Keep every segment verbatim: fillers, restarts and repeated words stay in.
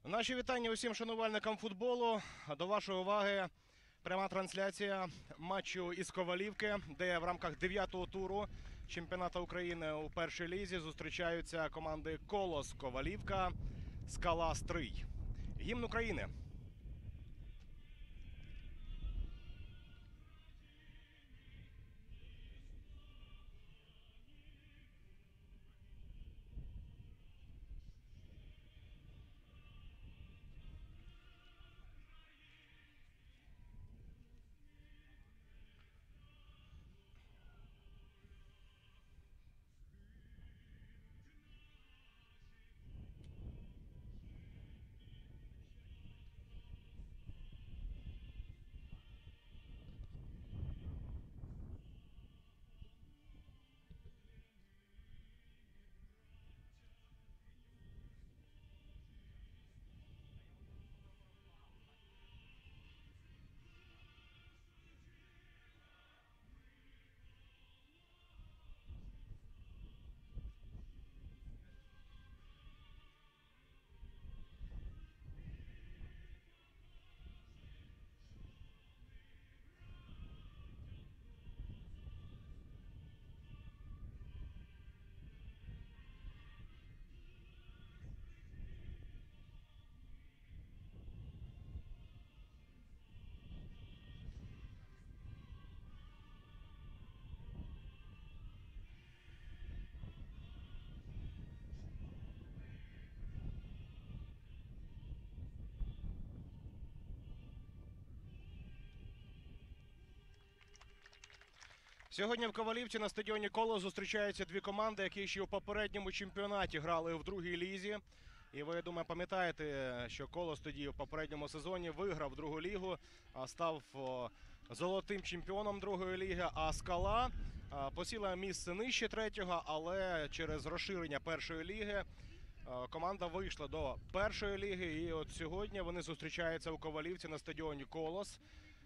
Наші вітання усім шанувальникам футболу. До вашої уваги пряма трансляція матчу із Ковалівки, де в рамках дев'ятого туру чемпіонату України у першій лізі зустрічаються команди Колос Ковалівка, Скала Стрий. Гімн України. Сьогодні в Ковалівці на стадіоні Колос зустрічаються дві команди, які ще у попередньому чемпіонаті грали в другій лізі. І ви, я думаю, пам'ятаєте, що Колос тоді в попередньому сезоні виграв другу лігу, став золотим чемпіоном другої ліги, а Скала посіла місце нижче третього, але через розширення першої ліги команда вийшла до першої ліги. І от сьогодні вони зустрічаються у Ковалівці на стадіоні Колос.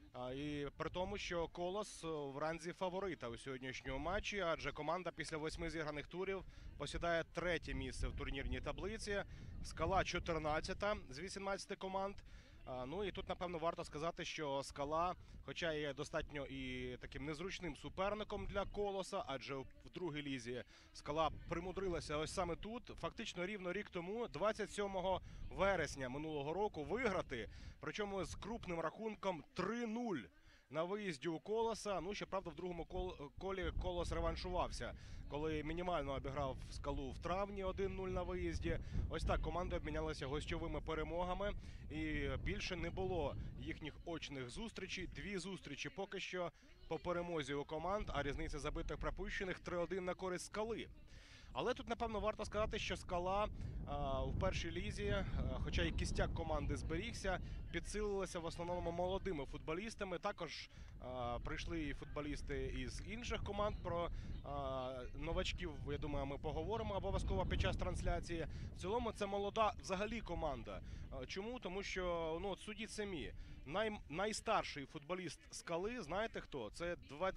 І при тому, що Колос в ранзі фаворита у сьогоднішньому матчі, адже команда після восьми зіграних турів посідає третє місце в турнірній таблиці. Скала чотирнадцята з вісімнадцяти команд. Ну і тут, напевно, варто сказати, що Скала, хоча є достатньо і таким незручним суперником для Колоса, адже в другій лізі Скала примудрилася ось саме тут, фактично рівно рік тому, двадцять сьомого вересня минулого року, виграти, причому з крупним рахунком три нуль. На виїзді у Колоса. Ну, щоправда, в другому колі Колос реваншувався, коли мінімально обіграв Скалу в травні один нуль на виїзді. Ось так команди обмінялися гостьовими перемогами. І більше не було їхніх очних зустрічей. Дві зустрічі поки що по перемозі у команд, а різниця забитих пропущених три один на користь Скали. Але тут, напевно, варто сказати, що Скала а, в першій лізі, а, хоча і кістяк команди зберігся, підсилилася в основному молодими футболістами. Також а, прийшли і футболісти із інших команд. Про а, новачків, я думаю, ми поговоримо обов'язково під час трансляції. В цілому це молода взагалі команда. А, чому? Тому що, ну, от судіть самі, най, найстарший футболіст Скали, знаєте хто? Це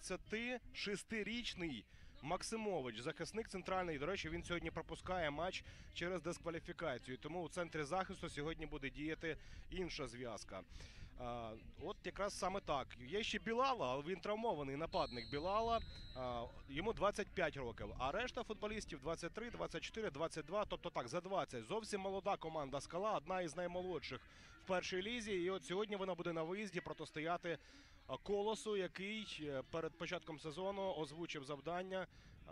двадцятишестирічний Максимович, захисник центральний. До речі, він сьогодні пропускає матч через дискваліфікацію. Тому у центрі захисту сьогодні буде діяти інша зв'язка. А, от якраз саме так. Є ще Білала, але він травмований нападник Білала. А, йому двадцять п'ять років. А решта футболістів двадцять три, двадцять чотири, двадцять два. Тобто так, за двадцять. Зовсім молода команда Скала, одна із наймолодших в першій лізі. І от сьогодні вона буде на виїзді протистояти Колосу, який перед початком сезону озвучив завдання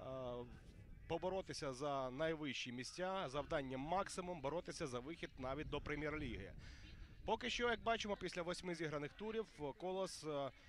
поборотися за найвищі місця, завданням максимум боротися за вихід навіть до прем'єр-ліги. Поки що, як бачимо, після восьми зіграних турів Колос,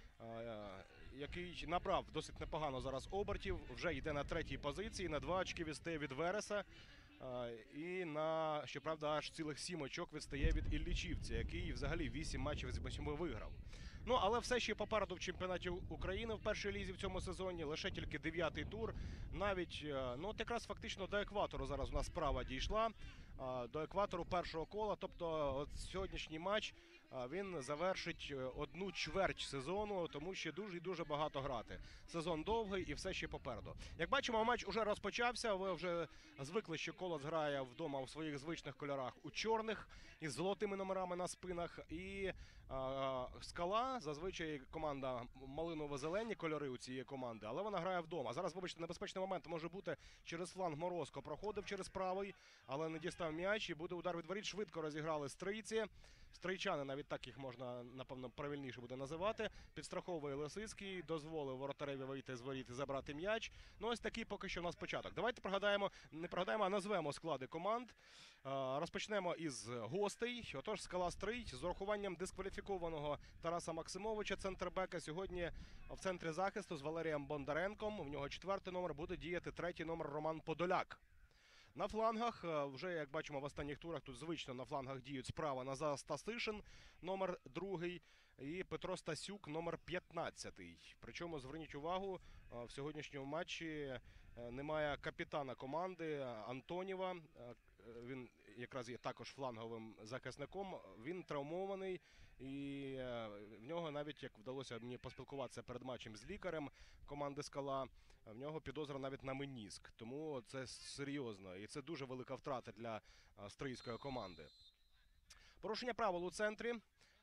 який набрав досить непогано зараз обертів, вже йде на третій позиції, на два очки відстає від Вереса. І на, щоправда, аж цілих сім очок відстає від Іллічівця, який взагалі вісім матчів з восьми виграв. Ну, але все ще попереду в чемпіонаті України в першій лізі в цьому сезоні. Лише тільки дев'ятий тур. Навіть, ну, от якраз фактично до екватору зараз у нас справа дійшла. До екватору першого кола. Тобто от сьогоднішній матч він завершить одну чверть сезону, тому що дуже і дуже багато грати. Сезон довгий і все ще попереду. Як бачимо, матч уже розпочався. Ви вже звикли, що Колос грає вдома у своїх звичних кольорах у чорних із золотими номерами на спинах. І а, Скала, зазвичай команда малиново-зелені кольори у цієї команди, але вона грає вдома. Зараз, вибачте, небезпечний момент може бути через фланг. Морозко проходив через правий, але не дістав м'яч і буде удар від воріт. Швидко розіграли стрийці. Стрийчани, навіть так їх можна, напевно, правильніше буде називати. Підстраховує Лисицький, дозволив воротареві вийти з воріт і забрати м'яч. Ну, ось такий поки що у нас початок. Давайте пригадаємо, не пригадаємо, а назвемо склади команд. Розпочнемо із гостей. Отож, Скала Стрий з урахуванням дискваліфікованого Тараса Максимовича, центрбека. Сьогодні в центрі захисту з Валерієм Бондаренком. У нього четвертий номер, буде діяти третій номер Роман Подоляк. На флангах, вже, як бачимо, в останніх турах тут звично на флангах діють справа Назар Стасишин, номер другий, і Петро Стасюк, номер п'ятнадцятий. Причому, зверніть увагу, в сьогоднішньому матчі немає капітана команди Антоніва. Він якраз є також фланговим захисником. Він травмований, і в нього навіть, як вдалося мені поспілкуватися перед матчем з лікарем команди «Скала», в нього підозра навіть на меніск. Тому це серйозно. І це дуже велика втрата для стрийської команди. Порушення правил у центрі.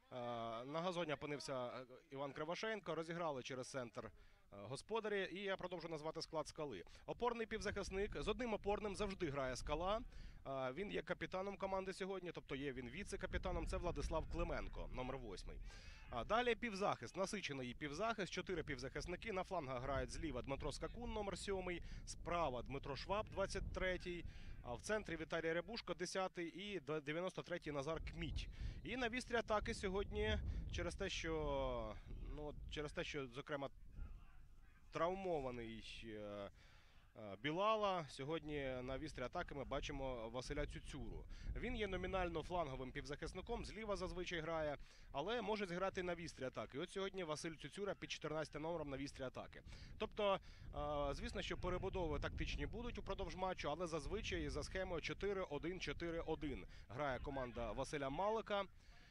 На газоні опинився Іван Кривошеєнко. Розіграли через центр господарі. І я продовжу назвати склад Скали. Опорний півзахисник. З одним опорним завжди грає Скала. Він є капітаном команди сьогодні, тобто є він віце-капітаном. Це Владислав Клименко, номер восьмий. А далі півзахист, насичений півзахист, чотири півзахисники. На флангах грають зліва Дмитро Скакун, номер сьомий, справа Дмитро Шваб, двадцять третій, а в центрі Віталій Рябушко, десятий, і дев'яносто третій Назар Кміть. І на вістрі атаки сьогодні через те, що, ну, через те, що, зокрема, травмований Білала, сьогодні на вістрі атаки ми бачимо Василя Цюцюру. Він є номінально фланговим півзахисником, зліва зазвичай грає, але може зіграти на вістрі атаки. І от сьогодні Василь Цюцюра під чотирнадцятим номером на вістрі атаки. Тобто, звісно, що перебудови тактичні будуть упродовж матчу, але зазвичай за схемою чотири один чотири один грає команда Василя Малика.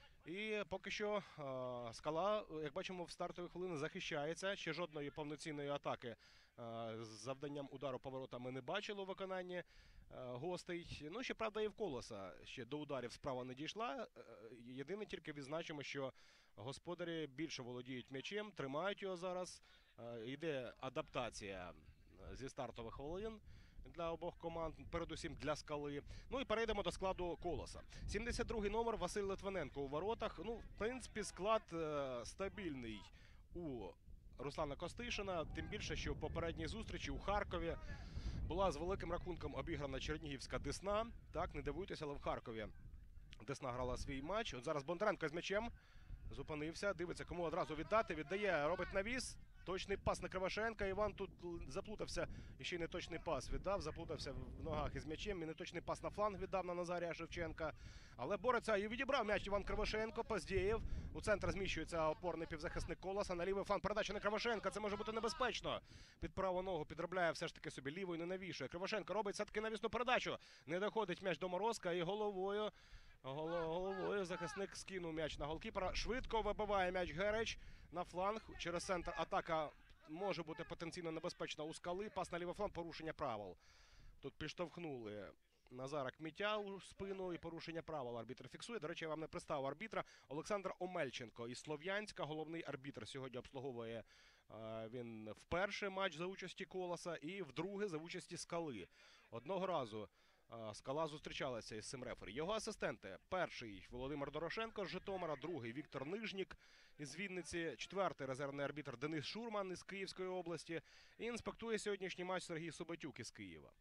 І поки що е, Скала, як бачимо, в стартові хвилини захищається. Ще жодної повноцінної атаки е, з завданням удару поворота ми не бачили у виконанні е, гостей. Ну, ще, правда, і в Колоса ще до ударів справа не дійшла. Е, єдине тільки відзначимо, що господарі більше володіють м'ячем, тримають його зараз. Е, йде адаптація зі стартових хвилин для обох команд, передусім для Скали. Ну і перейдемо до складу Колоса. сімдесят другий номер Василь Литвиненко у воротах. Ну, в принципі, склад е, стабільний у Руслана Костишина. Тим більше, що в попередній зустрічі у Харкові була з великим рахунком обіграна Чернігівська Десна. Так, не дивуйтеся, але в Харкові Десна грала свій матч. От зараз Бондаренко з м'ячем зупинився, дивиться, кому одразу віддати. Віддає, робить навіс. Точний пас на Кривошеєнка. Іван тут заплутався. І ще й неточний пас віддав. Заплутався в ногах із м'ячем. І неточний пас на фланг віддав на Назарія Шевченка. Але бореться і відібрав м'яч Іван Кривошеєнко. Поздєєв. У центр зміщується опорний півзахисник Колоса. На лівий фланг передача на Кривошеєнка. Це може бути небезпечно. Під праву ногу підробляє все ж таки собі лівою, не навішує. Кривошеєнко робить все-таки навісну передачу. Не доходить м'яч до Морозка і головою. Головою захисник скинув м'яч на голкіпера. Швидко вибиває м'яч Герич на фланг. Через центр атака може бути потенційно небезпечна у Скали. Пас на лівий фланг, порушення правил. Тут підштовхнули Назара Кмітя у спину і порушення правил арбітр фіксує. До речі, я вам не представив арбітра. Олександр Омельченко із Слов'янська, головний арбітр. Сьогодні обслуговує е, він вперше матч за участі Колоса і вдруге за участі Скали. Одного разу Скала зустрічалася із цим рефері. Його асистенти. Перший Володимир Дорошенко з Житомира, другий Віктор Нижнік із Вінниці, четвертий резервний арбітр Денис Шурман із Київської області. І інспектує сьогоднішній матч Сергій Суботюк із Києва.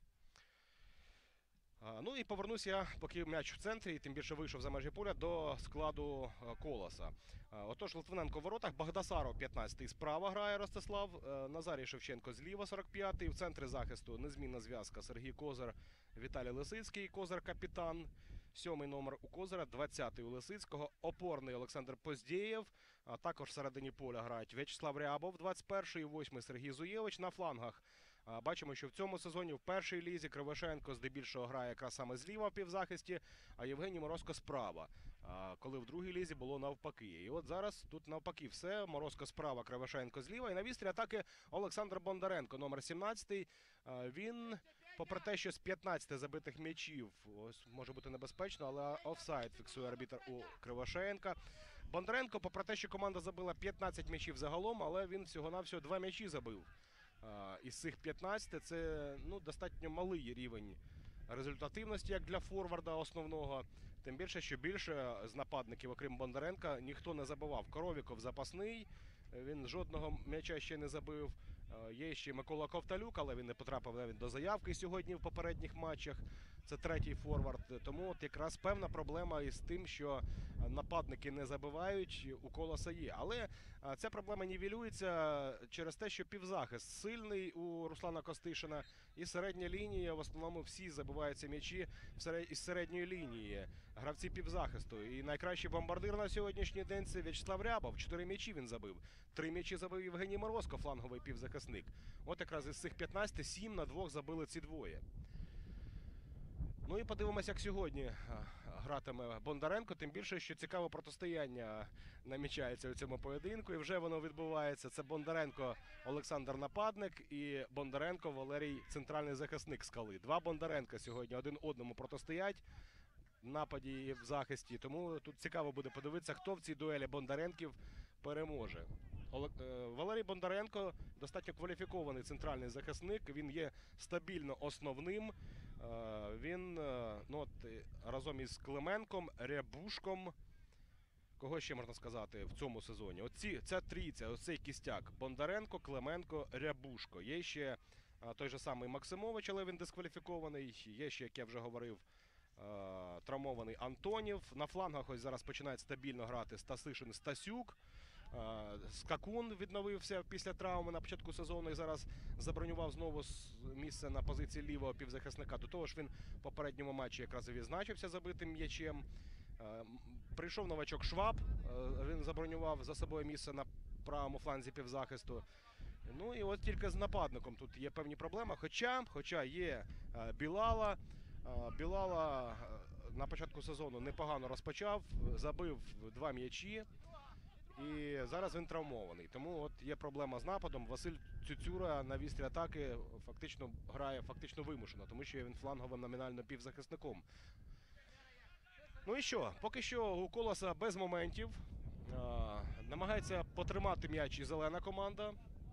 Ну і повернусь я, поки м'яч в центрі, і тим більше вийшов за межі поля, до складу Колоса. Отож, Литвиненко в воротах, Багдасаров п'ятнадцятий справа грає Ростислав, Назарій Шевченко зліва сорок п'ятий, в центрі захисту незмінна зв'язка Сергій Козир, Віталій Лисицький, Козир капітан, сьомий номер у Козира, двадцятий у Лисицького, опорний Олександр Поздєєв, а також всередині поля грають В'ячеслав Рябов, двадцять перший, восьмий Сергій Зуєвич, на флангах А, Бачимо, що в цьому сезоні в першій лізі Кривошеєнко здебільшого грає якраз саме зліва в півзахисті, а Євгеній Морозко справа. А, Коли в другій лізі було навпаки. І от зараз тут навпаки все. Морозко справа, Кривошеєнко зліва. І на вістрі атаки Олександр Бондаренко, номер сімнадцятий. А, Він, попри те, що з п'ятнадцяти забитих м'ячів, ось може бути небезпечно, але офсайд фіксує арбітр у Кривошеєнка. Бондаренко, попри те, що команда забила п'ятнадцять м'ячів загалом, але він всього-навсього два м'ячі забив. А, із цих п'ятнадцяти це ну, достатньо малий рівень результативності, як для форварда основного. Тим більше, що більше з нападників, окрім Бондаренка, ніхто не забивав. Коровіков запасний, він жодного м'яча ще не забив. Є ще Микола Ковталюк, але він не потрапив навіть до заявки сьогодні в попередніх матчах. Це третій форвард. Тому от якраз певна проблема із тим, що нападники не забивають, у Колоса є. Але ця проблема нівелюється через те, що півзахист сильний у Руслана Костишина і середня лінія, в основному всі забиваються м'ячі із середньої лінії. Гравці півзахисту. І найкращий бомбардир на сьогоднішній день – це В'ячеслав Рябов. Чотири м'ячі він забив. Три м'ячі забив Євгеній Морозко, фланговий півзахисник. От якраз із цих п'ятнадцяти сім на двох забили ці двоє. Ну і подивимося, як сьогодні гратиме Бондаренко. Тим більше, що цікаве протистояння намічається у цьому поєдинку. І вже воно відбувається. Це Бондаренко Олександр нападник і Бондаренко Валерій центральний захисник Скали. Два Бондаренка сьогодні один одному протистоять в нападі і в захисті. Тому тут цікаво буде подивитися, хто в цій дуелі Бондаренків переможе. Валерій Бондаренко достатньо кваліфікований центральний захисник. Він є стабільно основним. Він ну, от, разом із Клименком, Рябушком, кого ще можна сказати в цьому сезоні? Оці, ця трійця, оцей кістяк. Бондаренко, Клименко, Рябушко. Є ще а, той же самий Максимович, але він дискваліфікований. Є ще, як я вже говорив, а, травмований Антонів. На флангах ось зараз починають стабільно грати Стасишин, Стасюк. Скакун відновився після травми на початку сезону і зараз забронював знову місце на позиції лівого півзахисника. До того ж він в попередньому матчі якраз і відзначився забитим м'ячем. Прийшов новачок Шваб, він забронював за собою місце на правому фланзі півзахисту. Ну і от тільки з нападником тут є певні проблеми. Хоча, хоча є Білала. Білала на початку сезону непогано розпочав, забив два м'ячі. І зараз він травмований. Тому от є проблема з нападом. Василь Цюцюра на вістрі атаки фактично грає фактично вимушено, тому що він фланговим номінально півзахисником. Ну і що? Поки що у Колоса без моментів. А, намагається потримати м'яч і зелена команда.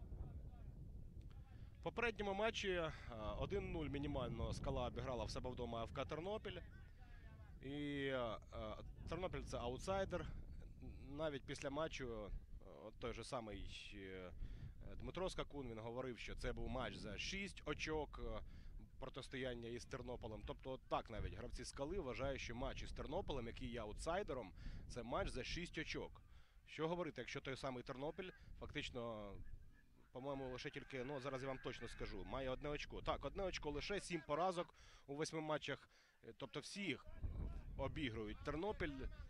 В попередньому матчі один нуль мінімально Скала обіграла в себе вдома ФК Тернопіль. І а, Тернопіль – це аутсайдер. Навіть після матчу от той же самий Дмитро Скакун, він говорив, що це був матч за шість очок протистояння із Тернополем. Тобто от так навіть гравці Скали вважають, що матч із Тернополем, який є аутсайдером, це матч за шість очок. Що говорити, якщо той самий Тернопіль фактично, по-моєму, лише тільки, ну зараз я вам точно скажу, має одне очко. Так, одне очко лише, сім поразок у восьми матчах, тобто всіх обігрують Тернопіль.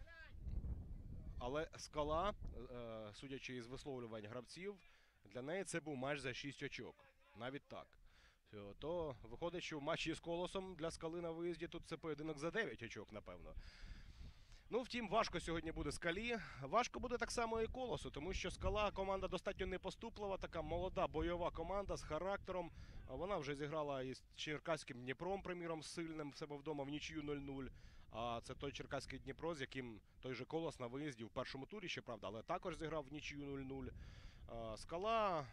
Але Скала, судячи із висловлювань гравців, для неї це був матч за шість очок. Навіть так. То виходить, що в матчі з Колосом для Скали на виїзді тут це поєдинок за дев'ять очок, напевно. Ну, втім, важко сьогодні буде Скалі. Важко буде так само і Колосу, тому що Скала команда достатньо непоступлива, така молода бойова команда з характером. Вона вже зіграла із Черкаським Дніпром, приміром, сильним в себе вдома в нічию нуль нуль. А це той Черкаський Дніпро, з яким той же Колос на виїзді в першому турі, ще правда, але також зіграв в нічию нуль нуль. Скала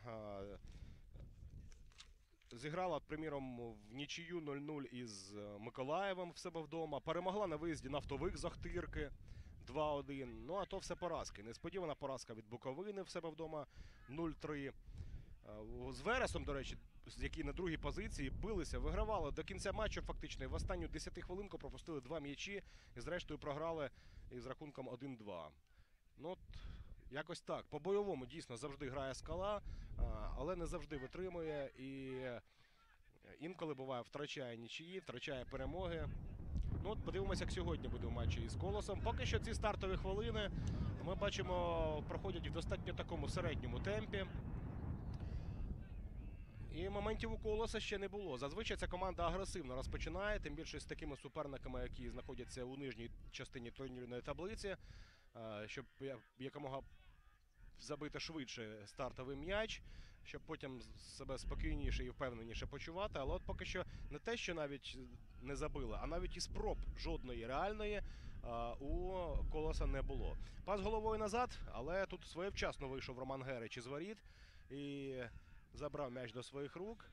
зіграла, приміром, в нічию нуль нуль із Миколаєвом в себе вдома. Перемогла на виїзді Нафтовик з Охтирки два один. Ну, а то все поразки. Несподівана поразка від Буковини в себе вдома нуль три. З Вересом, до речі, які на другій позиції билися, вигравали до кінця матчу фактично. І в останню десятихвилинку пропустили два м'ячі і зрештою програли із рахунком один два. Ну, от, якось так. По-бойовому дійсно завжди грає Скала, але не завжди витримує. І інколи буває втрачає нічиї, втрачає перемоги. Ну, от подивимося, як сьогодні буде в матчі із Колосом. Поки що ці стартові хвилини, ми бачимо, проходять в достатньо такому середньому темпі. І моментів у Колоса ще не було. Зазвичай ця команда агресивно розпочинає, тим більше з такими суперниками, які знаходяться у нижній частині турнірної таблиці, щоб якомога забити швидше стартовий м'яч, щоб потім себе спокійніше і впевненіше почувати. Але от поки що не те, що навіть не забили, а навіть і спроб жодної реальної у Колоса не було. Пас головою назад, але тут своєвчасно вийшов Роман Герич із воріт і забрав м'яч до своїх рук.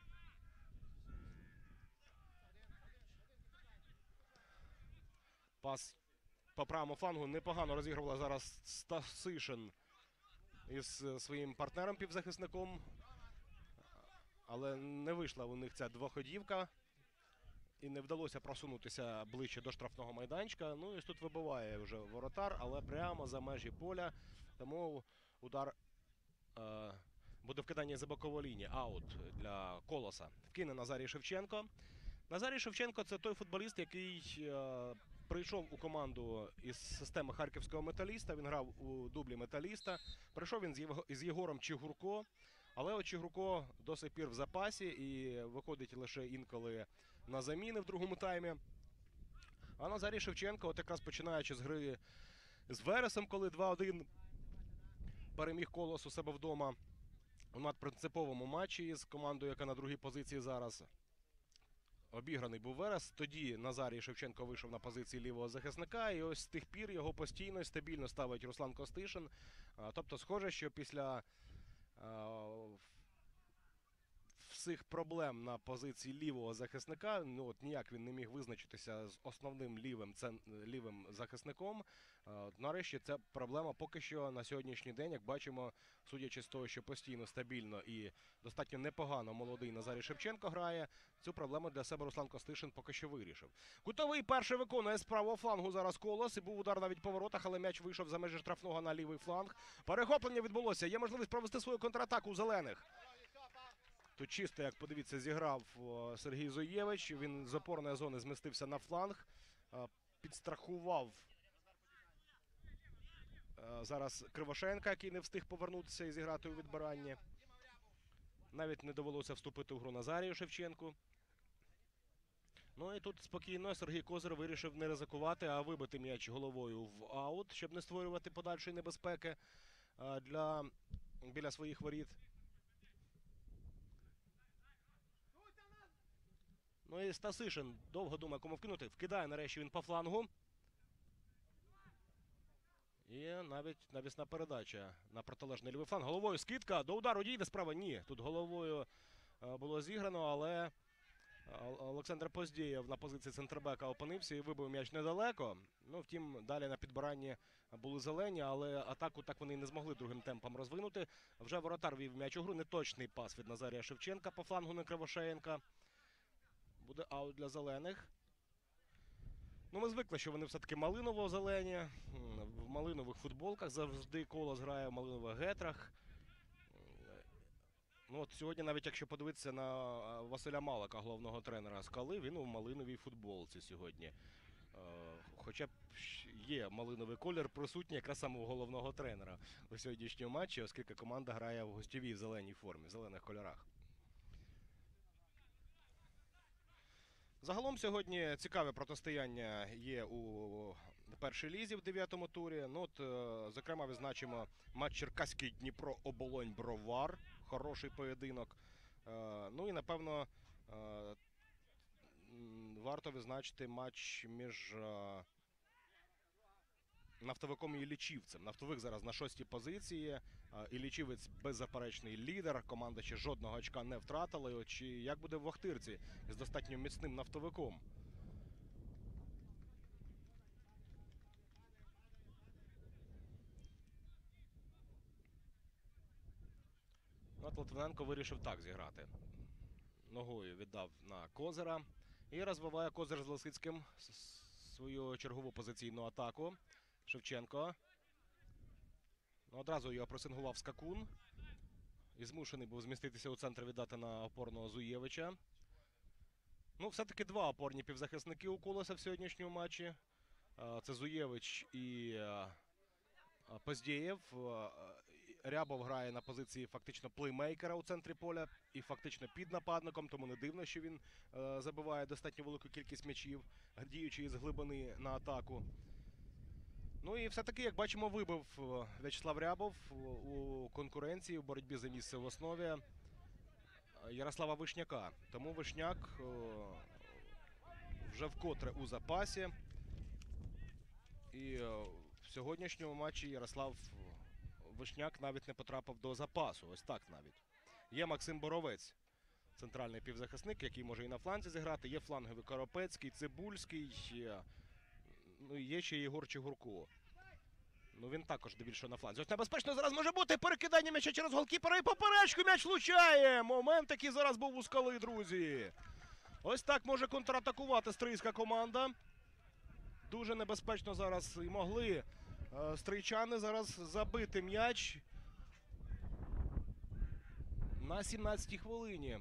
Пас по правому флангу непогано розігрувала зараз Стасишин із своїм партнером-півзахисником. Але не вийшла у них ця двоходівка. І не вдалося просунутися ближче до штрафного майданчика. Ну і тут вибиває вже воротар, але прямо за межі поля. Тому удар е, буде вкидання за бокову лінію. Аут для Колоса. Вкине Назарій Шевченко. Назарій Шевченко – це той футболіст, який е, прийшов у команду із системи харківського Металіста. Він грав у дублі Металіста. Прийшов він з, Єв... з Єгором Чигурко. Але от Чигурко до сих пір в запасі і виходить лише інколи на заміни в другому таймі. А Назарій Шевченко, от якраз починаючи з гри з Вересом, коли два один переміг Колос у себе вдома у надпринциповому матчі з командою, яка на другій позиції зараз. Обіграний був Верес. Тоді Назарій Шевченко вийшов на позиції лівого захисника. І ось з тих пір його постійно і стабільно ставить Руслан Костишин. Тобто, схоже, що після всіх проблем на позиції лівого захисника, ну от ніяк він не міг визначитися з основним лівим, це, лівим захисником. Нарешті ця проблема поки що на сьогоднішній день, як бачимо, судячи з того, що постійно, стабільно і достатньо непогано молодий Назарій Шевченко грає, цю проблему для себе Руслан Костишин поки що вирішив. Кутовий перший виконує з правого флангу зараз Колос, і був удар навіть по воротах, але м'яч вийшов за межі штрафного на лівий фланг. Перехоплення відбулося, є можливість провести свою контратаку у зелених. Тут чисто, як подивіться, зіграв Сергій Зуєвич. Він з опорної зони змістився на фланг. Підстрахував зараз Кривошенка, який не встиг повернутися і зіграти у відбиранні. Навіть не довелося вступити у гру Назарію Шевченку. Ну і тут спокійно Сергій Козир вирішив не ризикувати, а вибити м'яч головою в аут, щоб не створювати подальшої небезпеки для, біля своїх воріт. Ну і Стасишин довго думає, кому вкинути. Вкидає нарешті він по флангу. І навіть навісна передача на протилежний лівий фланг. Головою скидка. До удару дійде справа. Ні. Тут головою було зіграно, але Олександр Поздєєв на позиції центрбека опинився і вибив м'яч недалеко. Ну, втім, далі на підбиранні були зелені, але атаку так вони і не змогли другим темпом розвинути. Вже воротар вів м'яч у гру. Неточний пас від Назарія Шевченка по флангу на Кривошеєнка. Буде аут для зелених. Ну, ми звикли, що вони все-таки малиново-зелені. В малинових футболках завжди Колос грає в малинових гетрах. Ну, от сьогодні, навіть якщо подивитися на Василя Малика, головного тренера Скали, він у малиновій футболці сьогодні. Хоча б є малиновий колір присутній якраз саме у головного тренера у сьогоднішньому матчі, оскільки команда грає в гостьовій в зеленій формі, в зелених кольорах. Загалом сьогодні цікаве протистояння є у першій лізі в дев'ятому турі. Ну, от, зокрема, відзначимо матч Черкаський Дніпро-Оболонь-Бровар. Хороший поєдинок. Ну і, напевно, варто відзначити матч між Нафтовиком і Іллічівцем. Нафтовик зараз на шостій позиції. Іллічівець беззаперечний лідер. Команда ще жодного очка не втратила. Чи як буде в Охтирці з достатньо міцним Нафтовиком? От Литвиненко вирішив так зіграти. Ногою віддав на Козира. І розвиває Козир з Лисицьким свою чергову позиційну атаку. Шевченко. Ну, одразу його пресингував Скакун. І змушений був зміститися у центр, віддати на опорного Зуєвича. Ну, все-таки два опорні півзахисники у Колоса в сьогоднішньому матчі. Це Зуєвич і Поздєєв. Рябов грає на позиції фактично плеймейкера у центрі поля і фактично під нападником, тому не дивно, що він е, забиває достатньо велику кількість м'ячів, діючи із глибини на атаку. Ну і все-таки, як бачимо, вибив В'ячеслав Рябов у конкуренції, у боротьбі за місце в основі Ярослава Вишняка. Тому Вишняк е, вже вкотре у запасі. І е, в сьогоднішньому матчі Ярослав Вишняк навіть не потрапив до запасу. Ось так навіть. Є Максим Боровець, центральний півзахисник, який може і на фланзі зіграти. Є фланговий Коропецький, Цибульський. Є, ну, є ще Єгор Чигурко. Ну, він також більше на фланзі. Ось небезпечно зараз може бути перекидання м'яча через голкіпера і поперечку м'яч влучає. Момент, який зараз був у Скали, друзі. Ось так може контратакувати стрийська команда. Дуже небезпечно зараз і могли е, стрийчани зараз забити м'яч на сімнадцятій хвилині.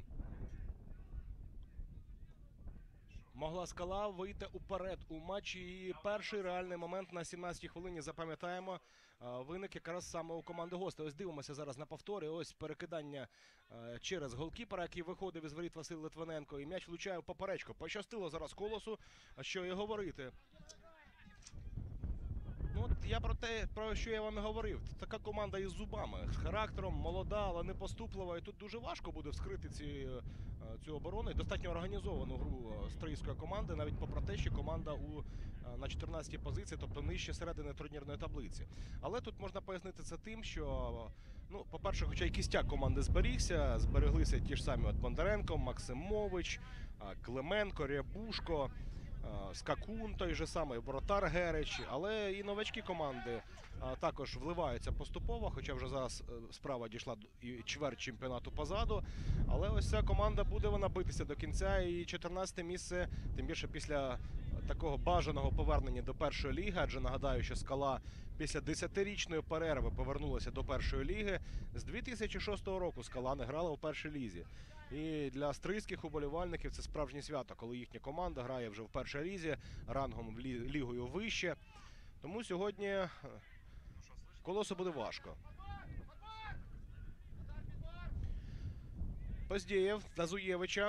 Могла Скала вийти уперед у матчі. І перший реальний момент на сімнадцятій хвилині, запам'ятаємо, виник якраз саме у команди гостей. Ось дивимося зараз на повторі. Ось перекидання через голкіпера, який виходив із воріт Василь Литвиненко. І м'яч влучає в поперечку. Пощастило зараз Колосу, що і говорити. Ну, от я про те, про що я вам і говорив. Така команда із зубами, з характером, молода, але не поступлива. І тут дуже важко буде вскрити ці, цю оборону. І достатньо організовану гру стрийської команди, навіть попри те, що команда у, на чотирнадцятій позиції, тобто нижче середини турнірної таблиці. Але тут можна пояснити це тим, що, ну, по-перше, хоча й кістяк команди зберігся, збереглися ті ж самі от Бондаренко, Максимович, Клименко, Рябушко, Скакун, той же самий Воротар Герич, але і новачки команди а, також вливаються поступово, хоча вже зараз справа дійшла і чверть чемпіонату позаду. Але ось ця команда буде вона битися до кінця, і чотирнадцяте місце, тим більше після такого бажаного повернення до першої ліги, адже нагадаю, що Скала після десятирічної перерви повернулася до першої ліги. З дві тисячі шостого року Скала не грала у першій лізі. І для стрийських уболівальників це справжнє свято, коли їхня команда грає вже в першій лізі, рангом лігою вище. Тому сьогодні Колосу буде важко. Поздєєв на Зуєвича.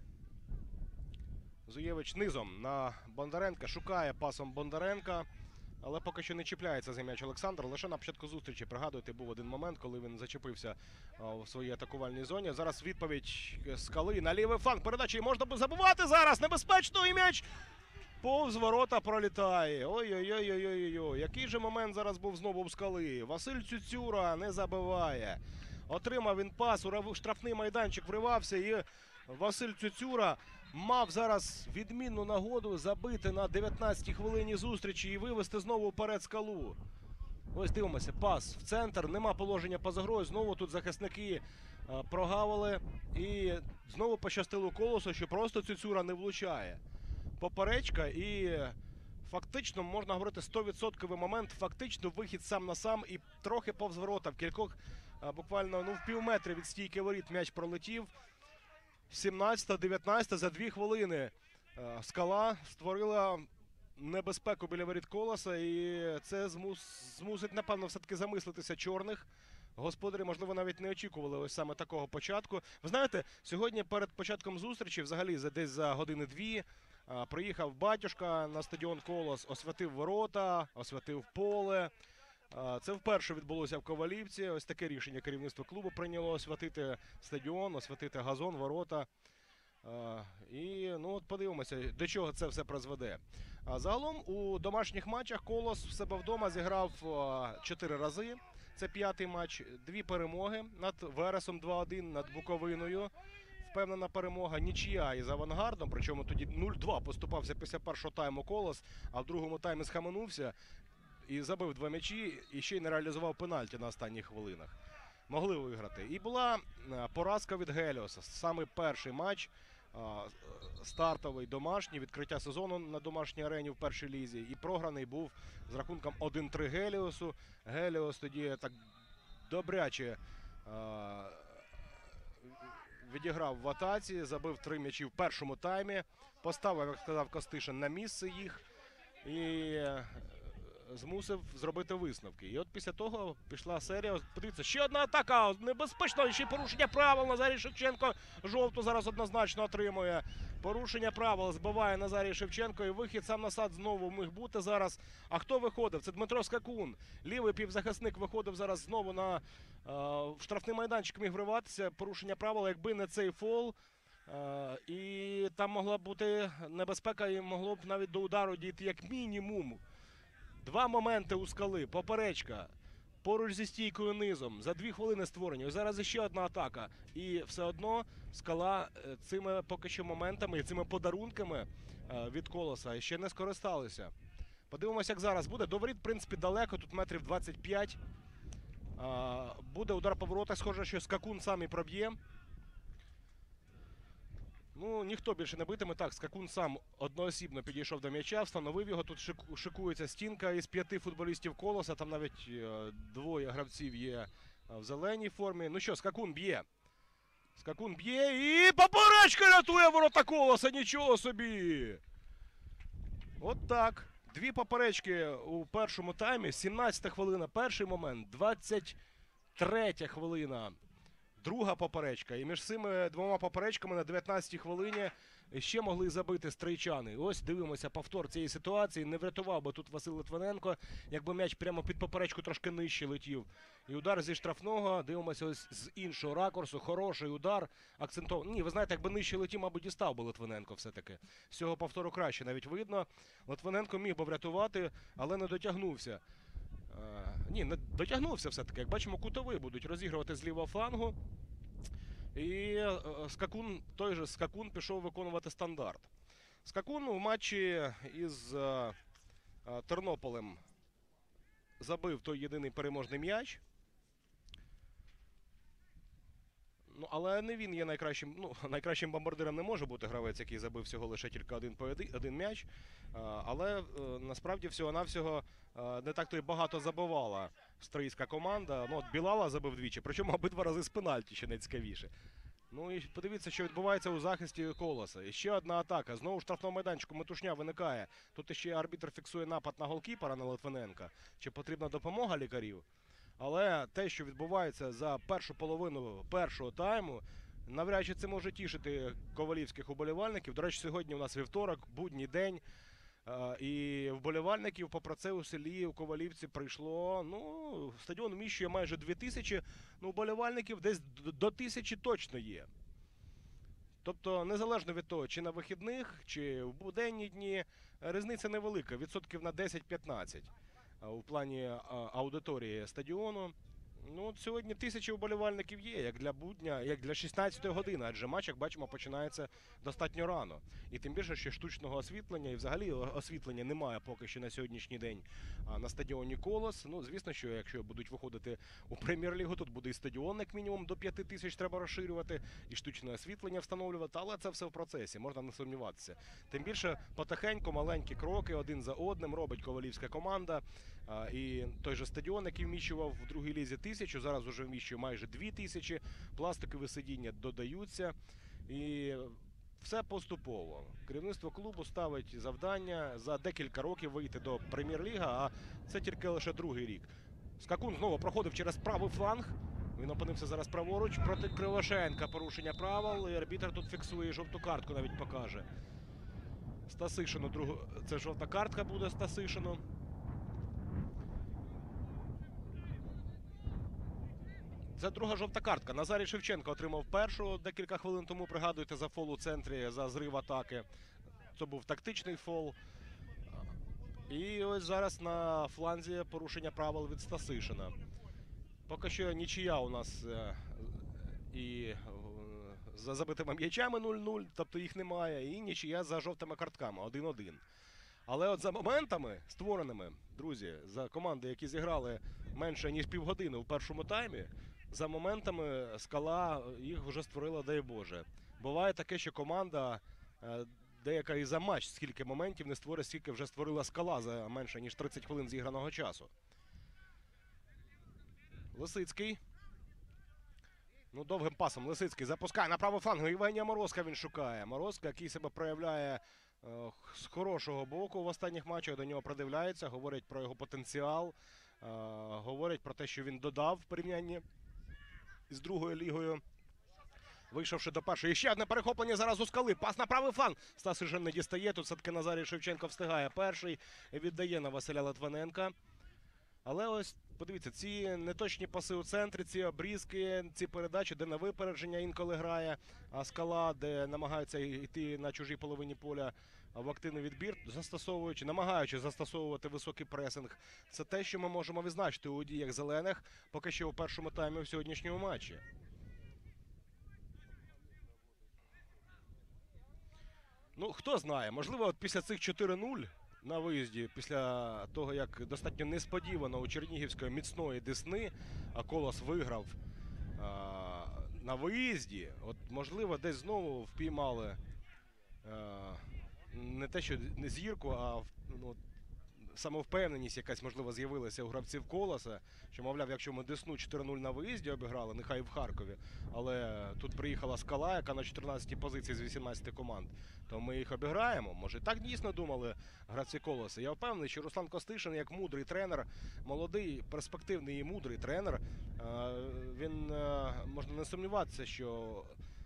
Зуєвич низом на Бондаренка, шукає пасом Бондаренка. Але поки що не чіпляється за м'яч Олександр. Лише на початку зустрічі, пригадуєте, був один момент, коли він зачепився в своїй атакувальній зоні. Зараз відповідь Скали на лівий фланг. Передачі можна забивати зараз. Небезпечно, і м'яч повз ворота пролітає. Ой-ой-ой-ой-ой-ой. Який же момент зараз був знову у Скали. Василь Цюцюра не забиває. Отримав він пас, у штрафний майданчик вривався, і Василь Цюцюра мав зараз відмінну нагоду забити на дев'ятнадцятій хвилині зустрічі і вивести знову вперед Скалу. Ось дивимося, пас в центр, нема положення поза грою, знову тут захисники а, прогавили. І знову пощастило Колосу, що просто Цюцюра не влучає. Поперечка і фактично, можна говорити, сто відсотків момент, фактично вихід сам на сам і трохи повз ворота. В кількох, а, буквально ну, в півметрі від стійки воріт м'яч пролетів. сімнадцята дев'ятнадцята за дві хвилини Скала створила небезпеку біля воріт Колоса, і це змус, змусить, напевно, все-таки замислитися чорних. Господарі, можливо, навіть не очікували ось саме такого початку. Ви знаєте, сьогодні перед початком зустрічі, взагалі за десь за години-дві, приїхав батюшка на стадіон Колос, освятив ворота, освятив поле. Це вперше відбулося в Ковалівці. Ось таке рішення керівництво клубу прийняло: освятити стадіон, освятити газон, ворота. І ну от подивимося, до чого це все призведе. А загалом у домашніх матчах Колос в себе вдома зіграв чотири рази. Це п'ятий матч. Дві перемоги над Вересом два один, над Буковиною. Впевнена перемога, нічия із Авангардом, причому тоді нуль-два поступався після першого тайму Колос, а в другому таймі схаменувся і забив два м'ячі, і ще й не реалізував пенальті на останніх хвилинах. Могли виграти. І була поразка від Геліоса. Саме перший матч, стартовий домашній, відкриття сезону на домашній арені в першій лізі. І програний був з рахунком один-три Геліосу. Геліос тоді так добряче відіграв в атаці, забив три м'ячі в першому таймі. Поставив, як сказав Костишин, на місце їх. І змусив зробити висновки. І от після того пішла серія. Подивіться, ще одна атака. Небезпечно, ще й порушення правил. Назарій Шевченко жовту зараз однозначно отримує. Порушення правил збиває Назарій Шевченко. І вихід сам на сад знову міг бути зараз. А хто виходив? Це Дмитро Скакун. Лівий півзахисник виходив зараз знову на е, в штрафний майданчик, міг вриватися. Порушення правил, якби не цей фол. Е, і там могла бути небезпека, і могло б навіть до удару дійти як мінімум. Два моменти у Скали. Поперечка. Поруч зі стійкою низом. За дві хвилини створені. Ось зараз іще одна атака. І все одно Скала цими поки що моментами і цими подарунками від Колоса ще не скористалися. Подивимося, як зараз буде. До воріт, в принципі, далеко. Тут метрів двадцять п'ять. Буде удар по воротах. Схоже, що Скакун сам і проб'є. Ну, ніхто більше не битиме. Так, Скакун сам одноосібно підійшов до м'яча, встановив його. Тут шикується стінка із п'яти футболістів Колоса. Там навіть е, двоє гравців є в зеленій формі. Ну що, Скакун б'є. Скакун б'є і поперечка рятує ворота Колоса. Нічого собі. От так. Дві поперечки у першому таймі. сімнадцята хвилина перший момент. двадцять третя хвилина. Друга поперечка. І між цими двома поперечками на дев'ятнадцятій хвилині ще могли забити стрийчани. Ось дивимося повтор цієї ситуації. Не врятував би тут Василь Литвиненко, якби м'яч прямо під поперечку трошки нижче летів. І удар зі штрафного. Дивимося ось з іншого ракурсу. Хороший удар. Акцентований. Ні, ви знаєте, якби нижче летів, мабуть, дістав би Литвиненко все-таки. З цього повтору краще навіть видно. Литвиненко міг би врятувати, але не дотягнувся. Uh, ні, не дотягнувся все-таки. Як бачимо, кутовий будуть розігрувати з лівого флангу. І uh, Скакун, той же Скакун пішов виконувати стандарт. Скакун в матчі із uh, uh, Тернополем забив той єдиний переможний м'яч. Ну, але не він є найкращим, ну, найкращим бомбардиром не може бути гравець, який забив всього лише тільки один, один м'яч. Але насправді всього-навсього не так-то й багато забивала стрийська команда. Ну, от Білала забив двічі, причому обидва рази з пенальті, ще не цікавіше. Ну і подивіться, що відбувається у захисті Колоса. І ще одна атака. Знову штрафного майданчику метушня виникає. Тут ще арбітр фіксує напад на голкіпера, на Литвиненка. Чи потрібна допомога лікарів? Але те, що відбувається за першу половину першого тайму, навряд чи це може тішити ковалівських уболівальників. До речі, сьогодні у нас вівторок, будній день. І вболівальників, попри це, у селі, у Ковалівці прийшло, ну, стадіон вміщує майже дві тисячі, ну, вболівальників десь до тисячі точно є. Тобто, незалежно від того, чи на вихідних, чи в буденні дні, різниця невелика, відсотків на десять-п'ятнадцять у плані аудиторії стадіону. Ну, от сьогодні тисячі вболівальників є, як для будня, як для шістнадцятої години, адже матч, як бачимо, починається достатньо рано. І тим більше, що штучного освітлення, і взагалі освітлення немає поки що на сьогоднішній день на стадіоні Колос. Ну, звісно, що якщо будуть виходити у прем'єр-лігу, тут буде і стадіон, як мінімум, до п'яти тисяч треба розширювати, і штучне освітлення встановлювати, але це все в процесі, можна не сумніватися. Тим більше, потихеньку, маленькі кроки, один за одним, робить ковалівська команда. І той же стадіон, який вміщував в другій лізі тисячу, зараз вже вміщує майже дві тисячі, пластикові сидіння додаються. І все поступово. Керівництво клубу ставить завдання за декілька років вийти до прем'єр-ліга, а це тільки лише другий рік. Скакун знову проходив через правий фланг. Він опинився зараз праворуч проти Кривошеєнка. Порушення правил, і арбітр тут фіксує, жовту картку навіть покаже. Стасишину, другу... це жовта картка буде Стасишину. Це друга жовта картка. Назарій Шевченко отримав першу декілька хвилин тому. Пригадуєте, за фол у центрі, за зрив атаки. Це був тактичний фол. І ось зараз на фланзі порушення правил від Стасишина. Поки що нічия у нас і за забитими м'ячами нуль-нуль, тобто їх немає. І нічия за жовтими картками один-один. Але от за моментами створеними, друзі, за команди, які зіграли менше ніж півгодини в першому таймі, за моментами Скала їх вже створила, дай Боже. Буває таке, що команда деяка і за матч скільки моментів не створить, скільки вже створила Скала за менше ніж тридцять хвилин зіграного часу. Лисицький. Ну, довгим пасом Лисицький запускає на правий фланг. Євгенія Морозка він шукає. Морозка, який себе проявляє з хорошого боку в останніх матчах, до нього придивляються, говорять про його потенціал, е, говорять про те, що він додав в порівнянні з другою лігою. Вийшовши до першої. І ще одне перехоплення зараз у Скали. Пас на правий фланг. Стасишин не дістає. Тут все-таки Назарій Шевченко встигає перший. І віддає на Василя Литвиненка. Але ось, подивіться, ці неточні паси у центрі, ці обрізки, ці передачі, де на випередження інколи грає. А Скала, де намагаються йти на чужій половині поля в активний відбір, застосовуючи, намагаючи застосовувати високий пресинг. Це те, що ми можемо відзначити у діях зелених поки що у першому таймі в сьогоднішньому матчі. Ну, хто знає, можливо, от після цих чотири нуль на виїзді, після того, як достатньо несподівано у Чернігівської міцної Десни Колос виграв а, на виїзді, от, можливо, десь знову впіймали а, не те, що не зірку, а ну, самовпевненість якась, можливо, з'явилася у гравців Колоса, що, мовляв, якщо ми Десну чотири нуль на виїзді обіграли, нехай і в Харкові, але тут приїхала Скала, яка на чотирнадцятій позиції з вісімнадцяти команд, то ми їх обіграємо. Може, так дійсно думали гравці Колоса. Я впевнений, що Руслан Костишин, як мудрий тренер, молодий, перспективний і мудрий тренер, він, можна не сумніватися, що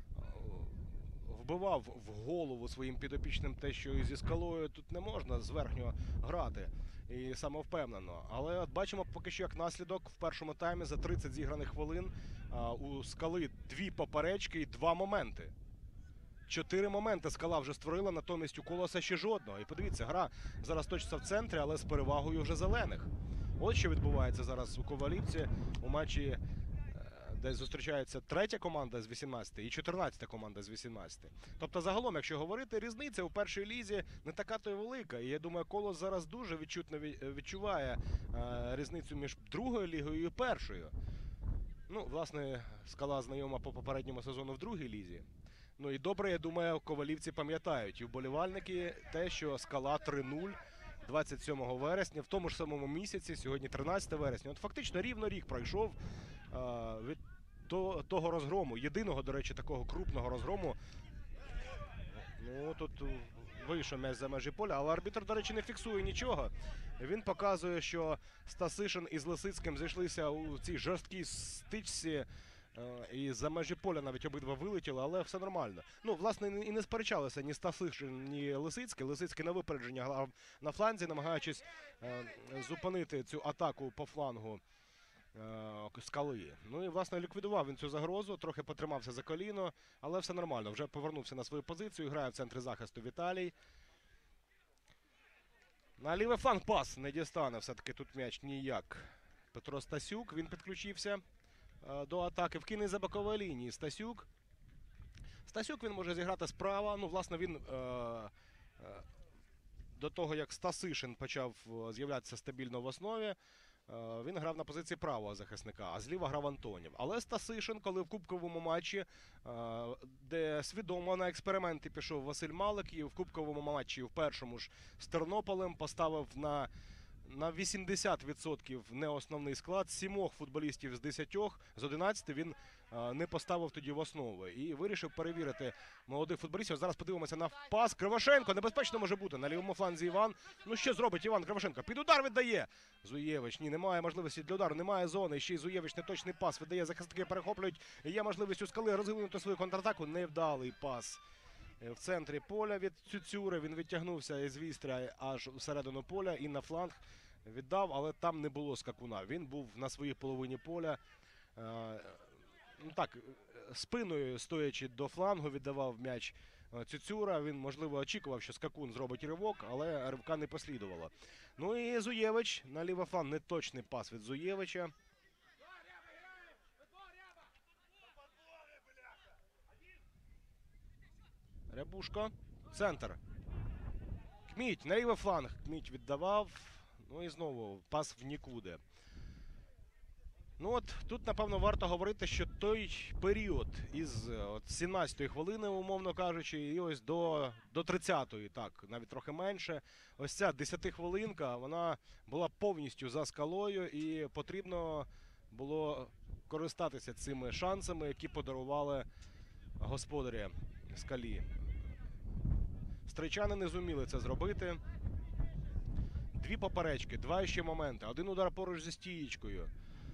вбивав в голову своїм підопічним те, що і зі Скалою тут не можна зверхньо грати. І самовпевнено. Але от бачимо поки що як наслідок в першому таймі за тридцять зіграних хвилин а, у Скали дві поперечки і два моменти. Чотири моменти Скала вже створила, натомість у Колоса ще жодного. І подивіться, гра зараз точиться в центрі, але з перевагою вже зелених. От що відбувається зараз у Ковалівці у матчі, де зустрічається третя команда з вісімнадцяти і чотирнадцята команда з вісімнадцяти. Тобто, загалом, якщо говорити, різниця у першій лізі не така то й велика. І я думаю, Колос зараз дуже відчутно відчуває е, різницю між другою лігою і першою. Ну, власне, Скала знайома по попередньому сезону в другій лізі. Ну і добре, я думаю, ковалівці пам'ятають і вболівальники те, що Скала три нуль двадцять сьомого вересня, в тому ж самому місяці, сьогодні тринадцяте вересня. От фактично рівно рік пройшов а, від то, того розгрому, єдиного, до речі, такого крупного розгрому. Ну, тут вийшов м'яч за межі поля, але арбітр, до речі, не фіксує нічого. Він показує, що Стасишин із Лисицьким зійшлися у цій жорсткій стичці. І за межі поля навіть обидва вилетіли, але все нормально. Ну, власне, і не сперечалися ні Стасишин, ні Лисицький. Лисицький на випередження грав на фланзі, намагаючись е, зупинити цю атаку по флангу е, Скали. Ну і, власне, ліквідував він цю загрозу, трохи потримався за коліно, але все нормально. Вже повернувся на свою позицію, грає в центрі захисту Віталій. На лівий фланг пас не дістане все-таки тут м'яч ніяк. Петро Стасюк, він підключився до атаки. Вкине за бокової лінії Стасюк. Стасюк він може зіграти справа. Ну, власне, він е, е, до того, як Стасишин почав з'являтися стабільно в основі, е, він грав на позиції правого захисника, а зліва грав Антонів. Але Стасишин, коли в кубковому матчі, е, де свідомо на експерименти пішов Василь Малик, і в кубковому матчі в першому ж з Тернополем поставив на На вісімдесят відсотків не основний склад. Сімох футболістів з десятьох, з одинадцяти він а, не поставив тоді в основу. І вирішив перевірити молодих футболістів. Зараз подивимося на пас. Кривошенко, небезпечно може бути. На лівому фланзі Іван. Ну що зробить Іван Кривошенко? Під удар віддає. Зуєвич. Ні, немає можливості для удару, немає зони. Ще й Зуєвич неточний пас віддає. Захисники перехоплюють. Є можливість у Скали розвинути свою контратаку. Невдалий пас. В центрі поля від Цюцюри, він відтягнувся із вістря аж всередину поля і на фланг віддав, але там не було скакуна. Він був на своїй половині поля, е, ну так, спиною стоячи до флангу, віддавав м'яч Цюцюра. Він, можливо, очікував, що скакун зробить ривок, але ривка не послідувало. Ну і Зуєвич на лівий фланг, неточний пас від Зуєвича. Рябушко. Центр. Кміть на лівий фланг. Кміть віддавав. Ну і знову пас в нікуди. Ну от тут, напевно, варто говорити, що той період із от, сімнадцятої хвилини, умовно кажучи, і ось до, до тридцятої, так, навіть трохи менше. Ось ця десятихвилинка, вона була повністю за Скалою і потрібно було користатися цими шансами, які подарували господарі Скалі. Стрийчани не зуміли це зробити. Дві поперечки, два ще моменти. Один удар поруч зі стієчкою.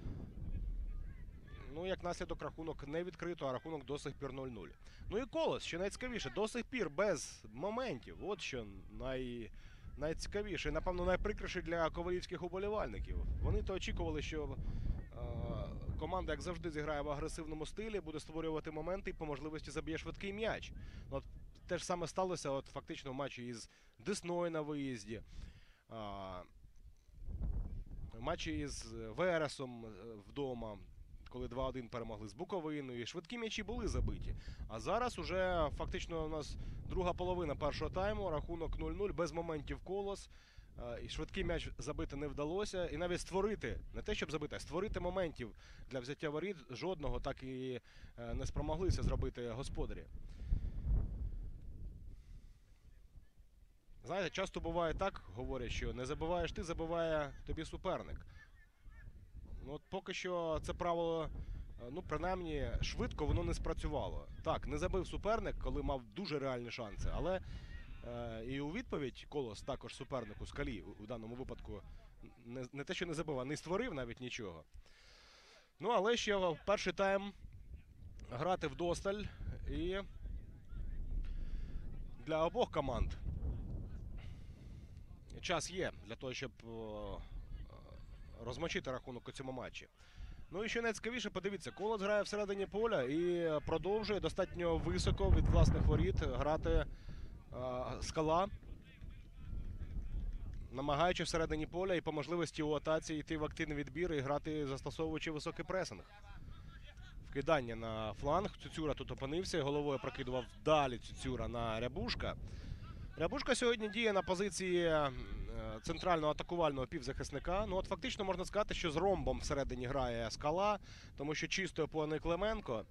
Ну, як наслідок, рахунок не відкрито, а рахунок до сих пір нуль нуль. Ну і Колос, що найцікавіше, до сих пір без моментів. От що най... найцікавіше. І, напевно, найприкріше для ковалівських уболівальників. Вони то очікували, що е команда, як завжди, зіграє в агресивному стилі, буде створювати моменти і по можливості заб'є швидкий м'яч. От те ж саме сталося от, фактично в матчі із Десною на виїзді. А, матчі із Вересом вдома, коли два один перемогли з Буковиною. Швидкі м'ячі були забиті. А зараз уже фактично у нас друга половина першого тайму, рахунок нуль нуль, без моментів Колос. І швидкий м'яч забити не вдалося. І навіть створити, не те щоб забити, а створити моментів для взяття воріт жодного так і не спромоглися зробити господарі. Знаєте, часто буває так, говорять, що не забиваєш ти, забиває тобі суперник. Ну, от поки що це правило, ну, принаймні, швидко воно не спрацювало. Так, не забив суперник, коли мав дуже реальні шанси, але е, і у відповідь Колос також супернику Скалі у, у даному випадку не, не те, що не забив, а не створив навіть нічого. Ну, але ще в перший тайм грати вдосталь і для обох команд час є для того, щоб о, розмочити рахунок у цьому матчі. Ну і що найцікавіше, подивіться, Колос грає всередині поля і продовжує достатньо високо від власних воріт грати а, Скала, намагаючи всередині поля і по можливості у атаці йти в активний відбір і грати, застосовуючи високий пресинг. Вкидання на фланг, Цюцюра тут опинився, головою прокидував далі Цюцюра на Рябушка. Рябушка сьогодні діє на позиції центрального атакувального півзахисника. Ну от фактично можна сказати, що з ромбом всередині грає Скала, тому що чисто опоний Клименко.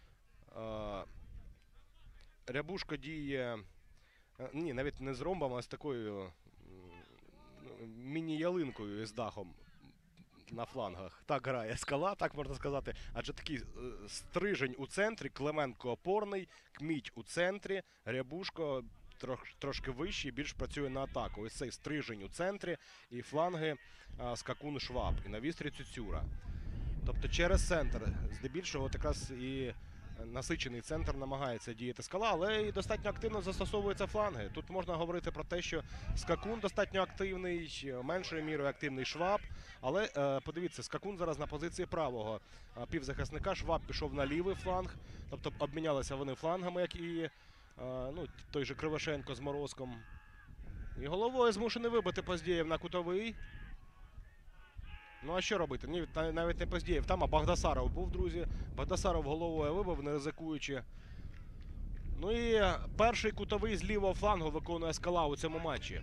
Рябушка діє, ні, навіть не з ромбом, а з такою міні-ялинкою із дахом на флангах. Так грає Скала, так можна сказати. Адже такий стрижень у центрі, Клименко опорний, Кміть у центрі, Рябушко Трош, трошки вищий, більш працює на атаку. Ось цей стрижень у центрі і фланги а, Скакун Шваб. І на вістрі Цюцюра. Тобто через центр, здебільшого, от якраз і насичений центр намагається діяти Скала, але і достатньо активно застосовуються фланги. Тут можна говорити про те, що Скакун достатньо активний, меншою мірою активний Шваб. Але е, подивіться, Скакун зараз на позиції правого півзахисника, Шваб пішов на лівий фланг. Тобто обмінялися вони флангами, як і Uh, ну, той же Кривошенко з Морозком. І головою змушений вибити Поздєєв на кутовий. Ну а що робити? Ні, навіть не Поздєєв там, а Багдасаров був, друзі. Багдасаров головою вибив, не ризикуючи. Ну і перший кутовий з лівого флангу виконує Скала у цьому матчі.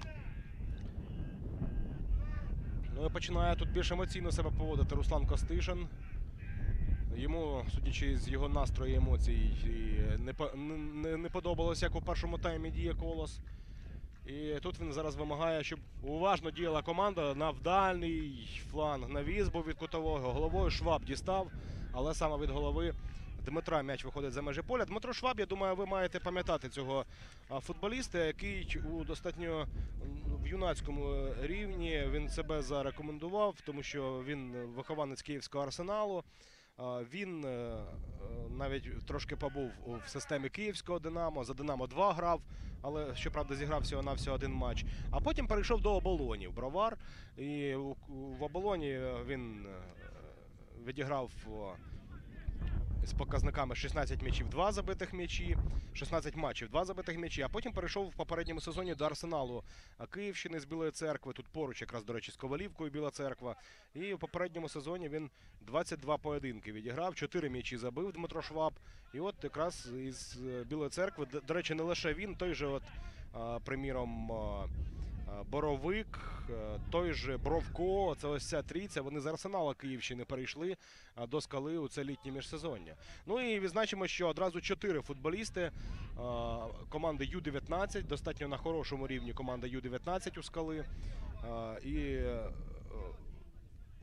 Ну і починає тут більш емоційно себе поводити Руслан Костишин. Йому, судячи з його настрою і емоцій, не, не, не подобалось, як у першому таймі діє Колос. І тут він зараз вимагає, щоб уважно діяла команда на вдальний фланг. Навіс був від кутового. Головою Шваб дістав, але саме від голови Дмитра м'яч виходить за межі поля. Дмитро Шваб, я думаю, ви маєте пам'ятати цього футболіста, який у достатньо в юнацькому рівні він себе зарекомендував, тому що він вихованець Київського Арсеналу. Він навіть трошки побув в системі Київського Динамо, за Динамо два грав, але, щоправда, зіграв всього-навсього один матч. А потім перейшов до Оболоні в Бровар, і в Оболоні він відіграв з показниками шістнадцять м'ячів, два забитих м'ячі, шістнадцять матчів, два забитих м'ячі, а потім перейшов в попередньому сезоні до Арсеналу Київщини з Білої Церкви, тут поруч якраз, до речі, з Ковалівкою Біла Церква. І в попередньому сезоні він двадцять два поєдинки відіграв, чотири м'ячі забив Дмитро Шваб. І от якраз із Білої Церкви, до речі, не лише він, той же, от, приміром, Боровик, той же Бровко, це ось ця трійця, вони з Арсенала Київщини перейшли до Скали у це літнє міжсезоння. Ну і відзначимо, що одразу чотири футболісти команди Ю дев'ятнадцять, достатньо на хорошому рівні команда Ю дев'ятнадцять у Скали. І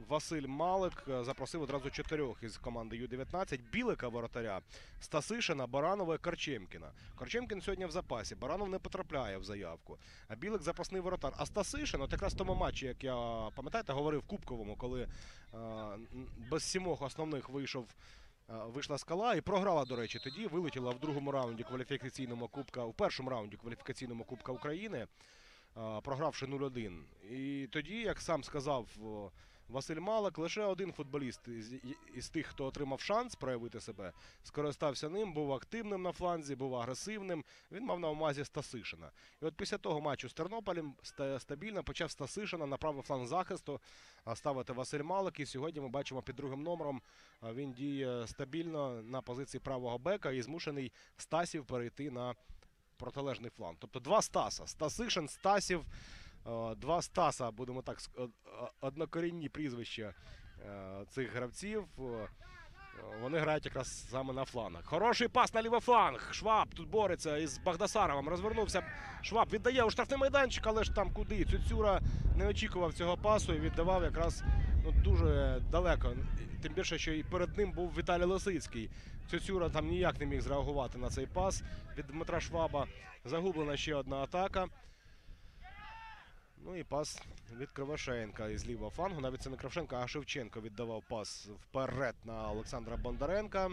Василь Малик запросив одразу чотирьох із команди Ю дев'ятнадцять. Білика воротаря, Стасишина, Баранова і Корчемкіна. Корчемкін сьогодні в запасі. Баранов не потрапляє в заявку. А Білик запасний воротар. А Стасишин, от якраз в тому матчі, як я, пам'ятаєте, говорив в Кубковому, коли е, без сімох основних вийшов Вийшла Скала і програла, до речі, тоді. Вилетіла в другому раунді кваліфікаційного кубка, в першому раунді кваліфікаційного Кубка України, програвши нуль один. І тоді, як сам сказав Василь Малик, лише один футболіст із, із тих, хто отримав шанс проявити себе, скористався ним, був активним на фланзі, був агресивним. Він мав на увазі Стасишина. І от після того матчу з Тернополем стабільно почав Стасишина на правий фланг захисту ставити Василь Малик. І сьогодні ми бачимо під другим номером він діє стабільно на позиції правого бека і змушений Стасів перейти на протилежний фланг. Тобто два Стаса. Стасишин, Стасів. Два Стаса, будемо так, однокорінні прізвища цих гравців. Вони грають якраз саме на флангах. Хороший пас на лівий фланг. Шваб тут бореться із Багдасаровим. Розвернувся. Шваб віддає у штрафний майданчик, але ж там куди? Цюцюра не очікував цього пасу і віддавав якраз ну, дуже далеко. Тим більше, що і перед ним був Віталій Лисицький. Цюцюра там ніяк не міг зреагувати на цей пас від Дмитра Шваба. Загублена ще одна атака. Ну і пас від Кривошеєнка із лівого флангу. Навіть це не Кривошеєнко, а Шевченко віддавав пас вперед на Олександра Бондаренка.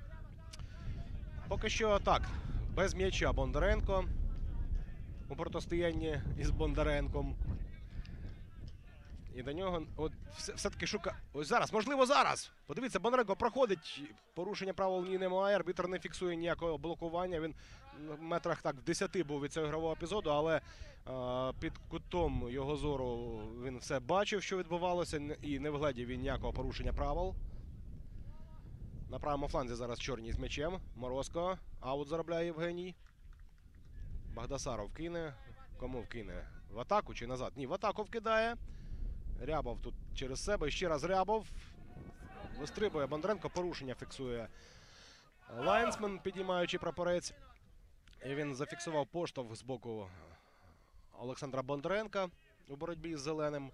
Поки що так, без м'яча Бондаренко у протистоянні із Бондаренком. І до нього от все-таки шукає. Ось зараз, можливо зараз. Подивіться, Бондаренко проходить. Порушення правил ні немає. Арбітр не фіксує ніякого блокування. Він в метрах так в десяти був від цього ігрового епізоду, але а, під кутом його зору він все бачив, що відбувалося. І не вгледів він ніякого порушення правил. На правому фланзі зараз Чорній з м'ячем. Морозко. Аут заробляє Євгеній. Багдасаров кине. Кому вкине? В атаку чи назад? Ні, в атаку вкидає. Рябов тут через себе. Ще раз Рябов. Вистрибує Бондаренко. Порушення фіксує лайнсмен, піднімаючи прапорець. І він зафіксував поштовх з боку Олександра Бондаренка у боротьбі з зеленим.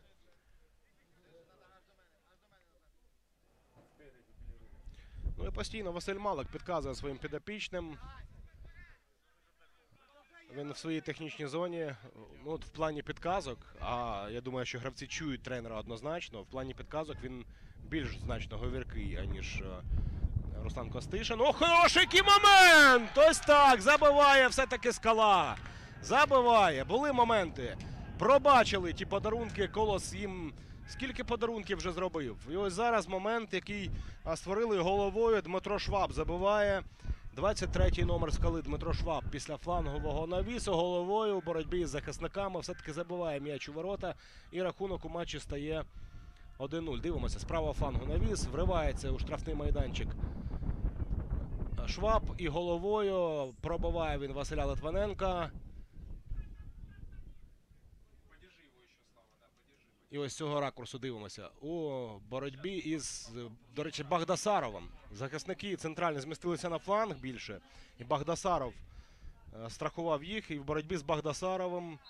Ну і постійно Василь Малик підказує своїм підопічним. Він в своїй технічній зоні, ну, от в плані підказок, а я думаю, що гравці чують тренера однозначно, в плані підказок він більш значно говіркий, аніж Руслан Костишин. О, хороший який момент! Ось так, забиває все-таки Скала. Забиває, були моменти. Пробачили ті подарунки, Колос їм скільки подарунків вже зробив. І ось зараз момент, який створили головою, Дмитро Шваб забиває. двадцять третій номер Скали Дмитро Шваб після флангового навісу головою у боротьбі з захисниками все-таки забиває м'яч у ворота і рахунок у матчі стає один нуль. Дивимося, з правого флангу навіс, вривається у штрафний майданчик Шваб і головою пробиває він Василя Литвиненка. І ось з цього ракурсу дивимося у боротьбі із, до речі, Багдасаровим. Захисники центральні змістилися на фланг більше. І Багдасаров страхував їх. І в боротьбі з Багдасаровим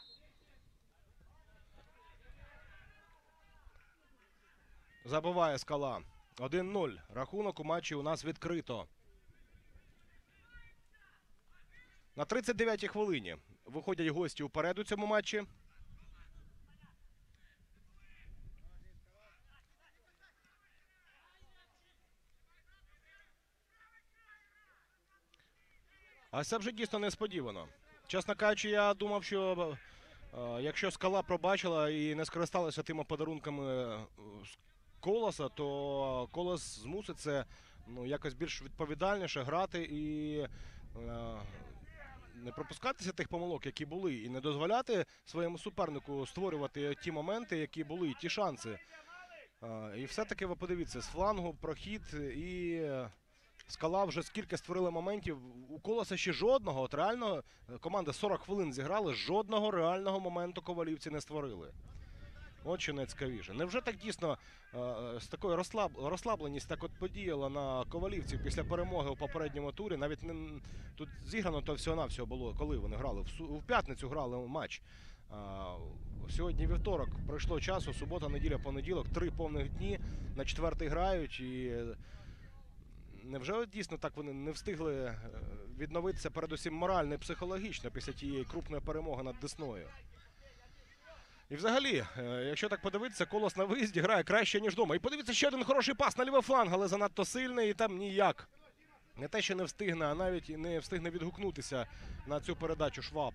забиває Скала. один нуль. Рахунок у матчі у нас відкрито. На тридцять дев'ятій хвилині виходять гості уперед у цьому матчі. А це вже дійсно несподівано. Чесно кажучи, я думав, що е, якщо Скала пробачила і не скористалася тими подарунками з Колоса, то Колос змусить це ну, якось більш відповідальніше грати і е, не пропускатися тих помилок, які були, і не дозволяти своєму супернику створювати ті моменти, які були, ті шанси. Е, і все-таки ви подивіться, з флангу прохід і... Скала вже скільки створили моментів. У Колоса ще жодного, от реально, команда сорок хвилин зіграли, жодного реального моменту ковалівці не створили. От що найцікавіше. Невже так дійсно з такою розслаб... розслабленість так от подіяла на ковалівців після перемоги у попередньому турі? Навіть не... тут зіграно то всього-навсього було, коли вони грали. В, Су... в п'ятницю грали матч Сьогодні вівторок, пройшло часу, субота, неділя, понеділок, три повних дні, на четвертий грають. І невже дійсно так вони не встигли відновитися передусім морально і психологічно після тієї крупної перемоги над Десною? І взагалі, якщо так подивитися, Колос на виїзді грає краще, ніж вдома. І подивіться, ще один хороший пас на лівий фланг, але занадто сильний і там ніяк. Не те, що не встигне, а навіть не встигне відгукнутися на цю передачу Шваб.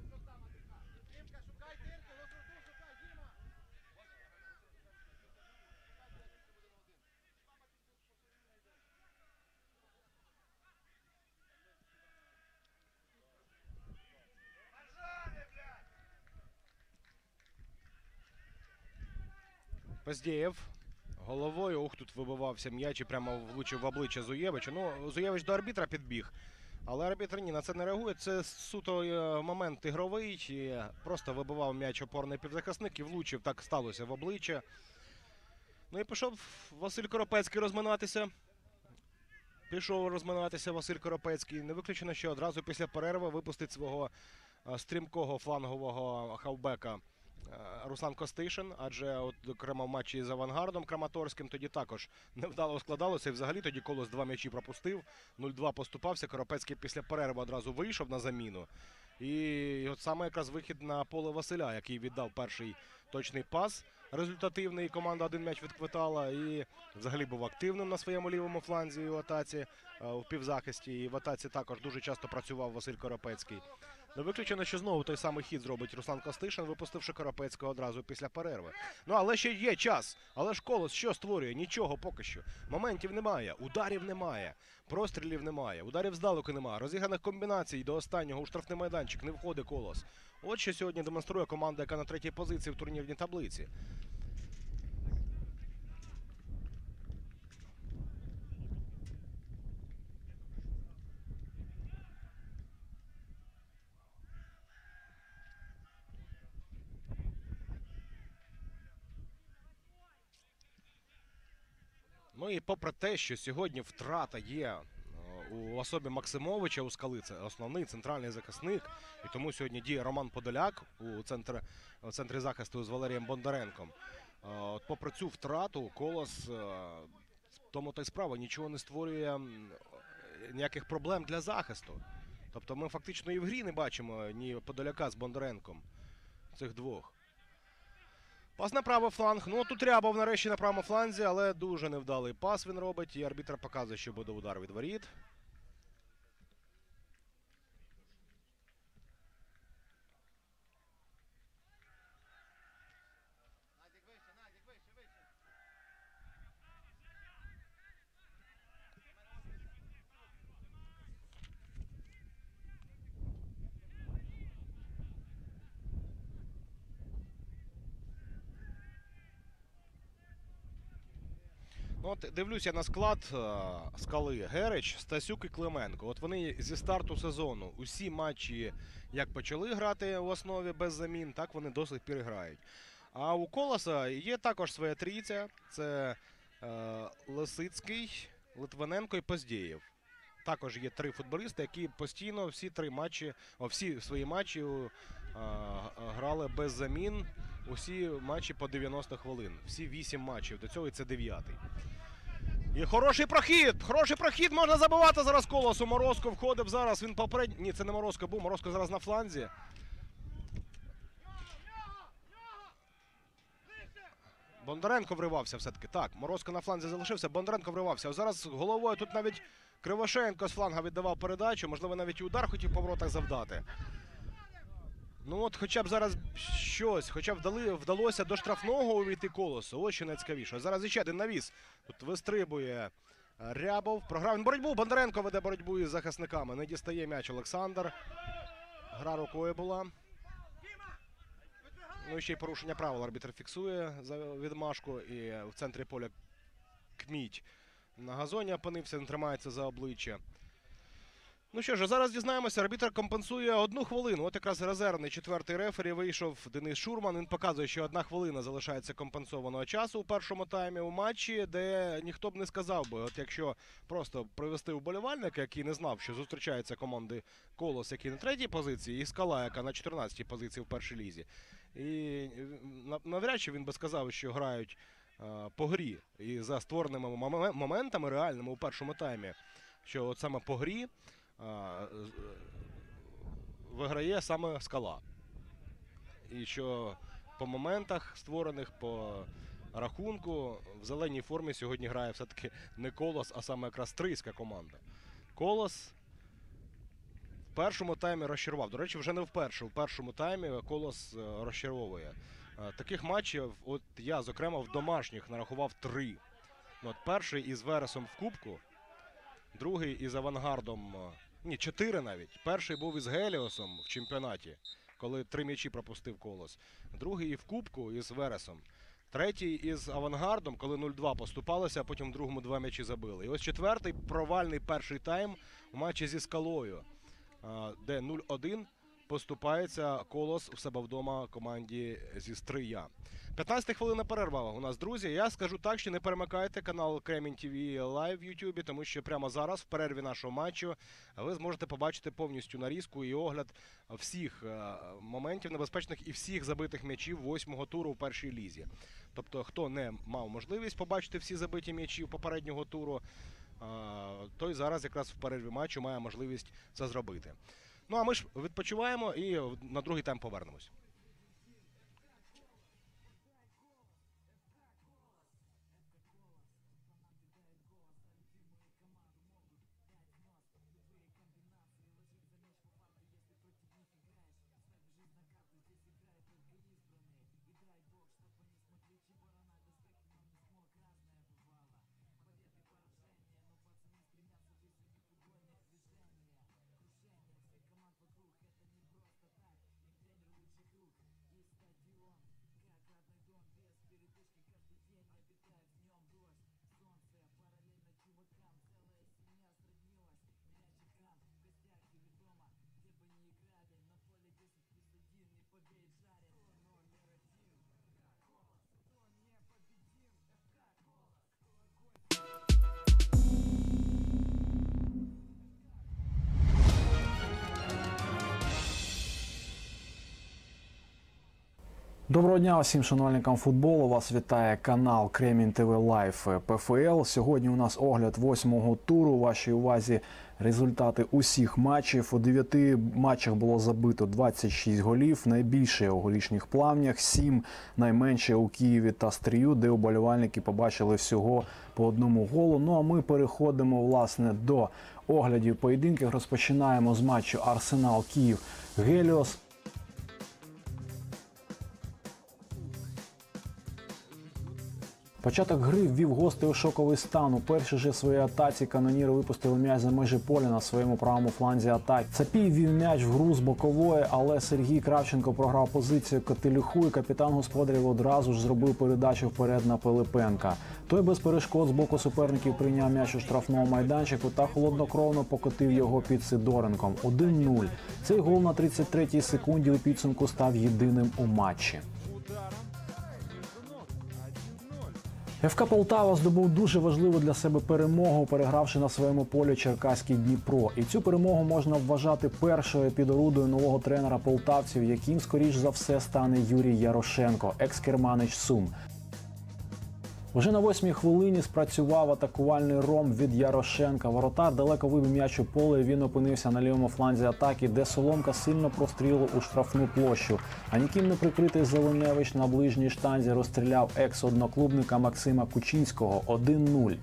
Поздєєв головою, ух, тут вибивався м'яч і прямо влучив в обличчя Зуєвича. Ну, Зуєвич до арбітра підбіг, але арбітр ні, на це не реагує. Це суто момент ігровий, і просто вибивав м'яч опорний півзахисник і влучив, так сталося в обличчя. Ну і пішов Василь Коропецький розминатися. Пішов розминатися Василь Коропецький. Не виключено, що одразу після перерви випустить свого стрімкого флангового хавбека Руслан Костишин, адже от, окремо в матчі з Авангардом Краматорським тоді також невдало складалося. І взагалі тоді Колос два м'ячі пропустив, нуль-два поступався. Коропецький після перерви одразу вийшов на заміну. І от саме якраз вихід на поле Василя, який віддав перший точний пас результативний. Команда один м'яч відквитала і взагалі був активним на своєму лівому фланзі в атаці, в півзахисті. І в атаці також дуже часто працював Василь Коропецький. Не виключено, що знову той самий хід зробить Руслан Костишин, випустивши Коропецького одразу після перерви. Ну, але ще є час. Але ж Колос що створює? Нічого поки що. Моментів немає, ударів немає, прострілів немає, ударів здалеку немає, розіграних комбінацій до останнього у штрафний майданчик не входить Колос. От що сьогодні демонструє команда, яка на третій позиції в турнірній таблиці. Ну і попри те, що сьогодні втрата є у особі Максимовича у Скали, це основний центральний захисник, і тому сьогодні діє Роман Подоляк у центрі, у центрі захисту з Валерієм Бондаренком. От попри цю втрату, Колос, тому та й справа, нічого не створює, ніяких проблем для захисту. Тобто ми фактично і в грі не бачимо ні Подоляка з Бондаренком, цих двох. Пас на правий фланг. Ну, тут Рябов нарешті на правому фланзі, але дуже невдалий пас він робить. І арбітр показує, що буде удар від воріт. Ну, от дивлюся на склад е, Скали: Герич, Стасюк і Клименко. От вони зі старту сезону усі матчі, як почали грати в основі без замін, так вони до сих пір грають. А у Колоса є також своя трійця. Це е, Лисицький, Литвиненко і Поздєєв. Також є три футболісти, які постійно всі три матчі, о, всі свої матчі е, грали без замін. Усі матчі по дев'яносто хвилин. Всі вісім матчів. До цього і це дев'ятий. І хороший прохід! Хороший прохід! Можна забивати зараз Колосу. Морозко входив зараз. Він попередньо... Ні, це не Морозко був. Морозко зараз на фланзі. Бондаренко вривався все-таки. Так, Морозко на фланзі залишився. Бондаренко вривався. А зараз головою тут навіть Кривошеєнко з фланга віддавав передачу. Можливо, навіть і удар хотів по воротах завдати. Ну от хоча б зараз щось, хоча б вдали, вдалося до штрафного увійти Колосу. Ось що найцікавіше. Зараз іще один навіс. Тут вистрибує Рябов. Програв він боротьбу. Бондаренко веде боротьбу із захисниками. Не дістає м'яч Олександр. Гра рукою була. Ну і ще й порушення правил арбітр фіксує за відмашку. І в центрі поля Кміть на газоні опинився, він тримається за обличчя. Ну що ж, зараз дізнаємося, арбітр компенсує одну хвилину. От якраз резервний четвертий рефері вийшов Денис Шурман. Він показує, що одна хвилина залишається компенсованого часу у першому таймі у матчі, де ніхто б не сказав би, от якщо просто привести вболівальника, який не знав, що зустрічаються команди Колос, які на третій позиції, і Скала, яка на чотирнадцятій позиції в першій лізі. І навряд чи він би сказав, що грають а, по грі і за створеними моментами реальними у першому таймі, що от саме по грі виграє саме Скала. І що по моментах створених, по рахунку, в зеленій формі сьогодні грає все-таки не Колос, а саме якраз Стрийська команда. Колос в першому таймі розчарував. До речі, вже не вперше. В першому таймі Колос розчаровує. Таких матчів, от я, зокрема, в домашніх нарахував три. От перший із Вересом в Кубку, другий із Авангардом, ні, чотири навіть. Перший був із Геліосом в чемпіонаті, коли три м'ячі пропустив Колос. Другий і в Кубку із Вересом. Третій із Авангардом, коли нуль-два поступалися, а потім в другому два м'ячі забили. І ось четвертий провальний перший тайм у матчі зі Скалою, де нуль-один поступається Колос у себе вдома команді зі Стрия. п'ятнадцята хвилина перерва у нас, друзі. Я скажу так, що не перемикайте канал Кремінь ТВ Лайв в Ютубі, тому що прямо зараз, в перерві нашого матчу, ви зможете побачити повністю нарізку і огляд всіх моментів небезпечних і всіх забитих м'ячів восьмого туру в першій лізі. Тобто, хто не мав можливість побачити всі забиті м'ячі попереднього туру, той зараз якраз в перерві матчу має можливість це зробити. Ну, а ми ж відпочиваємо і на другий тайм повернемось. Доброго дня усім шанувальникам футболу. Вас вітає канал Кремінь ТВ Лайв ПФЛ. Сьогодні у нас огляд восьмого туру. У вашій увазі результати усіх матчів. У дев'яти матчах було забито двадцять шість голів. Найбільше у Горішніх Плавнях, сім найменше у Києві та Стрию, де уболівальники побачили всього по одному голу. Ну а ми переходимо, власне, до оглядів поєдинків. Розпочинаємо з матчу Арсенал Київ Геліос. Початок гри ввів гостей у шоковий стан. У першій же своїй атаці каноніри випустили м'яч за межі поля на своєму правому фланзі атаки. Цапій ввів м'яч в гру з бокової, але Сергій Кравченко програв позицію Котелюху і капітан господарів одразу ж зробив передачу вперед на Пилипенка. Той без перешкод з боку суперників прийняв м'яч у штрафному майданчику та холоднокровно покотив його під Сидоренком. один нуль. Цей гол на тридцять третій секунді у підсумку став єдиним у матчі. ФК Полтава здобув дуже важливу для себе перемогу, перегравши на своєму полі черкаський Дніпро. І цю перемогу можна вважати першою під орудою нового тренера полтавців, яким, скоріш за все, стане Юрій Ярошенко, екс-керманич Сум. Вже на восьмій хвилині спрацював атакувальний ромб від Ярошенка. Воротар далеко вибив м'яч у поле, і він опинився на лівому фланзі атаки, де Соломка сильно прострілив у штрафну площу. А ніким не прикритий Зеленевич на ближній штанзі розстріляв екс-одноклубника Максима Кучинського один нуль.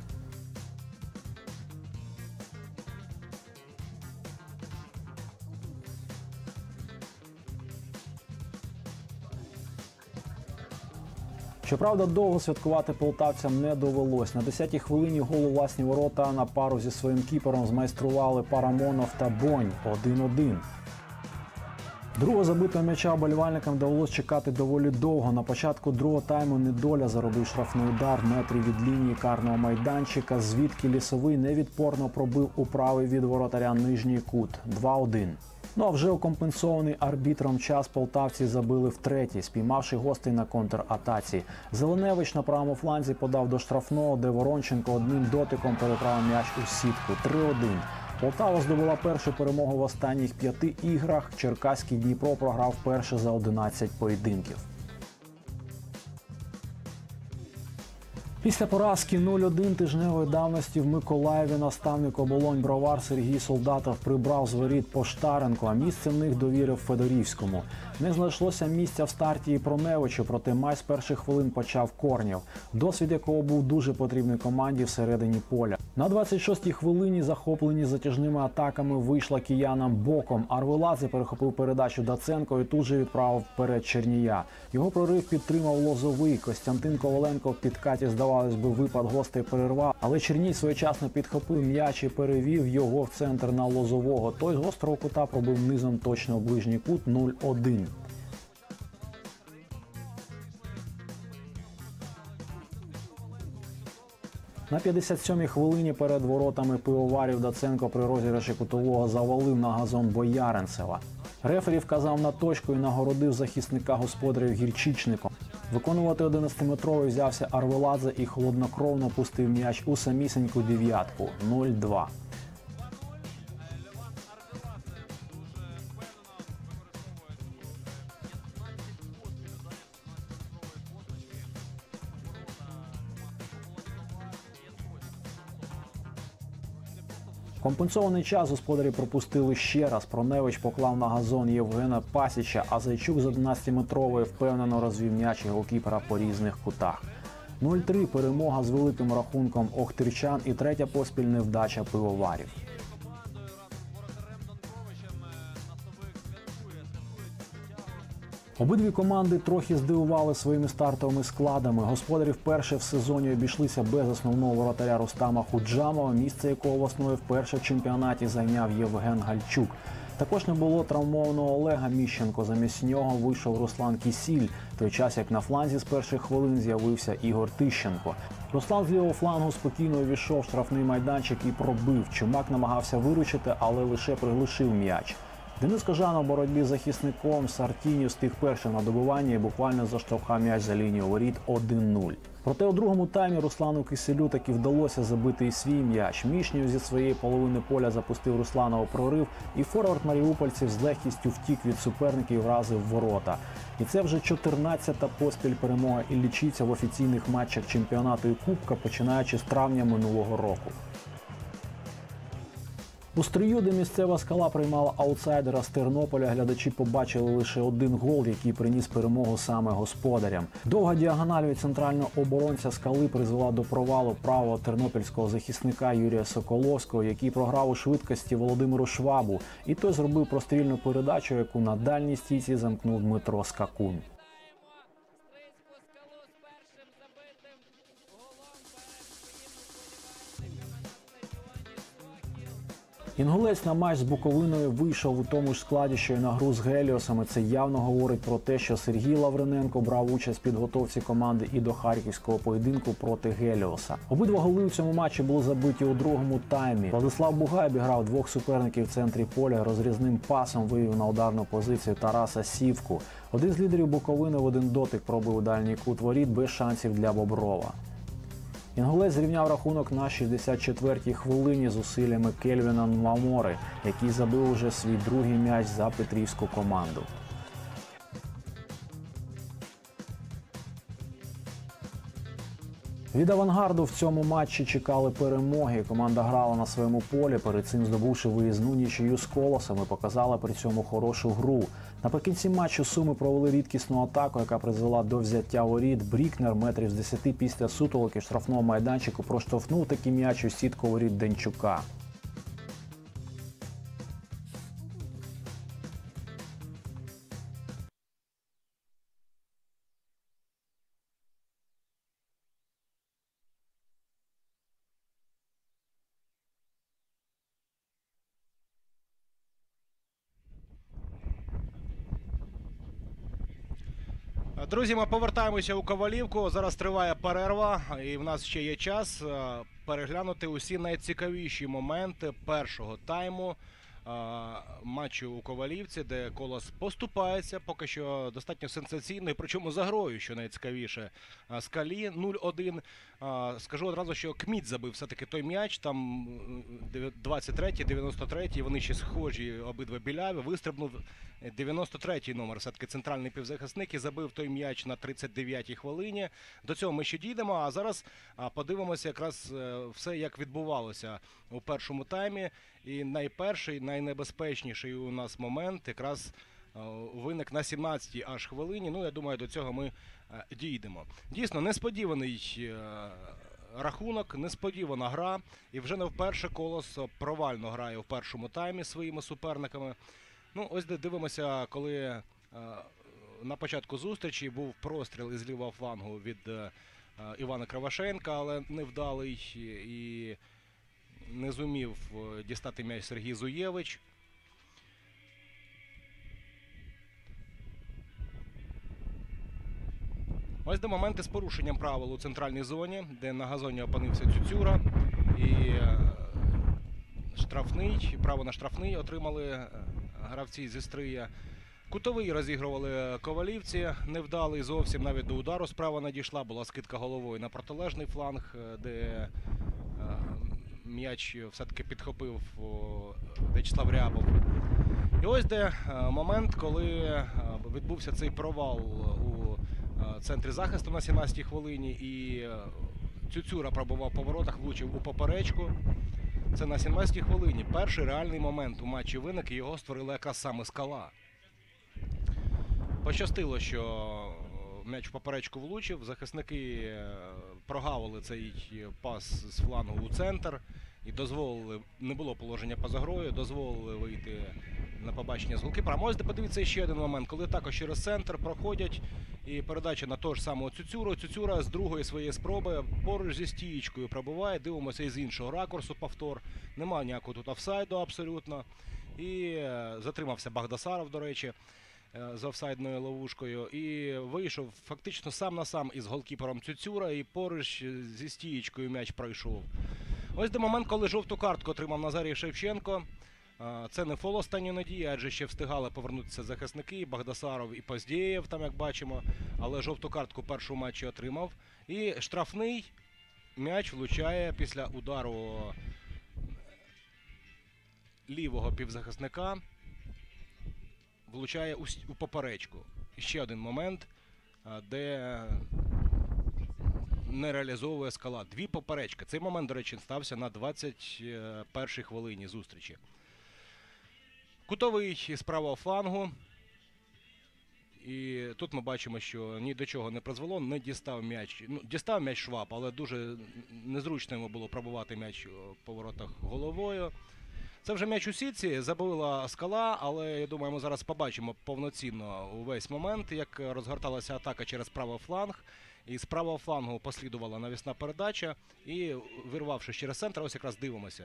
Щоправда, довго святкувати полтавцям не довелось. На десятій хвилині гол у власні ворота на пару зі своїм кіпером змайстрували Парамонов та Бонь один один. Другого забитого м'яча вболівальникам довелось чекати доволі довго. На початку другого тайму Недоля заробив штрафний удар в метрі від лінії карного майданчика, звідки Лісовий невідпорно пробив у правий від воротаря нижній кут. два один. Ну а вже укомпенсований арбітром час полтавці забили втретє, спіймавши гостей на контратаці. Зеленевич на правому фланзі подав до штрафного, де Воронченко одним дотиком переправив м'яч у сітку. три один. Полтава здобула першу перемогу в останніх п'яти іграх. Черкаський Дніпро програв вперше за одинадцять поєдинків. Після поразки нуль один тижневої давності в Миколаєві наставник Оболонь Бровар Сергій Солдатов прибрав з воріт Поштаренко, а місце в них довірив Федорівському. Не знайшлося місця в старті і Проневичу, проте матч з перших хвилин почав Корнєв, досвід якого був дуже потрібний команді всередині поля. На двадцять шостій хвилині, захоплені затяжними атаками, вийшла киянам боком. Арвеладзе перехопив передачу Даценко і тут же відправив вперед Чернія. Його прорив підтримав Лозовий. Костянтин Коваленко в підкаті, здавалось би, випад гостей перервав, але Черній своєчасно підхопив м'яч і перевів його в центр на Лозового. Той з гострого кута пробив низом точно в ближній кут. нуль один. На п'ятдесят сьомій хвилині перед воротами пивоварів Даценко при розіграші кутового завалив на газон Бояринцева. Рефері вказав на точку і нагородив захисника господарів гірчичником. Виконувати одинадцятиметровий взявся Арвеладзе і холоднокровно пустив м'яч у самісіньку дев'ятку. нуль два. Компенсований час господарі пропустили ще раз. Проневич поклав на газон Євгена Пасіча, а Зайчук з одинадцятиметрової впевнено розвів м'яч голкіпера по різних кутах. нуль три перемога з великим рахунком охтирчан і третя поспіль невдача пивоварів. Обидві команди трохи здивували своїми стартовими складами. Господарі вперше в сезоні обійшлися без основного воротаря Рустама Худжамова, місце якого в основі вперше в чемпіонаті зайняв Євген Гальчук. Також не було травмованого Олега Міщенко, замість нього вийшов Руслан Кісіль, в той час як на фланзі з перших хвилин з'явився Ігор Тищенко. Руслан з лівого флангу спокійно увійшов в штрафний майданчик і пробив. Чумак намагався виручити, але лише приглушив м'яч. Денис Кожанов в боротьбі з захисником Сартіні встиг першим на добивання і буквально заштовхав м'яч за лінію воріт один нуль. Проте у другому таймі Руслану Киселю таки вдалося забити і свій м'яч. Мішнів зі своєї половини поля запустив Руслана у прорив, і форвард маріупольців з легкістю втік від суперників і вразив ворота. І це вже чотирнадцята поспіль перемога іллічівця в офіційних матчах чемпіонату і Кубка, починаючи з травня минулого року. У Стрию, де місцева Скала приймала аутсайдера з Тернополя, глядачі побачили лише один гол, який приніс перемогу саме господарям. Довга діагональ від центрального оборонця Скали призвела до провалу правого тернопільського захисника Юрія Соколовського, який програв у швидкості Володимиру Швабу, і той зробив прострільну передачу, яку на дальній стійці замкнув Дмитро Скакун. Інгулець на матч з Буковиною вийшов у тому ж складі, що й на гру з Геліосом. Це явно говорить про те, що Сергій Лавриненко брав участь в підготовці команди і до харківського поєдинку проти Геліоса. Обидва голи у цьому матчі були забиті у другому таймі. Владислав Бугай обіграв двох суперників в центрі поля, розрізним пасом вивів на ударну позицію Тараса Сівку. Один з лідерів Буковини в один дотик пробив у дальній кут воріт без шансів для Боброва. Інгулець зрівняв рахунок на шістдесят четвертій хвилині зусиллями Кельвіна Мамори, який забив уже свій другий м'яч за петрівську команду. Від «Авангарду» в цьому матчі чекали перемоги. Команда грала на своєму полі, перед цим здобувши виїзну нічию з Колосом, і показала при цьому хорошу гру. Наприкінці матчу Суми провели рідкісну атаку, яка призвела до взяття воріт. Брікнер метрів з десяти після сутолоки штрафного майданчику проштовхнув таки м'яч у сітку воріт Денчука. Друзі, ми повертаємося у Ковалівку. Зараз триває перерва, і в нас ще є час е, переглянути усі найцікавіші моменти першого тайму е, матчу у Ковалівці, де Колос поступається, поки що достатньо сенсаційно, і причому за грою, що найцікавіше, е, Скалі нуль один. Е, скажу одразу, що Кміт забив все-таки той м'яч, там двадцять третій, дев'яносто третій, вони ще схожі обидва біляві, вистрибнув дев'яносто третій номер, все-таки центральний півзахисник, і забив той м'яч на тридцять дев'ятій хвилині. До цього ми ще дійдемо, а зараз а, подивимося якраз е, все, як відбувалося у першому таймі. І найперший, найнебезпечніший у нас момент якраз е, виник на сімнадцятій аж хвилині. Ну, я думаю, до цього ми е, дійдемо. Дійсно, несподіваний е, рахунок, несподівана гра. І вже не вперше Колос провально грає в першому таймі своїми суперниками. Ну, ось де дивимося, коли е, на початку зустрічі був простріл із лівого флангу від е, Івана Кривошеєнка, але невдалий, і не зумів е, дістати м'яч Сергій Зуєвич. Ось де моменти з порушенням правил у центральній зоні, де на газоні опинився Цюцюра, і е, штрафний, право на штрафний отримали е, гравці зі Стрия. Кутовий розігрували ковалівці, невдалий зовсім, навіть до удару справа надійшла, була скидка головою на протилежний фланг, де е, м'яч все-таки підхопив о, В'ячеслав Рябов. І ось де е, момент, коли е, відбувся цей провал у е, центрі захисту на сімнадцятій хвилині, і е, Цюцюра пробував по воротах, влучив у поперечку. Це на сімнадцятій хвилині. Перший реальний момент у матчі виник, і його створила якраз саме Скала. Пощастило, що м'яч в поперечку влучив, захисники прогавили цей пас з флангу у центр і дозволили, не було положення поза грою, дозволили вийти на побачення з голкіпера. Ось де подивіться ще один момент, коли також через центр проходять і передача на того ж самого Цюцюру. Цюцюра з другої своєї спроби поруч зі стієчкою пробиває, дивимося із іншого ракурсу повтор. Нема ніякого тут офсайду абсолютно. І затримався Багдасаров, до речі, з офсайдною ловушкою, і вийшов фактично сам на сам із голкіпером Цюцюра, і поруч зі стієчкою м'яч пройшов. Ось де момент, коли жовту картку отримав Назарій Шевченко. Це не фол останньої надії, адже ще встигали повернутися захисники, Багдасаров і Поздєєв, там як бачимо, але жовту картку першу матчі отримав. І штрафний м'яч влучає після удару лівого півзахисника, влучає у, у поперечку. І ще один момент, де не реалізовує Скала. Дві поперечки. Цей момент, до речі, стався на двадцять першій хвилині зустрічі. Кутовий із правого флангу. І тут ми бачимо, що ні до чого не призвело, не дістав м'яч. Ну, дістав м'яч Шваб, але дуже незручно йому було пробувати м'яч по воротах головою. Це вже м'яч у сітці, забила Скала, але я думаю, ми зараз побачимо повноцінно увесь момент, як розгорталася атака через правий фланг. І з правого флангу послідувала навісна передача, і вирвавши через центр, ось якраз дивимося.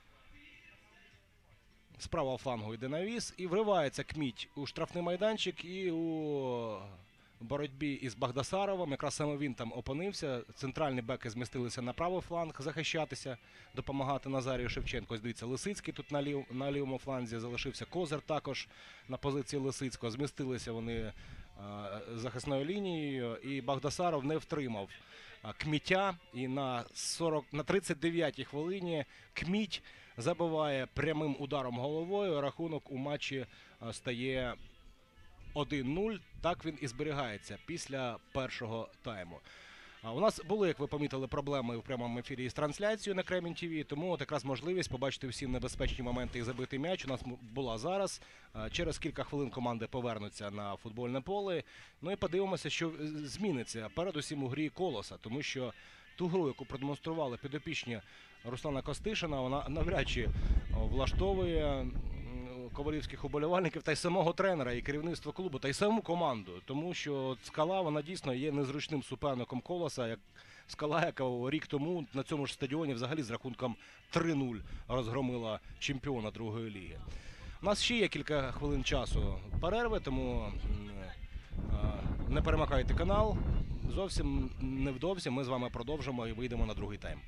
З правого флангу йде навіс, і вривається Кміть у штрафний майданчик, і у боротьбі із Багдасаровим, якраз саме він там опинився. Центральні беки змістилися на правий фланг захищатися, допомагати Назарію Шевченко. Ось дивіться, Лисицький тут на, лів, на лівому фланзі, залишився Козир також на позиції Лисицького. Змістилися вони а, захисною лінією, і Багдасаров не втримав а, Кмітя, і на, сорок, на тридцять дев'ятій хвилині Кміть забиває прямим ударом головою. Рахунок у матчі а, стає один нуль. Так він і зберігається після першого тайму. А у нас були, як ви помітили, проблеми в прямому ефірі із трансляцією на Кремінь ТВ, тому от якраз можливість побачити всі небезпечні моменти і забитий м'яч у нас була зараз. Через кілька хвилин команди повернуться на футбольне поле. Ну і подивимося, що зміниться передусім у грі Колоса, тому що ту гру, яку продемонстрували підопічні Руслана Костишина, вона навряд чи влаштовує ковалівських уболівальників та й самого тренера, і керівництва клубу, та й саму команду. Тому що Скала, вона дійсно є незручним суперником Колоса. Як Скала, яка рік тому на цьому ж стадіоні взагалі з рахунком три нуль розгромила чемпіона другої ліги. У нас ще є кілька хвилин часу перерви, тому Не перемикайте канал. Зовсім невдовзі ми з вами продовжимо і вийдемо на другий тайм.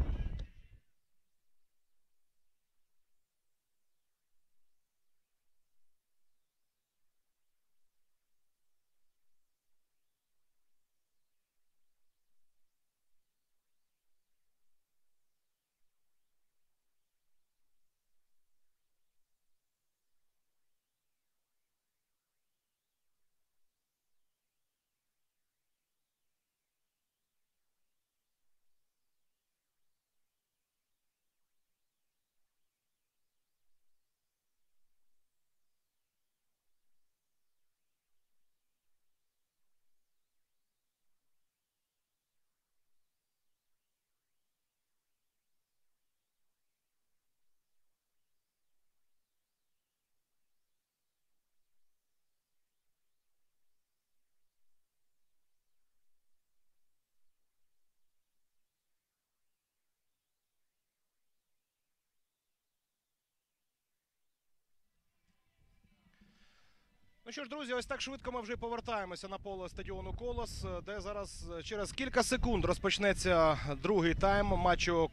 Ну що ж, друзі, ось так швидко ми вже повертаємося на поле стадіону «Колос», де зараз через кілька секунд розпочнеться другий тайм матчу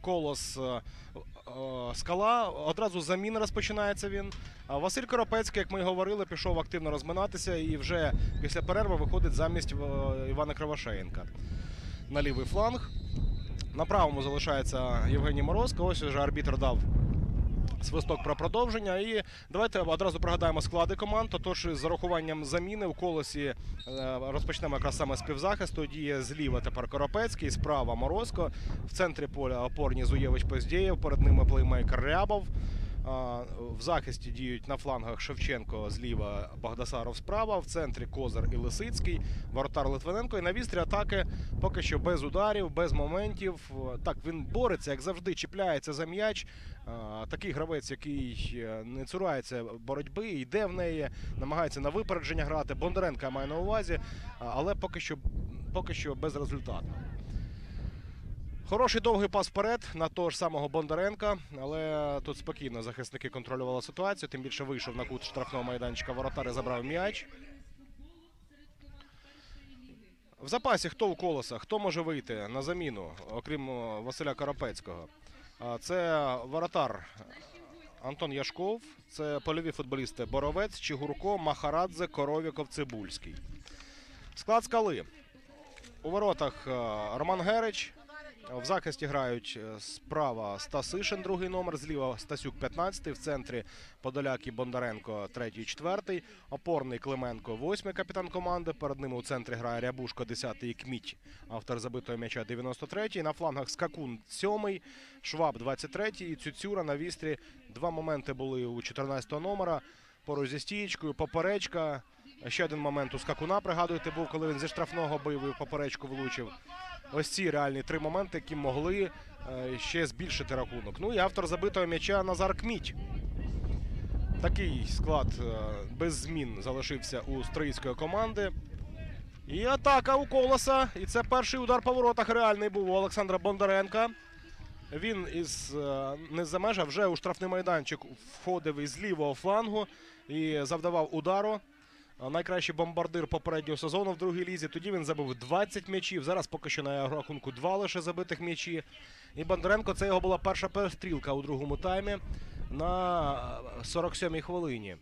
«Колос-Скала». Одразу заміна розпочинається він. Василь Коропецький, як ми і говорили, пішов активно розминатися і вже після перерви виходить замість Івана Кривошеєнка на лівий фланг. На правому залишається Євгеній Морозко. Ось вже арбітр дав свисток про продовження. І давайте одразу пригадаємо склади команд. Тож з зарахуванням заміни у «Колосі» розпочнемо якраз саме з півзахисту. Діє зліва тепер Коропецький, справа Морозко. В центрі поля опорні Зуєвич-Поздєєв, перед ними плеймейкер Рябов. В захисті діють на флангах Шевченко зліва, Багдасаров справа, в центрі Козир і Лисицький, воротар Литвиненко. І на вістрі атаки поки що без ударів, без моментів. Так, він бореться, як завжди, чіпляється за м'яч. Такий гравець, який не цурається боротьби, йде в неї, намагається на випередження грати. Бондаренка має на увазі, але поки що, поки що безрезультатно. Хороший довгий пас вперед на того ж самого Бондаренка, але тут спокійно захисники контролювали ситуацію, тим більше вийшов на кут штрафного майданчика воротар і забрав м'яч. В запасі хто у «Колоса, хто може вийти на заміну, окрім Василя Коропецького? Це воротар Антон Яшков, це польові футболісти Боровець, Чигурко, Махарадзе, Коровіков, Цибульський. Склад «Скали». У воротах Роман Герич. В захисті грають справа Стасишин, другий номер, зліва Стасюк, п'ятнадцятий, в центрі Подоляк і Бондаренко, третій, четвертий, опорний Клименко, восьмий, капітан команди, перед ними у центрі грає Рябушко, десятий, і Кміть, автор забитого м'яча, дев'яносто третій, на флангах Скакун, сьомий, Шваб, двадцять третій, і Цюцюра на вістрі. Два моменти були у чотирнадцятого номера, поруч зі стієчкою, поперечка. Ще один момент у Скакуна, пригадуєте, був, коли він зі штрафного бив і поперечку влучив. Ось ці реальні три моменти, які могли е, ще збільшити рахунок. Ну і автор забитого м'яча Назар Кміть. Такий склад е, без змін залишився у стрийської команди. І атака у «Колоса». І це перший удар по воротах реальний був у Олександра Бондаренка. Він із е, не за межа вже у штрафний майданчик входив із лівого флангу і завдавав удару. Найкращий бомбардир попереднього сезону в другій лізі. Тоді він забив двадцять м'ячів. Зараз поки що на рахунку два лише забитих м'ячі. І Бондаренко, це його була перша перестрілка у другому таймі на сорок сьомій хвилині.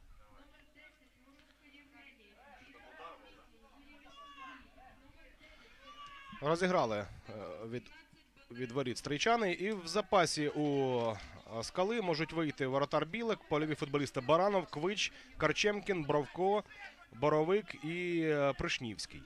Розіграли від, від воріт стрийчани. І в запасі у «Скали» можуть вийти воротар Білик, польові футболісти Баранов, Квич, Карчемкін, Бровко, Боровик і Пришнівський.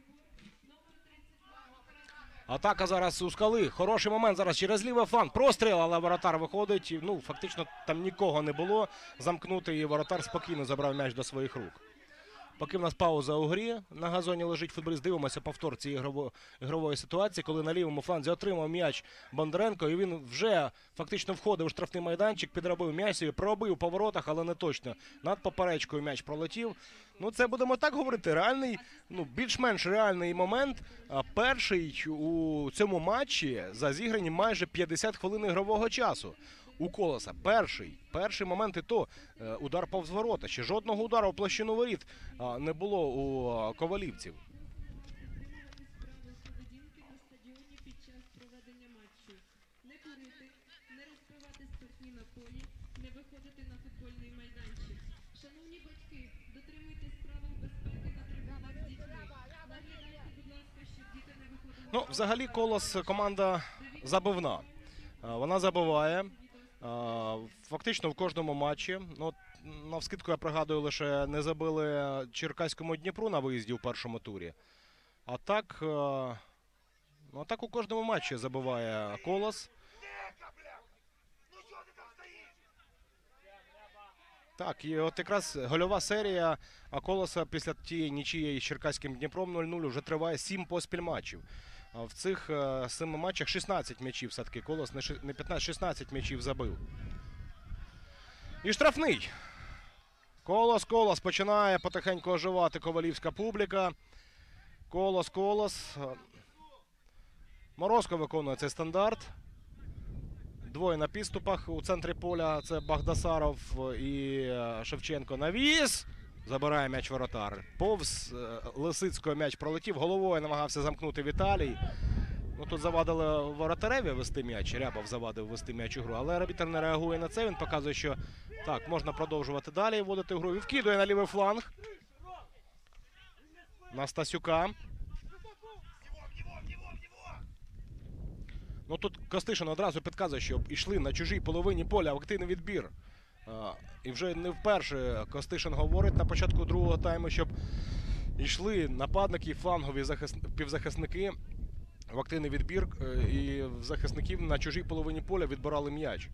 Атака зараз у «Скали». Хороший момент зараз через лівий фланг. Простріл, але воротар виходить. Ну, фактично там нікого не було замкнути, і воротар спокійно забрав м'яч до своїх рук. Поки в нас пауза у грі, на газоні лежить футболіст. Дивимося повтор цієї ігрової, ігрової ситуації, коли на лівому фланзі отримав м'яч Бондаренко, і він вже фактично входив у штрафний майданчик, підробив м'яч, пробив по воротах, але не точно. Над поперечкою м'яч пролетів. Ну, це будемо так говорити, реальний, ну, більш-менш реальний момент. А перший у цьому матчі за зіграні майже п'ятдесят хвилин ігрового часу. у Колоса. Перший, перший момент і то е, удар повз ворота. Ще жодного удару у площину воріт е, не було у е, ковалівців. Ну, взагалі, Колос команда забивна. Е, Вона забиває е, фактично в кожному матчі. Ну, навскидку, я пригадую, лише не забили Черкаському Дніпру на виїзді у першому турі. А так, е, ну, а так у кожному матчі забиває Колос. Так, і от якраз гольова серія Колоса після тієї нічиєї з Черкаським Дніпром нуль нуль вже триває сім поспіль матчів. А в цих е, семи матчах шістнадцять м'ячів все-таки Колос, не ши- не п'ятнадцять, шістнадцять м'ячів забив. І штрафний. Колос, Колос починає потихеньку оживати ковалівська публіка. Колос, Колос. Морозко виконує цей стандарт. Двоє на підступах у центрі поля. Це Багдасаров і е, Шевченко. Навіс. Забирає м'яч воротар. Повз е, Лисицького м'яч пролетів. Головою намагався замкнути Віталій. Ну, тут завадили воротареві вести м'яч. Рябов завадив вести м'яч у гру. Але арбітр не реагує на це. Він показує, що так, можна продовжувати далі вводити гру. І вкидує на лівий фланг. На Стасюка. Ну, тут Костишин одразу підказує, що йшли на чужій половині поля в активний відбір. А, і вже не вперше Костишин говорить на початку другого тайму, щоб йшли нападники, флангові захис... півзахисники в активний відбір, е, і в захисників на чужій половині поля відбирали м'яч.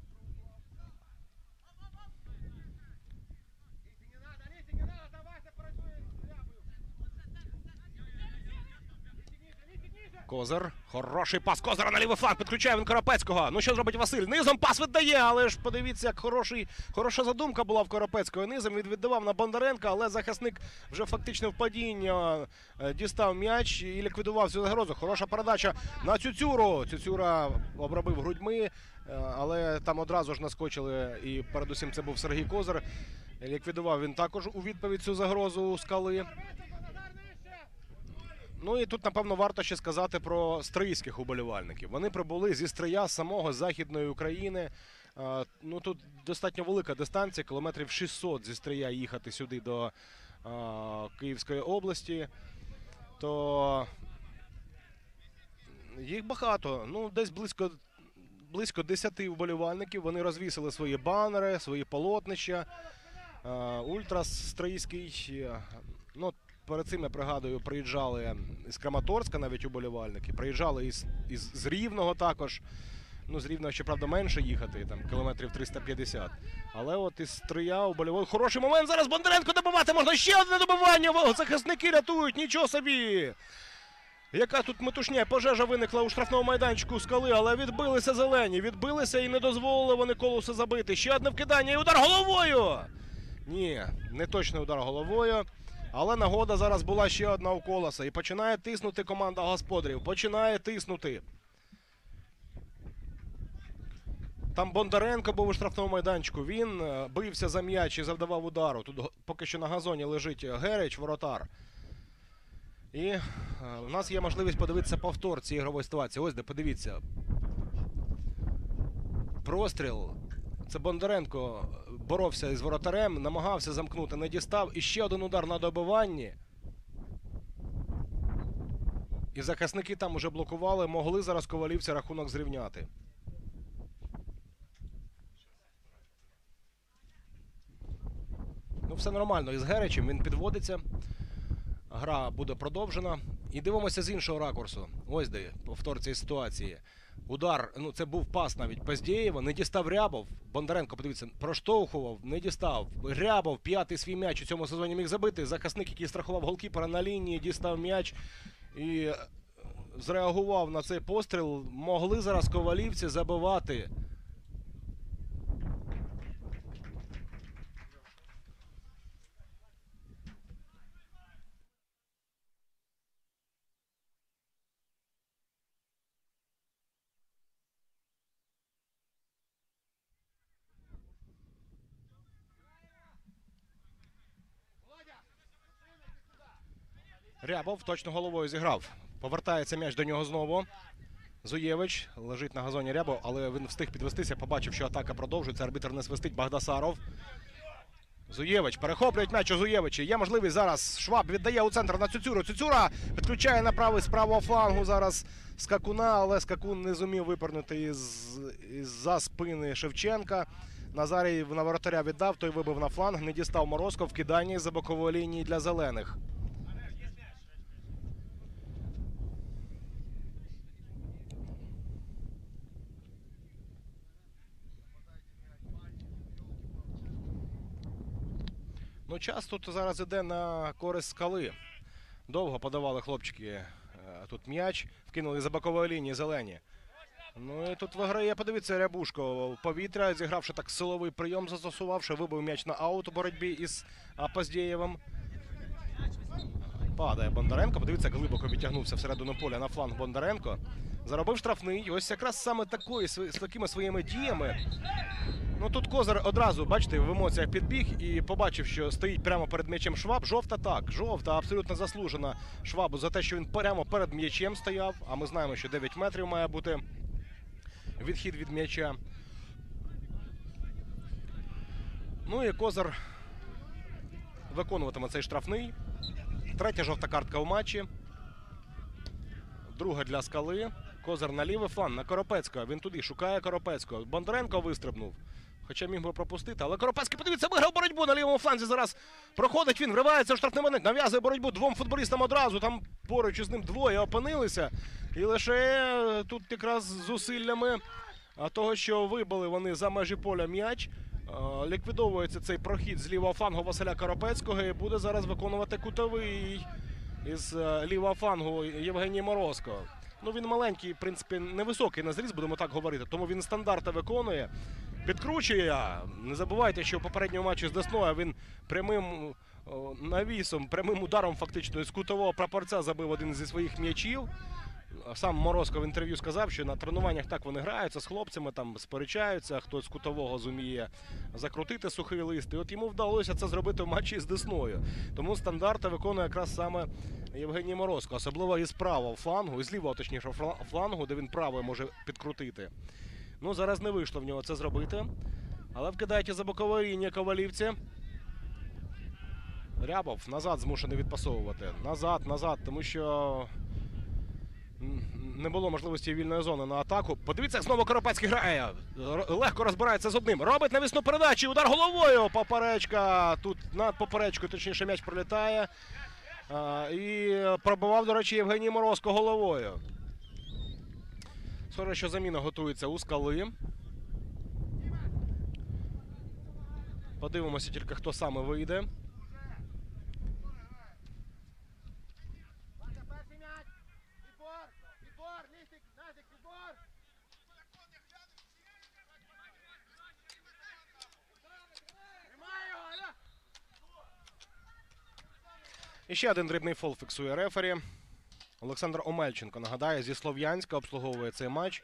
Козир. Хороший пас. Козира на лівий фланг. Підключає він Коропецького. Ну що зробить Василь? Низом пас віддає, але ж подивіться, як хороший, хороша задумка була в Коропецького. Низом він віддавав на Бондаренка, але захисник вже фактично в падіння е, дістав м'яч і ліквідував цю загрозу. Хороша передача на Цюцюру. Цюцюра обробив грудьми, е, але там одразу ж наскочили, і передусім це був Сергій Козир. Ліквідував він також у відповідь цю загрозу у Скали. Ну і тут, напевно, варто ще сказати про стрийських уболівальників. Вони прибули зі Стрия, з самого Західної України. А, ну тут достатньо велика дистанція, кілометрів шістсот зі Стрия їхати сюди до а, Київської області. То їх багато, ну десь близько, близько десяти вболівальників. Вони розвісили свої банери, свої полотнища. А, Ультрас стрийський, ну, перед цим, я пригадую, приїжджали з Краматорська навіть уболівальники, приїжджали із, із з Рівного також. Ну, з Рівного, щоправда, менше їхати, там, кілометрів триста п'ятдесят. Але от із Стрия уболівали. Хороший момент, зараз Бондаренко добивати можна. Ще одне добивання, захисники рятують, нічого собі. Яка тут метушня, пожежа виникла у штрафному майданчику Скали, але відбилися зелені, відбилися і не дозволили вони Колосу забити. Ще одне вкидання і удар головою. Ні, не точний удар головою. Але нагода зараз була ще одна у Колоса. І починає тиснути команда господарів. Починає тиснути. Там Бондаренко був у штрафному майданчику. Він бився за м'яч і завдавав удару. Тут поки що на газоні лежить Герич, воротар. І у нас є можливість подивитися повтор цієї ігрової ситуації. Ось де, подивіться. Простріл. Це Бондаренко боровся із воротарем, намагався замкнути, не дістав. І ще один удар на добиванні. І захисники там уже блокували, могли зараз ковалівці рахунок зрівняти. Ну, все нормально із Геричем, він підводиться. Гра буде продовжена. І дивимося з іншого ракурсу. Ось де повтор цієї ситуації. Удар, ну це був пас навіть Поздєєва, не дістав Рябов. Бондаренко, подивіться, проштовхував, не дістав. Рябов, п'ятий свій м'яч у цьому сезоні міг забити. Захисник, який страхував голкіпера на лінії, дістав м'яч і зреагував на цей постріл. Могли зараз ковалівці забивати. Рябов точно головою зіграв. Повертається м'яч до нього знову. Зуєвич лежить на газоні Рябов, але він встиг підвестися, побачив, що атака продовжується. Арбітр не свистить. Багдасаров. Зуєвич перехоплюють м'яч у Зуєвичі. Є можливість зараз. Шваб віддає у центр на Цюцюру. Цюцюра підключає на правий з правого флангу зараз Скакуна, але Скакун не зумів випернути із, із-за спини Шевченка. Назарій на воротаря віддав, той вибив на фланг, не дістав Морозко в киданні за бокової лінії для зелених. Ну, час тут зараз іде на користь Скали. Довго подавали хлопчики е, тут м'яч, вкинули за бокової лінії зелені. Ну і тут виграє, подивіться, Рябушко в повітря, зігравши так силовий прийом, застосувавши, вибив м'яч на аут у боротьбі із Поздєєвим. Падає Бондаренко, подивіться, глибоко відтягнувся всередину поля на фланг Бондаренко. Заробив штрафний, ось якраз саме такої, з такими своїми діями. Ну тут Козир одразу, бачите, в емоціях підбіг і побачив, що стоїть прямо перед м'ячем Шваб. Жовта так, жовта абсолютно заслужена Швабу за те, що він прямо перед м'ячем стояв. А ми знаємо, що дев'ять метрів має бути відхід від м'яча. Ну і Козир виконуватиме цей штрафний. Третя жовта картка у матчі. Друга для Скали. Козир на лівий фланг, на Коропецького. Він туди шукає Коропецького. Бондаренко вистрибнув. Хоча міг би пропустити. Але Коропецький, подивіться, виграв боротьбу на лівому фланзі. Зараз проходить він, вривається в штрафний момент, нав'язує боротьбу двом футболістам одразу. Там поруч із ним двоє опинилися. І лише тут якраз зусиллями того, що вибили вони за межі поля м'яч, ліквідовується цей прохід з лівого флангу Василя Коропецького і буде зараз виконувати кутовий із лівого флангу Євгеній Морозко. Ну, він маленький, в принципі, невисокий на зріст, будемо так говорити, тому він стандарти виконує. Підкручує. Не забувайте, що в попередньому матчі з Десною він прямим о, навісом, прямим ударом фактично з кутового прапорця забив один зі своїх м'ячів. Сам Морозко в інтерв'ю сказав, що на тренуваннях так вони граються з хлопцями, там сперечаються, хтось з кутового зуміє закрутити сухий лист. І от йому вдалося це зробити в матчі з Десною. Тому стандарти виконує якраз саме Євгеній Морозко. Особливо із правого флангу, із лівого, точніше, флангу, де він правою може підкрутити. Ну, зараз не вийшло в нього це зробити. Але вкидають і за бокової лінії ковалівці. Рябов назад змушений відпасовувати. Назад, назад, тому що не було можливості вільної зони на атаку. Подивіться, як знову Коропецький грає. Легко розбирається з одним. Робить навісну передачу. Удар головою. Поперечка. Тут над поперечкою, точніше, м'яч пролітає. А, і пробивав, до речі, Євгеній Морозко головою. Схоже, що заміна готується у Скали. Подивимося тільки, хто саме вийде. І ще один дрібний фол фіксує рефері. Олександр Омельченко, нагадаю, зі Слов'янська обслуговує цей матч.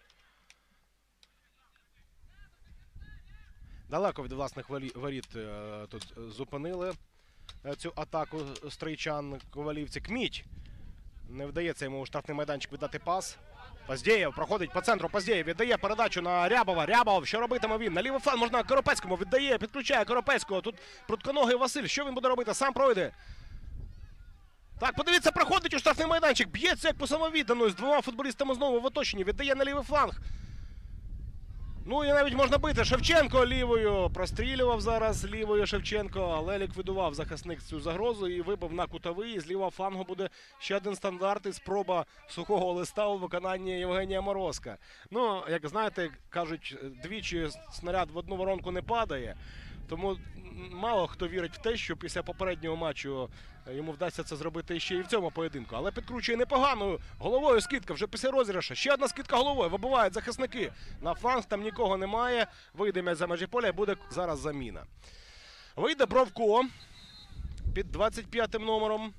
Далеко від власних воріт е, тут зупинили е, цю атаку стрийчан ковалівці. Кміть. Не вдається йому у штрафний майданчик віддати пас. Поздєєв проходить по центру. Поздєєв віддає передачу на Рябова. Рябов, що робитиме він? На лівий фланг можна Коропецькому. Віддає, підключає Коропецького. Тут прутконогий Василь. Що він буде робити? Сам пройде. Так, подивіться, проходить у штрафний майданчик. Б'ється як по самовіддану. З двома футболістами знову в оточенні. Віддає на лівий фланг. Ну і навіть можна бити. Шевченко лівою. Прострілював зараз лівою Шевченко, але ліквідував захисник цю загрозу і вибив на кутовий. З лівого флангу буде ще один стандарт і спроба сухого листа у виконанні Євгенія Морозка. Ну, як знаєте, кажуть, двічі снаряд в одну воронку не падає. Тому мало хто вірить в те, що після попереднього матчу йому вдасться це зробити ще і в цьому поєдинку. Але підкручує непоганою головою скидка вже після розіграшу. Ще одна скидка головою. Вибивають захисники. На фланг там нікого немає. Вийде м'яч за межі поля і буде зараз заміна. Вийде Бровко під двадцять п'ятим номером.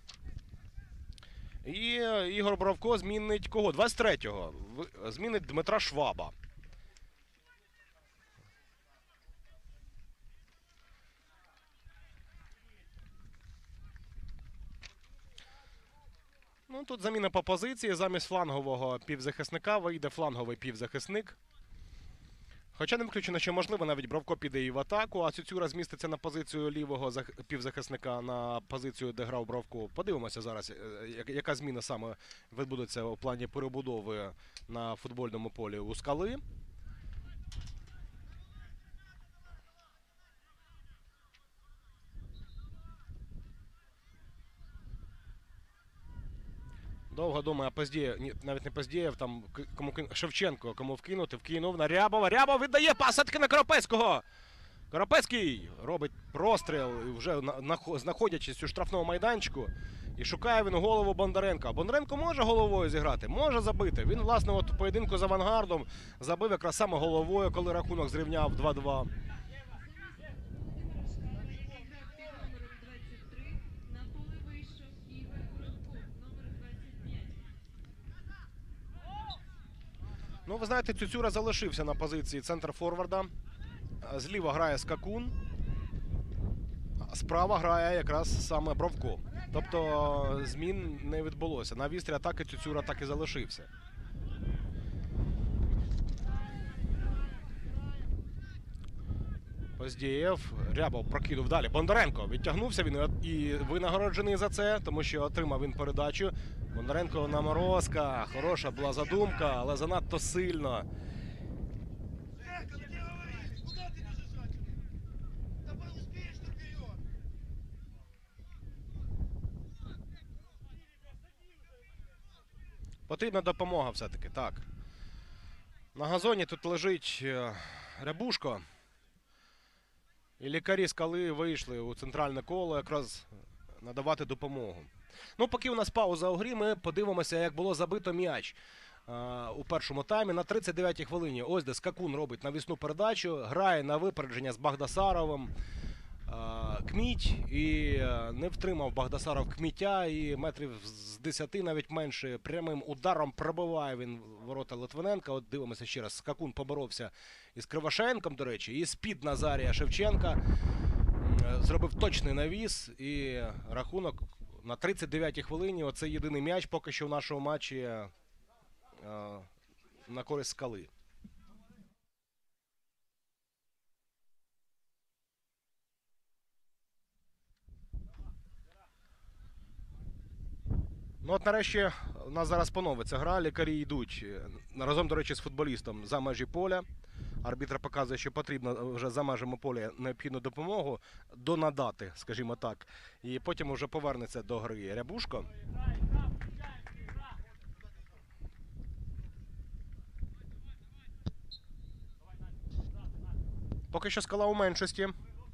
І Ігор Бровко змінить кого? двадцять третього. Змінить Дмитра Шваба. Ну, тут заміна по позиції. Замість флангового півзахисника вийде фланговий півзахисник. Хоча не виключено, що можливо навіть Бровко піде і в атаку, а Цюцюра зміститься на позицію лівого півзахисника, на позицію, де грав Бровко. Подивимося зараз, яка зміна саме відбудеться у плані перебудови на футбольному полі у Скали. Довго думає Поздєєв, ні, навіть не Поздєєв, там кому кину, Шевченко, кому вкинути, вкинув на Рябова. Рябов віддає пас, все-таки на Коропецького. Коропецький робить простріл, вже на, на, знаходячись у штрафному майданчику. І шукає він голову Бондаренка. Бондаренко може головою зіграти, може забити. Він, власне, от у поєдинку з Авангардом забив якраз саме головою, коли рахунок зрівняв два-два. Ну, ви знаєте, Цюцюра залишився на позиції центр-форварда. Зліва грає Скакун, а справа грає якраз саме Бровко. Тобто змін не відбулося. На вістрі атаки Цюцюра так і залишився. Поздєєв, Рябов прокинув далі. Бондаренко відтягнувся, він і винагороджений за це, тому що отримав він передачу. Бондаренко на Морозка. Хороша була задумка, але занадто сильно. Потрібна допомога все-таки, так. На газоні тут лежить Рябушко. І лікарі Скали вийшли у центральне коло якраз надавати допомогу. Ну, поки у нас пауза у грі, ми подивимося, як було забито м'яч а, у першому таймі. На тридцять дев'ятій хвилині ось де Скакун робить навісну передачу, грає на випередження з Багдасаровим. А, Кміть і а, не втримав Багдасаров Кмітя і метрів з десяти, навіть менше, прямим ударом пробиває він ворота Литвиненка. От дивимося ще раз, Скакун поборовся із Кривошеєнком, до речі, і з-під Назарія Шевченка зробив точний навіс і рахунок на тридцять дев'ятій хвилині. Оце єдиний м'яч поки що в нашому матчі а, на користь Скали. Ну от нарешті у нас зараз поновиться гра, лікарі йдуть разом, до речі, з футболістом за межі поля. Арбітр показує, що потрібно вже за межами поля необхідну допомогу донадати, скажімо так. І потім вже повернеться до гри Рябушко. Поки що Скала у меншості.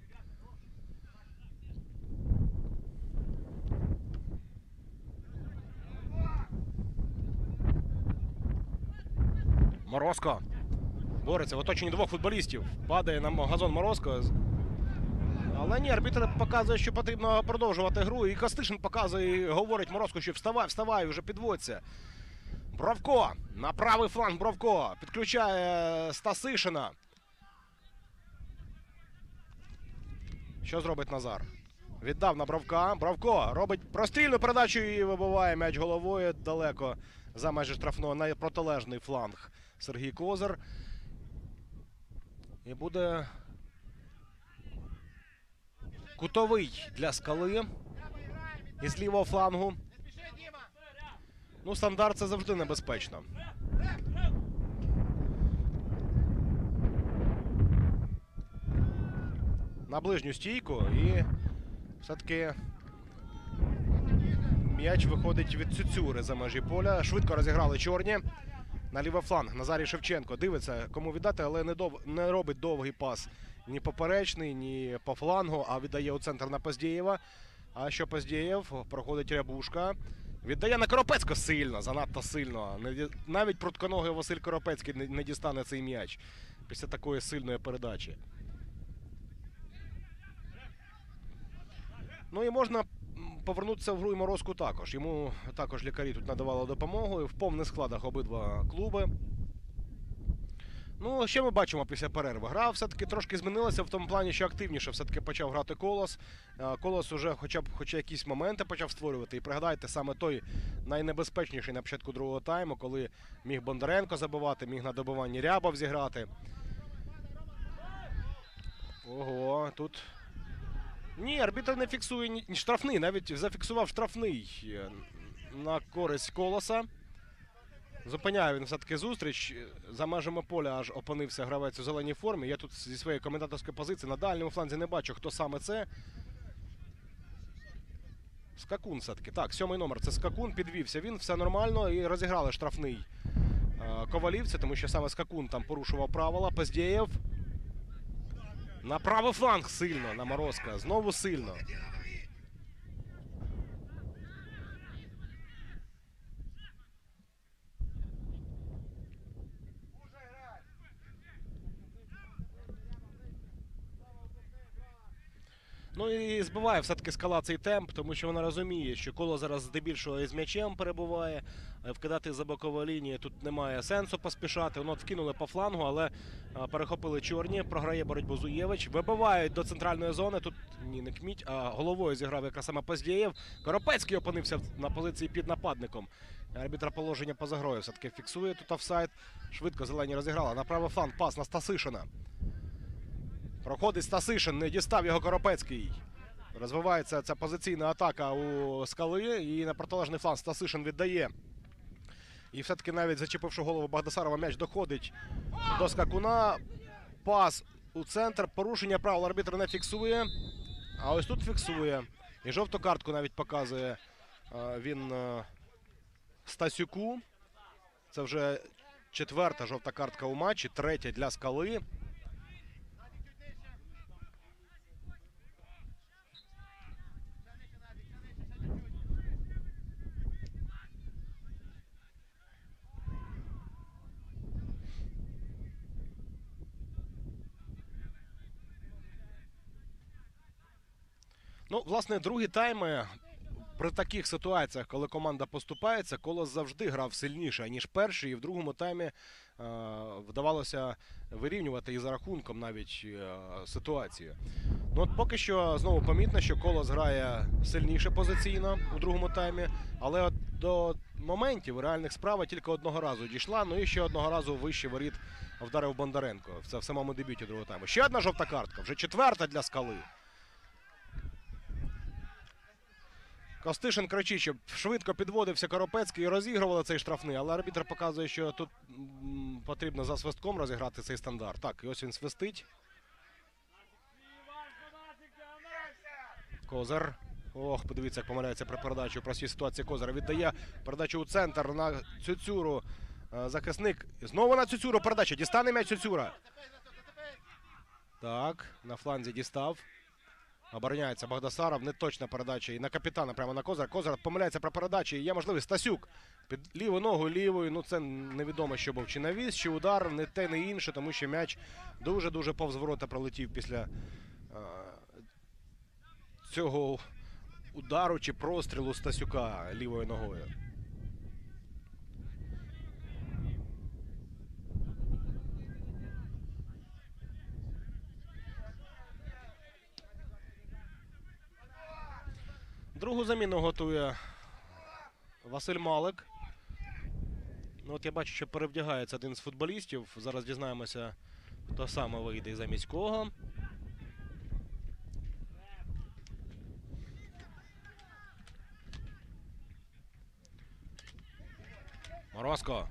Морозко бореться в оточенні двох футболістів. Падає на газон Морозко. Але ні, арбітр показує, що потрібно продовжувати гру. І Костишин показує, і говорить Морозко, що вставай, вставай, вже підводься. Бровко на правий фланг. Бровко підключає Стасишина. Що зробить Назар? Віддав на Бровка. Бровко робить прострільну передачу і вибиває м'яч головою далеко за межі штрафного на протилежний фланг Сергій Козир. І буде кутовий для Скали із лівого флангу. Ну, стандарт — це завжди небезпечно. На ближню стійку і все-таки м'яч виходить від Цюцюри за межі поля. Швидко розіграли чорні. На лівий фланг Назарій Шевченко дивиться, кому віддати, але не, дов... не робить довгий пас ні поперечний, ні по флангу, а віддає у центр на Поздєєва. А що Поздєєв? Проходить Рябушка. Віддає на Коропецького сильно, занадто сильно. Навіть прутконогий Василь Коропецький не дістане цей м'яч після такої сильної передачі. Ну і можна повернутися в гру і Морозку також. Йому також лікарі тут надавали допомогу. В повних складах обидва клуби. Ну, що ми бачимо після перерви? Гра все-таки трошки змінилася в тому плані, що активніше все-таки почав грати Колос. Е, Колос уже хоча б хоча якісь моменти почав створювати. І пригадайте, саме той найнебезпечніший на початку другого тайму, коли міг Бондаренко забивати, міг на добиванні Рябов зіграти. Ого, тут... Ні, арбітр не фіксує ні... штрафний, навіть зафіксував штрафний на користь Колоса. Зупиняє він все-таки зустріч. За межами поля аж опинився гравець у зеленій формі. Я тут зі своєї коментаторської позиції на дальньому фланзі не бачу, хто саме це. Скакун все-таки. Так, сьомий номер. Це Скакун, підвівся він, все нормально. І розіграли штрафний е, ковалівці, тому що саме Скакун там порушував правила. Поздєєв. На правий фланг сильно, на Морозка. Знову сильно. Ну і збиває все-таки Скала цей темп, тому що вона розуміє, що Коло зараз здебільшого із м'ячем перебуває. Вкидати за бокову лінію тут немає сенсу поспішати. Воно вкинули по флангу, але перехопили чорні. Програє боротьбу Зуєвич. Вибивають до центральної зони. Тут ні, не Кміть, а головою зіграв якраз саме Поздєєв. Коропецький опинився на позиції під нападником. Арбітр положення поза грою все-таки фіксує тут офсайд. Швидко зелені розіграли. На правий фланг пас на Стасишина. Проходить Стасишин, не дістав його Коропецький. Розвивається ця позиційна атака у Скали. І на протилежний фланг Стасишин віддає. І все-таки навіть зачепивши голову Багдасарова, м'яч доходить до Скакуна. Пас у центр. Порушення правил арбітр не фіксує. А ось тут фіксує. І жовту картку навіть показує він Стасюку. Це вже четверта жовта картка у матчі. Третя для Скали. Ну, власне, другі тайми при таких ситуаціях, коли команда поступається, Колос завжди грав сильніше, ніж перший. І в другому таймі е вдавалося вирівнювати і за рахунком навіть е ситуацію. Ну, от поки що знову помітно, що Колос грає сильніше позиційно у другому таймі. Але от до моментів реальних справа тільки одного разу дійшла. Ну і ще одного разу вище воріт вдарив Бондаренко. Це в самому дебюті другого тайму. Ще одна жовта картка, вже четверта для Скали. Костишин кричить, щоб швидко підводився Коропецький і розігрували цей штрафний. Але арбітр показує, що тут м, потрібно за свистком розіграти цей стандарт. Так, і ось він свистить. Козир. Ох, подивіться, як помиляється при передачі у простій ситуації Козир. Віддає передачу у центр на Цюцюру. Захисник. Знову на Цюцюру передача. Дістане м'яч Цюцюра. Так, на фланзі дістав. Обороняється Багдасаров, неточна передача і на капітана, прямо на Козира. Козир помиляється про передачі, є можливість. Стасюк під ліву ногу, лівою, ну це невідомо, що був, чи навіс, чи удар, не те, не інше, тому що м'яч дуже-дуже повз ворота пролетів після е цього удару чи прострілу Стасюка лівою ногою. Другу заміну готує Василь Малик. Ну, от я бачу, що перевдягається один з футболістів. Зараз дізнаємося, хто саме вийде замість кого. Морозко.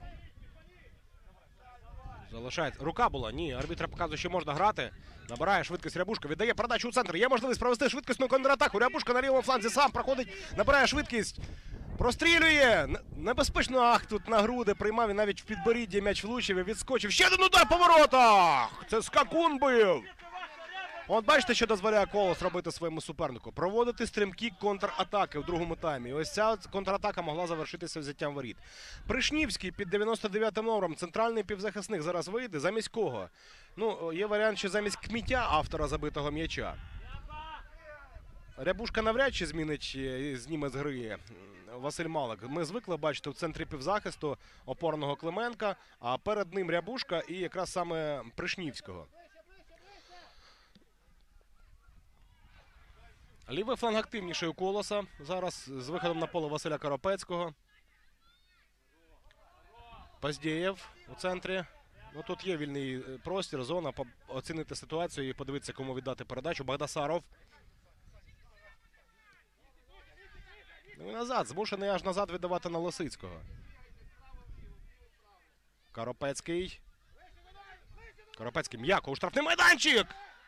Залишається. Рука була? Ні. Арбітр показує, що можна грати. Набирає швидкість Рябушка. Віддає передачу у центр. Є можливість провести швидкісну контратаку. Рябушка на лівому фланзі сам проходить. Набирає швидкість. Прострілює. Небезпечно. Ах, тут на груди приймав. І навіть в підборідді м'яч влучив і відскочив. Ще один удар по воротах. Це Скакун бив. От бачите, що дозволяє Колос робити своєму супернику. Проводити стрімкі контратаки в другому таймі. Ось ця контратака могла завершитися взяттям воріт. Пришнівський під дев'яносто дев'ятим номером. Центральний півзахисник зараз вийде. Замість кого? Ну, є варіант, що замість Кмітя, автора забитого м'яча. Рябушка навряд чи змінить, е, зніме з гри е, Василь Малик. Ми звикли бачити в центрі півзахисту опорного Клименка, а перед ним Рябушка і якраз саме Пришнівського. Лівий фланг активніший у Колоса. Зараз з виходом на поле Василя Коропецького. Поздєєв у центрі. Ну, тут є вільний простір, зона. По- Оцінити ситуацію і подивитися, кому віддати передачу. Багдасаров. Ну і назад. Змушений аж назад віддавати на Лисицького. Коропецький. Коропецький м'яко у штрафний майданчик!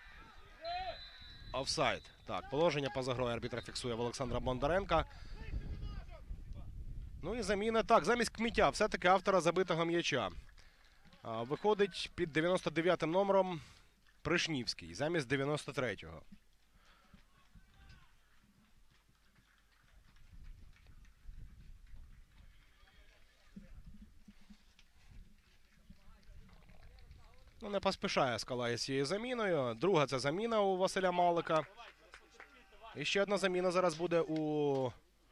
Офсайд. Так, положення поза грою арбітр фіксує в Олександра Бондаренка. Ну і заміна. Так, замість Кмітя все-таки автора забитого м'яча. А, Виходить під дев'яносто дев'ятим номером Пришнівський замість дев'яносто третього. Ну, не поспішає Скала із цією заміною. Друга це заміна у Василя Малика. І ще одна заміна зараз буде у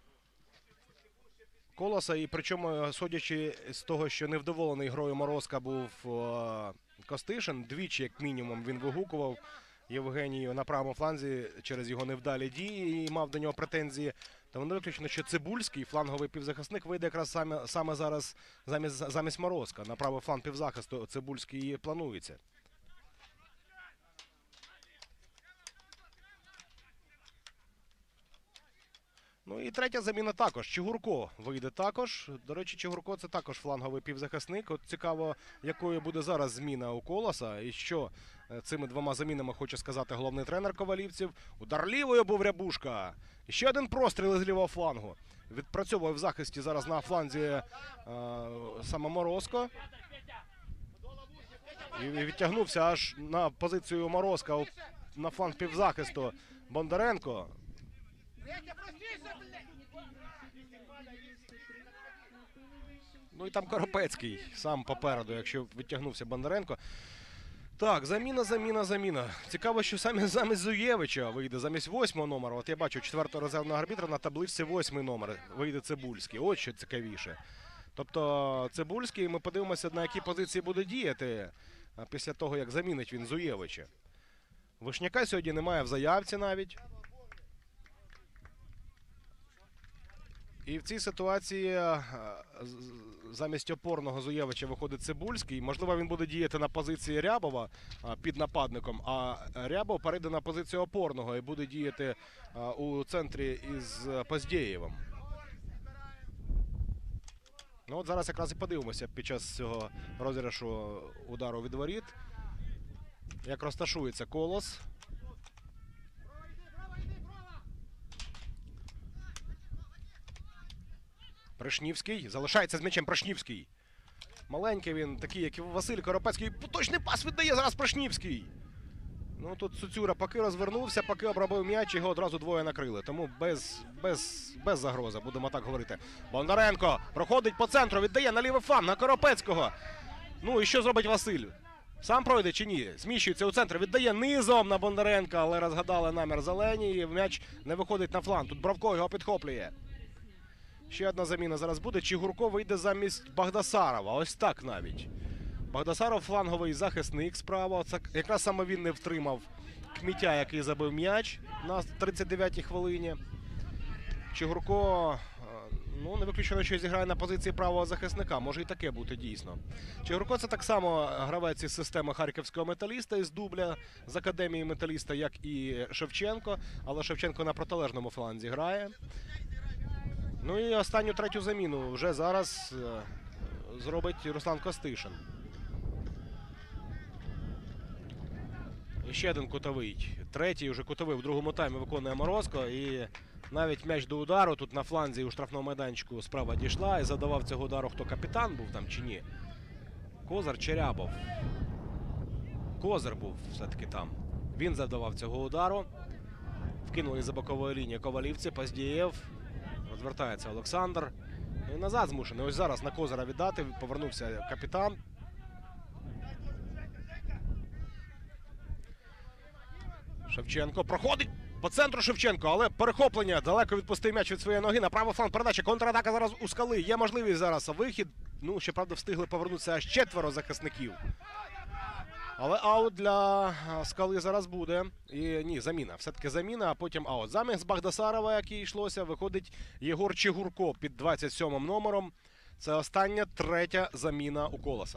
Колоса. І причому, судячи з того, що невдоволений грою Морозка був е, Костишин, двічі, як мінімум, він вигукував Євгенію на правому фланзі через його невдалі дії і мав до нього претензії. Тому не виключно, що Цибульський, фланговий півзахисник, вийде якраз саме, саме зараз замість, замість Морозка. На правий фланг півзахисту Цибульський і планується. Ну і третя заміна також. Чигурко вийде також. До речі, Чигурко це також фланговий півзахисник. От цікаво, якою буде зараз зміна у Колоса. І що е, цими двома замінами хоче сказати головний тренер ковалівців. Удар лівою був Рябушка. І ще один простріл із лівого флангу. Відпрацьовує в захисті зараз на фланзі е, саме Морозко. І відтягнувся аж на позицію Морозка у- на фланг півзахисту Бондаренко. Ну і там Коропецький сам попереду, якщо відтягнувся Бондаренко. Так, заміна, заміна, заміна. Цікаво, що саме замість Зуєвича вийде, замість восьмого номера. От я бачу четвертого резервного арбітра на табличці восьмий номер. Вийде Цибульський. От що цікавіше. Тобто Цибульський, ми подивимося, на якій позиції буде діяти а, після того, як замінить він Зуєвича. Вишняка сьогодні немає в заявці навіть. І в цій ситуації е, з- замість опорного Зуєвича виходить Цибульський. Можливо, він буде діяти на позиції Рябова е, під нападником, а Рябов перейде на позицію опорного і буде діяти е, у центрі із Поздєєвим. Ну от зараз якраз і подивимося під час цього розіграшу удару від воріт, як розташується Колос. Пришнівський. Залишається з м'ячем Пришнівський. Маленький він, такий, як і Василь Коропецький. Точний пас віддає зараз Пришнівський. Ну тут Суцюра поки розвернувся, поки обробив м'яч, його одразу двоє накрили. Тому без, без, без загрози, будемо так говорити. Бондаренко проходить по центру, віддає на лівий фланг, на Коропецького. Ну і що зробить Василь? Сам пройде чи ні? Зміщується у центр, віддає низом на Бондаренка, але розгадали намір зелені і м'яч не виходить на фланг. Тут Бровко його підхоплює. Ще одна заміна зараз буде. Чигурко вийде замість Багдасарова. Ось так навіть. Багдасаров фланговий захисник справа. Це якраз саме він не втримав Кмітя, який забив м'яч на тридцять дев'ятій хвилині. Чигурко, ну, не виключено, що зіграє на позиції правого захисника. Може і таке бути дійсно. Чигурко це так само гравець із системи харківського металіста, із дубля з академії металіста, як і Шевченко. Але Шевченко на протилежному фланзі грає. Ну і останню третю заміну вже зараз е, зробить Руслан Костишин. І ще один кутовий. Третій вже кутовий в другому таймі виконує Морозко. І навіть м'яч до удару тут на фланзі у штрафному майданчику справа дійшла. І задавав цього удару, хто капітан був там чи ні. Козар чи Рябов? Козар був все-таки там. Він задавав цього удару. Вкинули за бокової лінії ковалівці. Поздєєв. Розвертається Олександр. Ну і назад змушений. Ось зараз на Козара віддати. Повернувся капітан. Шевченко проходить. По центру Шевченко, але перехоплення. Далеко відпустив м'яч від своєї ноги. На правий фланг передача. Контратака зараз у Скали. Є можливість зараз вихід. Ну, щоправда, встигли повернутися аж четверо захисників. Але аут для Скали зараз буде. І ні, заміна. Все-таки заміна, а потім аут. Замість Багдасарова, який йшлося, виходить Єгор Чигурко під двадцять сьомим номером. Це остання, третя заміна у Колоса.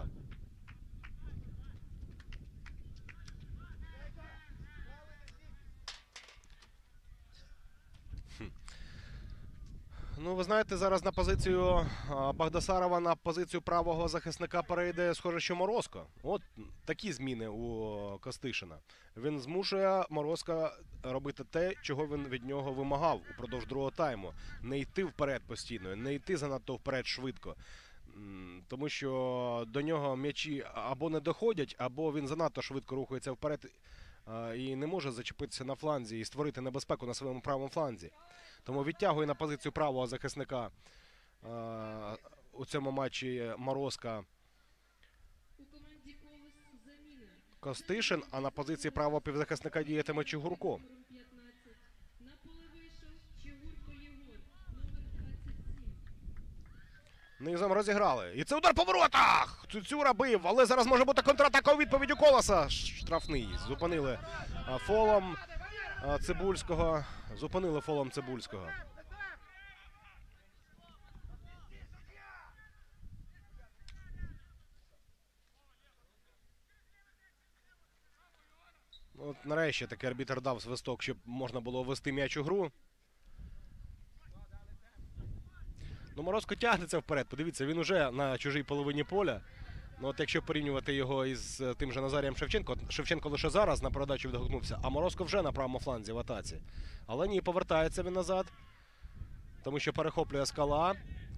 Ну, ви знаєте, зараз на позицію Багдасарова, на позицію правого захисника перейде, схоже, що Морозко. От такі зміни у Костишина. Він змушує Морозка робити те, чого він від нього вимагав упродовж другого тайму. Не йти вперед постійно, не йти занадто вперед швидко. Тому що до нього м'ячі або не доходять, або він занадто швидко рухається вперед і не може зачепитися на фланзі і створити небезпеку на своєму правому фланзі. Тому відтягує на позицію правого захисника е у цьому матчі Морозка Костишин, а на позиції правого півзахисника діятиме Чигурко. Низом розіграли. І це удар по воротах! Цюцюра бив, але зараз може бути контратака у відповідь у Колоса. Штрафний. Зупинили фолом Цибульського. Зупинили фолом Цибульського. От нарешті таки арбітр дав свисток, щоб можна було ввести м'яч у гру. Ну, Морозко тягнеться вперед. Подивіться, він уже на чужій половині поля. Ну, от якщо порівнювати його із тим же Назарієм Шевченко, Шевченко лише зараз на передачу відгукнувся, а Морозко вже на правому фланзі в атаці. Але ні, повертається він назад, тому що перехоплює Скала.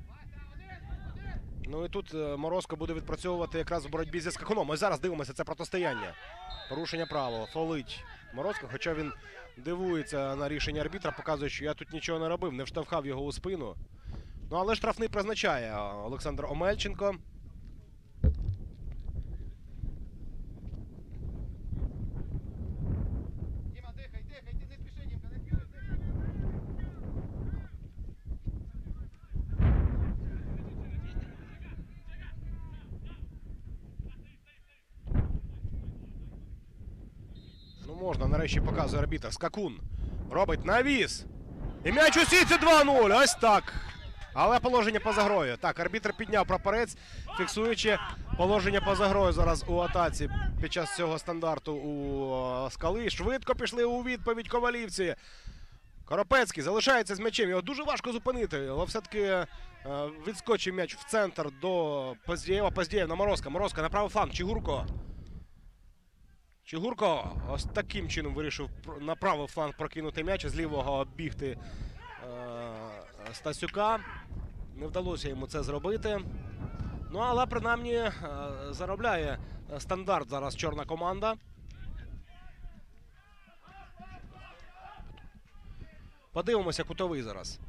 Ну і тут Морозко буде відпрацьовувати якраз в боротьбі зі Скакуном. Ось зараз дивимося це протистояння. Порушення правил, фолить Морозко, хоча він дивується на рішення арбітра, показує, що я тут нічого не робив, не вштовхав його у спину. Ну, але штрафний призначає Олександр Омельченко. Ну, можна, нарешті показує арбітр. Скакун робить навіс. І м'яч у сітці два нуль. Ось так. Але положення поза грою. Так, арбітр підняв прапорець, фіксуючи положення поза грою зараз у атаці під час цього стандарту у Скали. Швидко пішли у відповідь ковалівці. Коропецький залишається з м'ячем. Його дуже важко зупинити, але все-таки е, відскочив м'яч в центр до Поздєєва. Поздєєв на Морозка. Морозка на правий фланг. Чигурко. Чигурко ось таким чином вирішив на правий фланг прокинути м'яч, з лівого оббігти е, Стасюка. Не вдалося йому це зробити. Ну, але принаймні е, заробляє стандарт зараз чорна команда. Подивимося кутовий зараз.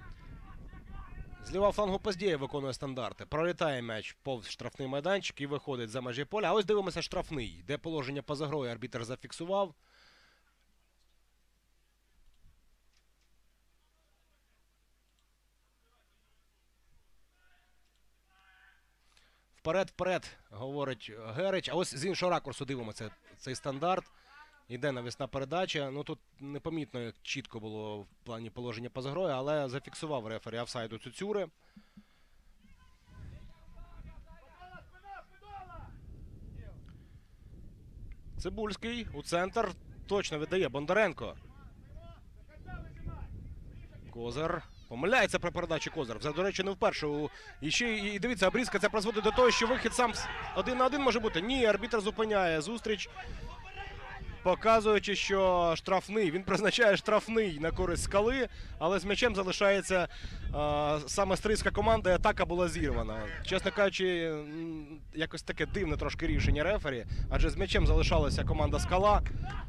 З лівого флангу Поздєєв виконує стандарти. Пролітає м'яч повз штрафний майданчик і виходить за межі поля. А ось дивимося штрафний, де положення поза грою арбітр зафіксував. Вперед-вперед, говорить Герич. А ось з іншого ракурсу дивимося цей стандарт. Іде навісна передача. Ну тут непомітно, як чітко було в плані положення поза грою, але зафіксував рефері офсайду Цюцюри. Цибульський у центр. Точно віддає Бондаренко. Козир. Помиляється при передачі Козир. Це, до речі, не вперше. І ще, і дивіться, обрізка це призводить до того, що вихід сам один на один може бути. Ні, арбітр зупиняє зустріч, показуючи, що штрафний. Він призначає штрафний на користь Скали, але з м'ячем залишається а, саме стрийська команда, і атака була зірвана. Чесно кажучи, якось таке дивне трошки рішення рефері, адже з м'ячем залишалася команда Скала.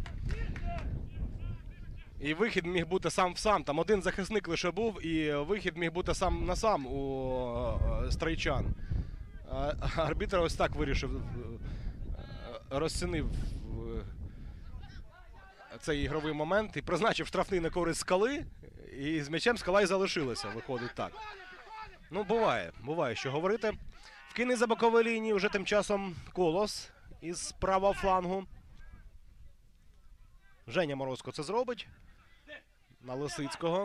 І вихід міг бути сам в сам. Там один захисник лише був, і вихід міг бути сам на сам у стрийчан. А арбітр ось так вирішив, розцінив цей ігровий момент і призначив штрафний на користь Скали. І з м'ячем Скала і залишилася, виходить так. Ну, буває, буває, що говорити. Вкине за бокової лінії вже тим часом Колос із правого флангу. Женя Морозко це зробить. На Лисицького.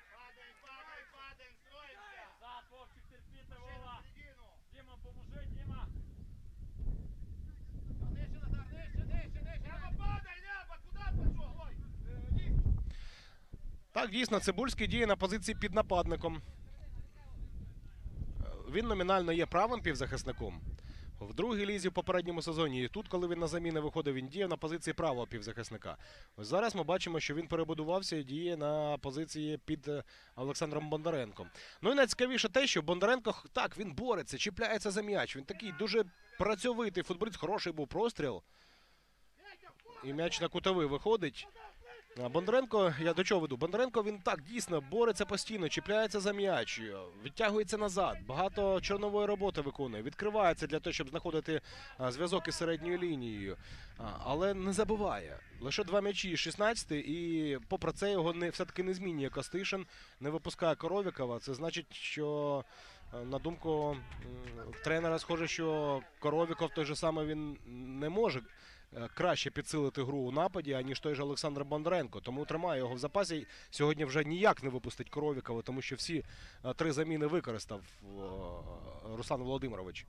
Так, дійсно, Цибульський діє на позиції під нападником. Він номінально є правим півзахисником. В другій лізі в попередньому сезоні. І тут, коли він на заміни виходив, він діяв на позиції правого півзахисника. Ось зараз ми бачимо, що він перебудувався і діє на позиції під Олександром Бондаренком. Ну і найцікавіше те, що Бондаренко, так, він бореться, чіпляється за м'яч. Він такий дуже працьовитий футболіст. Хороший був простріл. І м'яч на кутовий виходить. А Бондаренко, я до чого веду? Бондаренко, він так дійсно бореться постійно, чіпляється за м'яч, відтягується назад, багато чорнової роботи виконує, відкривається для того, щоб знаходити а, зв'язок із середньою лінією, а, але не забуває. Лише два м'ячі із шістнадцяти, і попри це його не, все-таки не змінює Костишин, не випускає Коровікова. Це значить, що, на думку м, тренера, схоже, що Коровіков той же самий він не може краще підсилити гру у нападі, аніж той же Олександр Бондаренко. Тому тримає його в запасі. Сьогодні вже ніяк не випустить Коровікова, тому що всі три заміни використав Руслан Володимирович.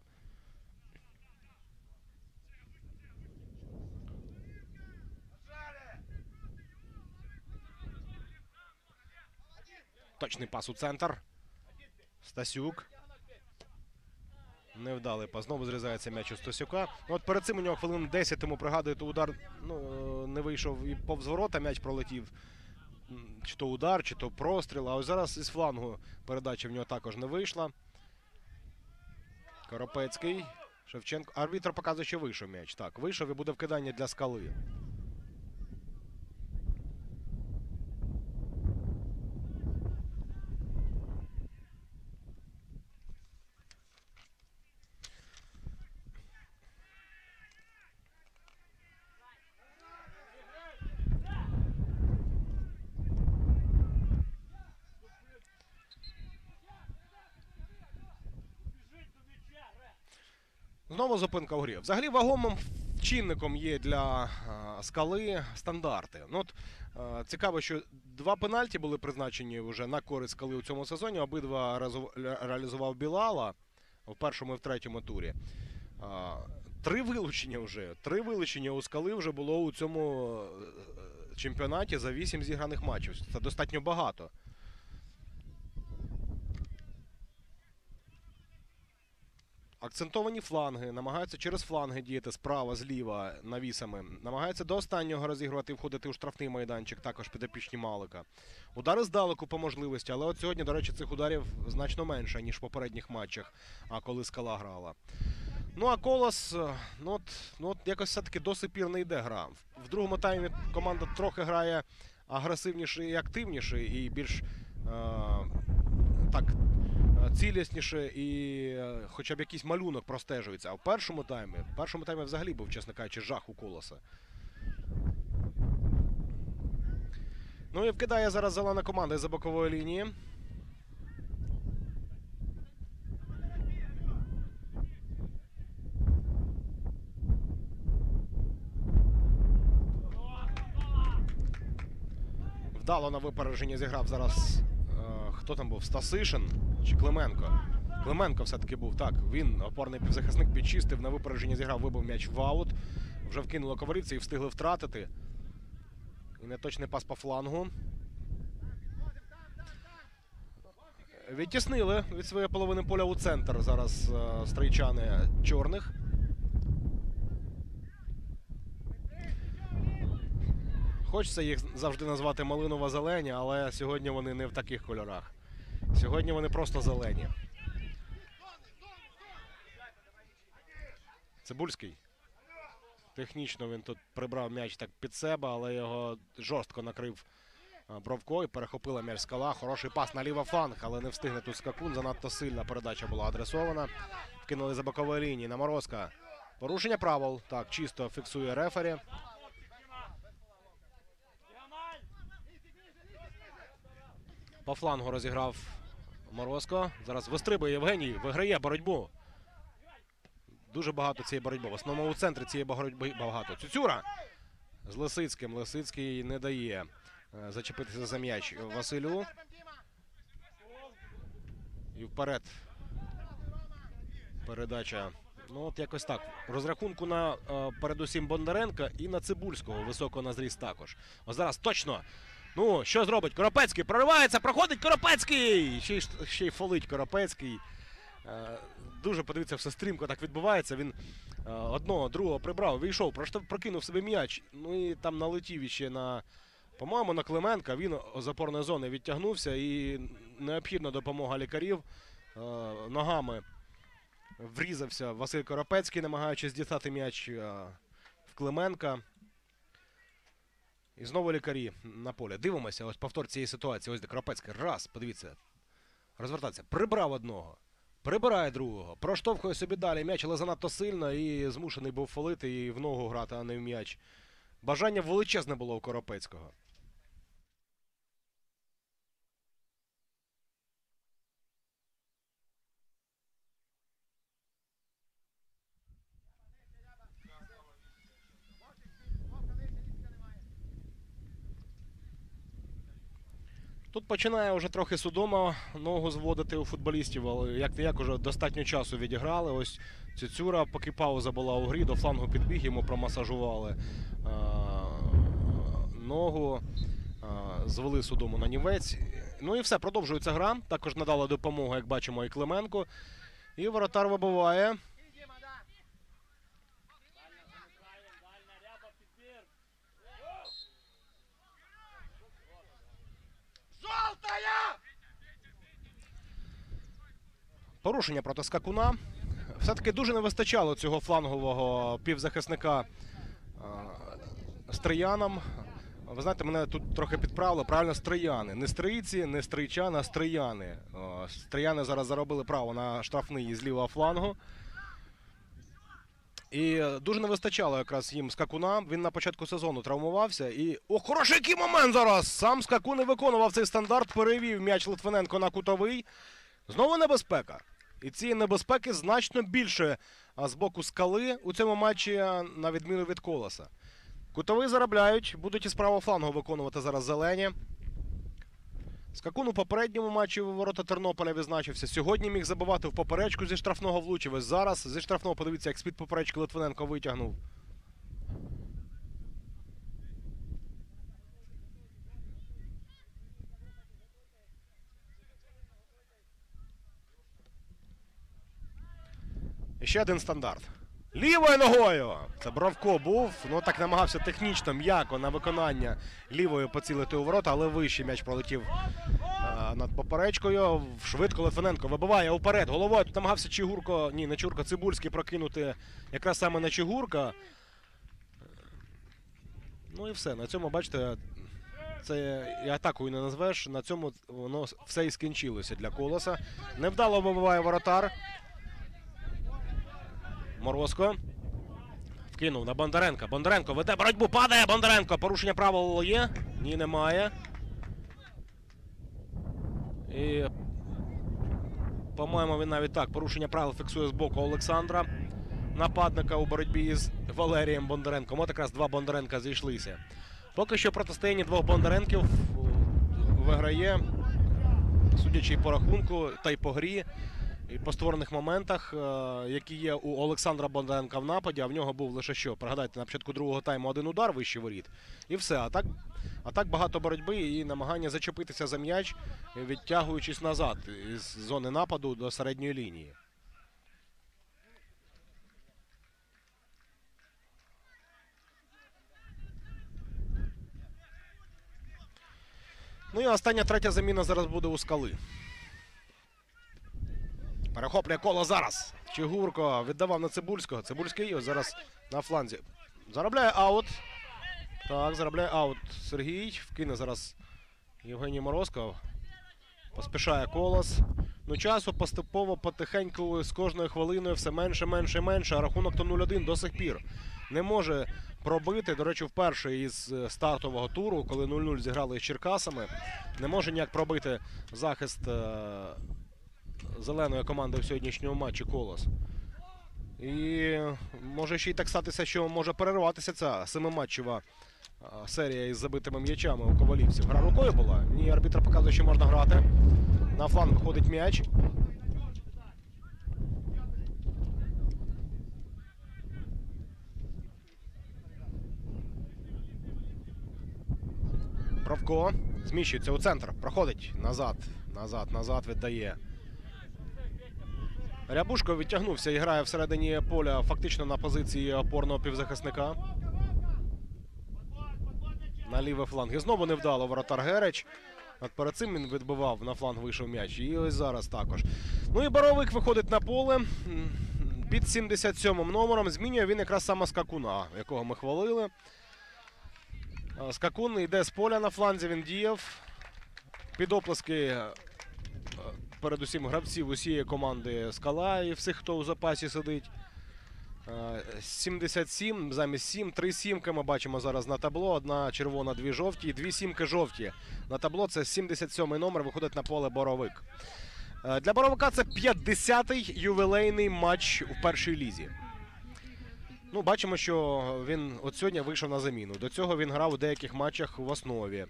Точний пас у центр. Стасюк. Невдалий пас. Знову зрізається м'яч у Стасюка. Ну, от перед цим у нього хвилин десять тому, пригадуєте, удар ну, не вийшов і повз ворота м'яч пролетів. Чи то удар, чи то простріл. А ось зараз із флангу передача в нього також не вийшла. Коропецький. Шевченко. Арбітр показує, що вийшов м'яч. Так, вийшов і буде вкидання для Скали. Знову зупинка у грі. Взагалі вагомим чинником є для а, Скали стандарти. Ну, от, а, цікаво, що два пенальті були призначені вже на користь Скали у цьому сезоні. Обидва разу, реалізував Білала в першому і в третьому турі. А, три вилучення вже. Три вилучення у Скали вже було у цьому чемпіонаті за вісім зіграних матчів. Це достатньо багато. Акцентовані фланги, намагаються через фланги діяти справа, зліва, навісами. Намагаються до останнього розігрувати і входити у штрафний майданчик, також підопічні Малика. Удари здалеку по можливості, але от сьогодні, до речі, цих ударів значно менше, ніж в попередніх матчах, а коли Скала грала. Ну а Колос, ну от, ну от якось все-таки до сих пір не йде гра. В другому таймі команда трохи грає агресивніше і активніше, і більш, е так, цілісніше і хоча б якийсь малюнок простежується. А в першому таймі, в першому таймі взагалі був, чесно кажучи, жах у Колоса. Ну і вкидає зараз зелена команда із-за бокової лінії. Вдало на випередження зіграв зараз. Хто там був? Стасишин чи Клименко? Клименко все-таки був. Так, він, опорний півзахисник, підчистив, на випередження зіграв, вибив м'яч в аут. Вже вкинуло ковалівці і встигли втратити. І неточний пас по флангу. Відтіснили від своєї половини поля у центр зараз е, стрийчани чорних. Хочеться їх завжди назвати малиново-зелені, але сьогодні вони не в таких кольорах. Сьогодні вони просто зелені. Цибульський. Технічно він тут прибрав м'яч так під себе, але його жорстко накрив Бровко і перехопила м'яч Скала. Хороший пас на лівий фланг, але не встигне тут Скакун. Занадто сильна передача була адресована. Вкинули за бокової лінії на Морозка. Порушення правил. Так, чисто фіксує рефері. По флангу розіграв Морозко. Зараз вистрибує Євгеній, виграє боротьбу. Дуже багато цієї боротьби. В основному у центрі цієї боротьби багато. Цюцюра з Лисицьким. Лисицький не дає зачепитися за м'яч Василю. І вперед. Передача. Ну от якось так. Розрахунку на е, передусім Бондаренка і на Цибульського. Високо на зріст також. Ось зараз точно. Ну, що зробить? Коропецький проривається, проходить Коропецький! Ще й, ще й фолить Коропецький. Е, дуже, подивіться, все стрімко так відбувається. Він е, одного, другого прибрав, вийшов, прокинув собі м'яч. Ну і там налетів іще на, по-моєму, на Клименка. Він з опорної зони відтягнувся і необхідна допомога лікарів. Е, ногами врізався Василь Коропецький, намагаючись дістати м'яч е, в Клименка. І знову лікарі на полі. Дивимося, ось повтор цієї ситуації. Ось де Коропецький. Раз, подивіться. Розвертається. Прибрав одного. Прибирає другого. Проштовхує собі далі м'яч, але занадто сильно і змушений був фолити і в ногу грати, а не в м'яч. Бажання величезне було у Коропецького. Тут починає вже трохи судома ногу зводити у футболістів, але як-не-як уже достатньо часу відіграли. Ось Цюцюра, поки пауза була у грі, до флангу підбіг, йому промасажували а, ногу, а, звели судому на нівець. Ну і все, продовжується гра. Також надала допомогу, як бачимо, і Клименко. І воротар вибиває. Порушення проти Скакуна. Все-таки дуже не вистачало цього флангового півзахисника Стрияном. Ви знаєте, мене тут трохи підправили. Правильно, Стрияни. Не стрийці, не стрийчани, а Стрияни. Стрияни зараз заробили право на штрафний із лівого флангу. І дуже не вистачало якраз їм Скакуна. Він на початку сезону травмувався. І... О, хороший який момент зараз! Сам Скакун не виконував цей стандарт. Перевів м'яч Литвиненко на кутовий. Знову небезпека. І цієї небезпеки значно більше з боку Скали у цьому матчі, на відміну від Колоса. Кутовий заробляють, будуть із правого флангу виконувати зараз зелені. Скакун у попередньому матчі у ворота Тернополя відзначився. Сьогодні міг забивати в поперечку, зі штрафного влучив. Ось зараз зі штрафного, подивіться, як з-під поперечки Литвиненко витягнув. І ще один стандарт. Лівою ногою! Це Бровко був. Ну так намагався технічно, м'яко на виконання лівою поцілити у ворота, але вищий м'яч пролетів а, над поперечкою. Швидко Литвиненко вибиває уперед. Головою тут намагався Чигурко, ні, не Чурко, Цибульський прокинути якраз саме на Чигурка. Ну і все. На цьому, бачите, це і атакою не назвеш. На цьому воно все і скінчилося для Колоса. Невдало вибиває воротар. Морозко вкинув на Бондаренка. Бондаренко веде боротьбу. Падає Бондаренко. Порушення правил є? Ні, немає. І, по-моєму, він навіть так. Порушення правил фіксує з боку Олександра. Нападника у боротьбі з Валерієм Бондаренком. От якраз два Бондаренка зійшлися. Поки що протистояння двох Бондаренків виграє, судячи по рахунку та й по грі. І по створених моментах, які є у Олександра Бондаренка в нападі, а в нього був лише що. Пригадайте, на початку другого тайму один удар вище воріт. І все. А так, а так багато боротьби і намагання зачепитися за м'яч, відтягуючись назад із зони нападу до середньої лінії. Ну і остання третя заміна зараз буде у Скали. Перехоплює коло зараз. Чигурко віддавав на Цибульського. Цибульський ось зараз на фланзі. Заробляє аут. Так, заробляє аут Сергій. Вкине зараз Євгеній Морозко. Поспішає Колос. Ну, часу поступово, потихеньку, з кожною хвилиною все менше, менше, менше. А рахунок то нуль один до сих пір. не може пробити. До речі, вперше із стартового туру, коли нуль нуль зіграли з Черкасами, не може ніяк пробити захист е зеленої команди в сьогоднішньому матчі Колос. І може ще й так статися, що може перерватися ця семиматчева серія із забитими м'ячами у ковалівців. Гра рукою була? Ні, арбітр показує, що можна грати. На фланг виходить м'яч. Бровко зміщується у центр. Проходить назад, назад, назад віддає. Рябушко відтягнувся і грає всередині поля фактично на позиції опорного півзахисника. На лівий фланг. І знову невдало воротар Герич. От перед цим він відбивав, на фланг вийшов м'яч. І ось зараз також. Ну і Боровик виходить на поле під сімдесят сьомим номером. Змінює він якраз саме Скакуна, якого ми хвалили. Скакун йде з поля на фланзі, він діяв. Під оплески передусім гравців усієї команди Скала і всіх, хто у запасі сидить. сімдесят сім замість сім. Три сімки ми бачимо зараз на табло. Одна червона, дві жовті і дві сімки жовті. На табло це сімдесят сьомий номер, виходить на поле Боровик. Для Боровика це п'ятдесятий ювілейний матч у першій лізі. Ну, бачимо, що він от сьогодні вийшов на заміну. До цього він грав у деяких матчах в основі.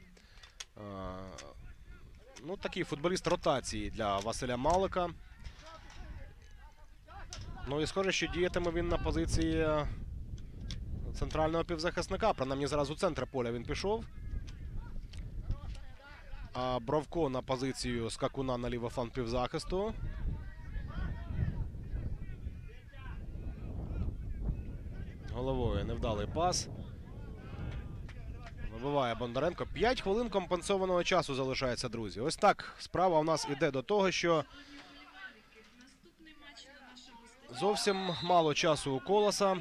Ну, такий футболіст ротації для Василя Малика. Ну і схоже, що діятиме він на позиції центрального півзахисника. Принаймні зараз у центр поля він пішов. А Бровко на позицію Скакуна на лівий фланг півзахисту. Головою невдалий пас. Вибиває Бондаренко. п'ять хвилин компенсованого часу залишається, друзі. Ось так справа у нас іде до того, що зовсім мало часу у Колоса.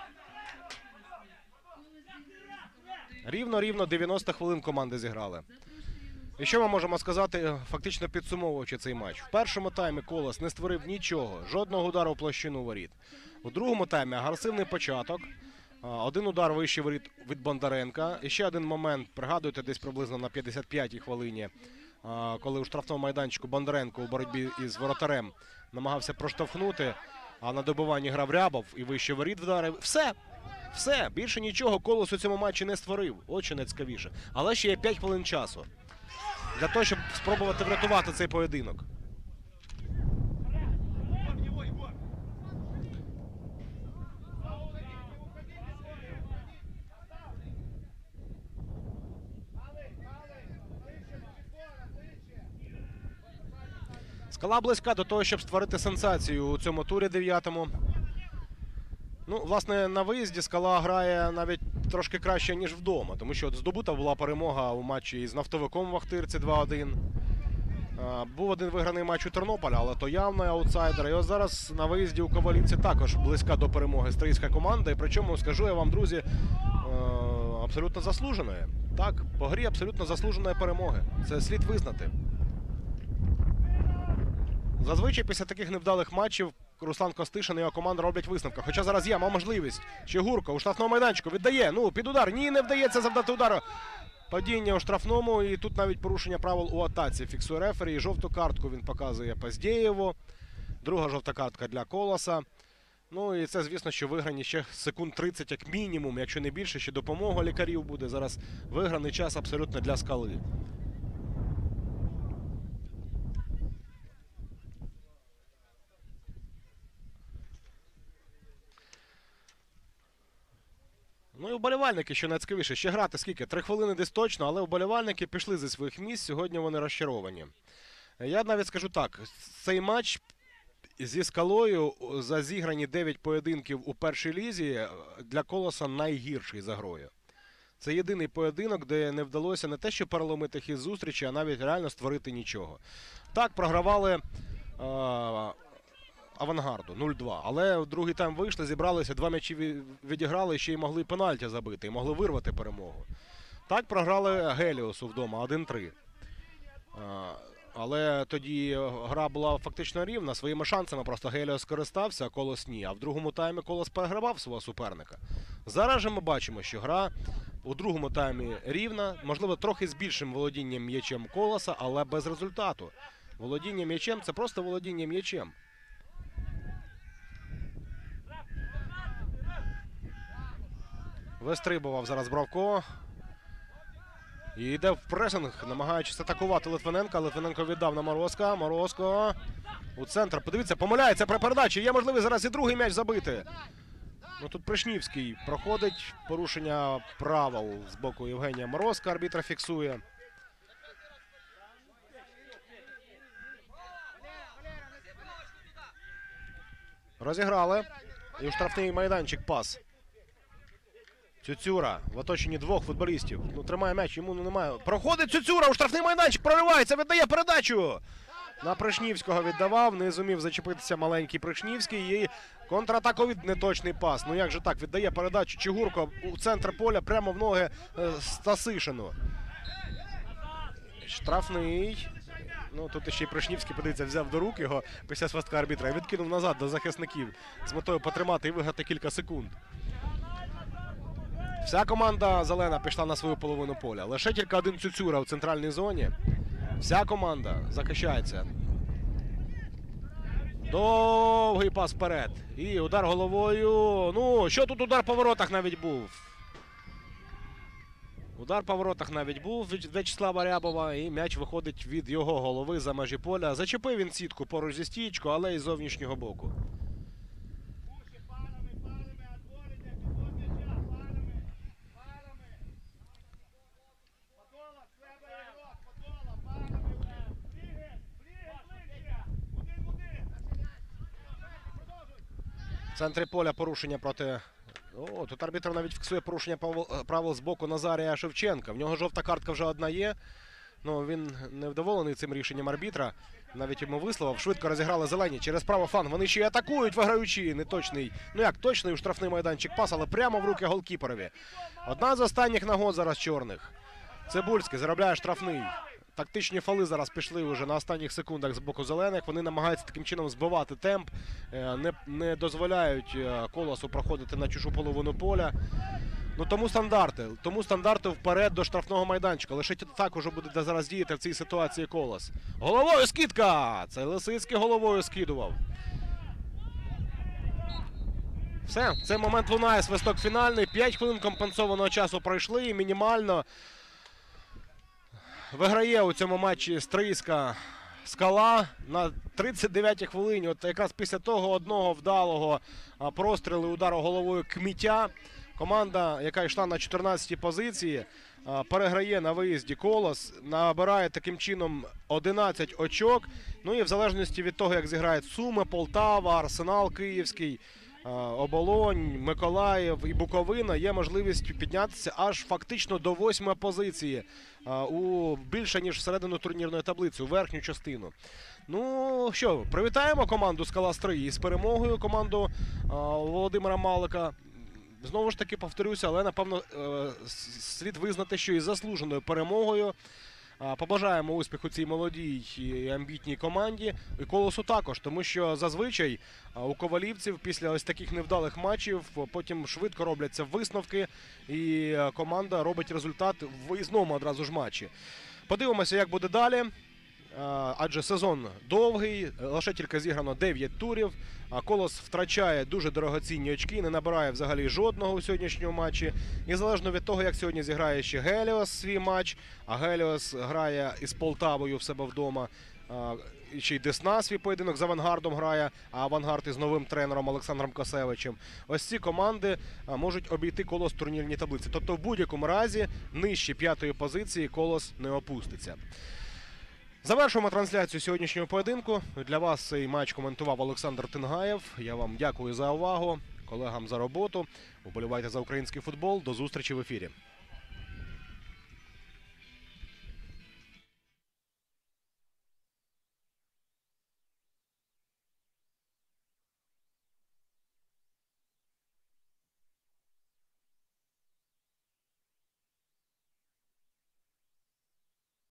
Рівно-рівно дев'яносто хвилин команди зіграли. І що ми можемо сказати, фактично підсумовуючи цей матч? В першому таймі Колос не створив нічого, жодного удару в площину воріт. У другому таймі агресивний початок. Один удар вище воріт від Бондаренка. І ще один момент, пригадуєте, десь приблизно на п'ятдесят п'ятій хвилині, коли у штрафному майданчику Бондаренко у боротьбі із воротарем намагався проштовхнути, а на добиванні грав Рябов і вище воріт вдарив. Все! Все! Більше нічого Колос у цьому матчі не створив. От що найцікавіше. Але ще є п'ять хвилин часу для того, щоб спробувати врятувати цей поєдинок. Скала близька до того, щоб створити сенсацію у цьому турі дев'ятому. Ну, власне, на виїзді Скала грає навіть трошки краще, ніж вдома. Тому що от здобута була перемога у матчі із Нафтовиком в Ахтирці два один. Був один виграний матч у Тернополі, але то явно аутсайдер. І ось зараз на виїзді у Ковалівці також близька до перемоги стрийська команда. І причому, скажу я вам, друзі, абсолютно заслуженої. Так, по грі абсолютно заслуженої перемоги. Це слід визнати. Зазвичай після таких невдалих матчів Руслан Костишин і його команда роблять висновки. Хоча зараз є можливість. Чигурко у штрафному майданчику віддає. Ну, під удар. Ні, не вдається завдати удару. Падіння у штрафному. І тут навіть порушення правил у атаці. Фіксує рефері. І жовту картку він показує Паздєєву. Друга жовта картка для Колоса. Ну і це, звісно, що виграні ще секунд тридцять як мінімум. Якщо не більше, ще допомога лікарів буде. Зараз виграний час абсолютно для Скали. Ну і вболівальники, що найцікавіше, ще грати скільки? Три хвилини десь точно, але вболівальники пішли зі своїх місць, сьогодні вони розчаровані. Я навіть скажу так, цей матч зі Скалою за зіграні дев'ять поєдинків у першій лізі для Колоса найгірший за грою. Це єдиний поєдинок, де не вдалося не те, що переломити хід зустрічі, а навіть реально створити нічого. Так, програвали е Авангарду нуль два. Але в другий тайм вийшли, зібралися, два м'ячі відіграли, ще й могли пенальті забити, і могли вирвати перемогу. Так, програли Геліосу вдома один три. Але тоді гра була фактично рівна. Своїми шансами просто Геліос скористався, а Колос ні. А в другому таймі Колос перегравав свого суперника. Зараз же ми бачимо, що гра у другому таймі рівна. Можливо, трохи з більшим володінням м'ячем Колоса, але без результату. Володіння м'ячем – це просто володіння м'ячем. Вистрибував зараз Бровко. І йде в пресинг, намагаючись атакувати Литвиненка. Литвиненко віддав на Морозка. Морозко у центр. Подивіться, помиляється при передачі. Є можливість зараз і другий м'яч забити. Ну тут Пришнівський проходить. Порушення правил з боку Євгенія Морозка. Арбітр фіксує. Розіграли. І у штрафний майданчик пас. Цюцюра в оточенні двох футболістів. Ну, тримає м'яч, йому немає. Проходить Цюцюра, у штрафний майданчик, проривається, віддає передачу. На Пришнівського віддавав, не зумів зачепитися маленький Пришнівський. І контратаковий неточний пас. Ну як же так, віддає передачу Чигурко у центр поля, прямо в ноги е, Стасишину. Штрафний. Ну, тут ще й Пришнівський, подивіться, взяв до рук його після свистка арбітра і відкинув назад до захисників з метою потримати і виграти кілька секунд. Вся команда зелена пішла на свою половину поля. Лише тільки один Цюцюра в центральній зоні. Вся команда захищається. Довгий пас вперед. І удар головою. Ну, що тут удар по воротах навіть був? Удар по воротах навіть був від В'ячеслава Рябова. І м'яч виходить від його голови за межі поля. Зачепив він сітку поруч зі стієчкою, але і з зовнішнього боку. В центрі поля порушення проти... О, тут арбітр навіть фіксує порушення правил з боку Назарія Шевченка. В нього жовта картка вже одна є. Ну, він не вдоволений цим рішенням арбітра. Навіть йому висловив. Швидко розіграли зелені через правий фланг. Вони ще й атакують, виграючи. Неточний, ну як, точний у штрафний майданчик пас, але прямо в руки голкіперові. Одна з останніх нагод зараз чорних. Цибульський заробляє штрафний. Тактичні фоли зараз пішли вже на останніх секундах з боку зелених. Вони намагаються таким чином збивати темп, не, не дозволяють Колосу проходити на чужу половину поля. Ну тому стандарти. Тому стандарти вперед до штрафного майданчика. Лише так уже буде зараз діяти в цій ситуації Колос. Головою скидка! Це Лисицький головою скидував. Все, цей момент лунає, свисток фінальний. п'ять хвилин компенсованого часу пройшли і мінімально виграє у цьому матчі Стрийська Скала на тридцять дев'ятій хвилині. От якраз після того одного вдалого прострілу удару головою Кмітя. Команда, яка йшла на чотирнадцятій позиції, переграє на виїзді Колос, набирає таким чином одинадцять очок. Ну і в залежності від того, як зіграють Суми, Полтава, Арсенал Київський, Оболонь, Миколаїв і Буковина, є можливість піднятися аж фактично до восьмої позиції у більше ніж всередину турнірної таблиці, у верхню частину. Ну що, привітаємо команду Скала Стрий із перемогою, команду Володимира Малика. Знову ж таки повторюся, але напевно слід визнати, що із заслуженою перемогою. Побажаємо успіху цій молодій і амбітній команді. І Колосу також, тому що зазвичай у ковалівців після ось таких невдалих матчів потім швидко робляться висновки і команда робить результат в виїзному одразу ж матчі. Подивимося, як буде далі. Адже сезон довгий, лише тільки зіграно дев'ять турів. Колос втрачає дуже дорогоцінні очки, не набирає взагалі жодного у сьогоднішньому матчі. І залежно від того, як сьогодні зіграє ще Геліос свій матч, а Геліос грає із Полтавою в себе вдома, і ще й Десна свій поєдинок з Авангардом грає, а Авангард із новим тренером Олександром Косевичем. Ось ці команди можуть обійти Колос в турнірній таблиці. Тобто в будь-якому разі нижче п'ятої позиції Колос не опуститься. Завершуємо трансляцію сьогоднішнього поєдинку. Для вас цей матч коментував Олександр Тингаєв. Я вам дякую за увагу, колегам за роботу. Вболівайте за український футбол. До зустрічі в ефірі.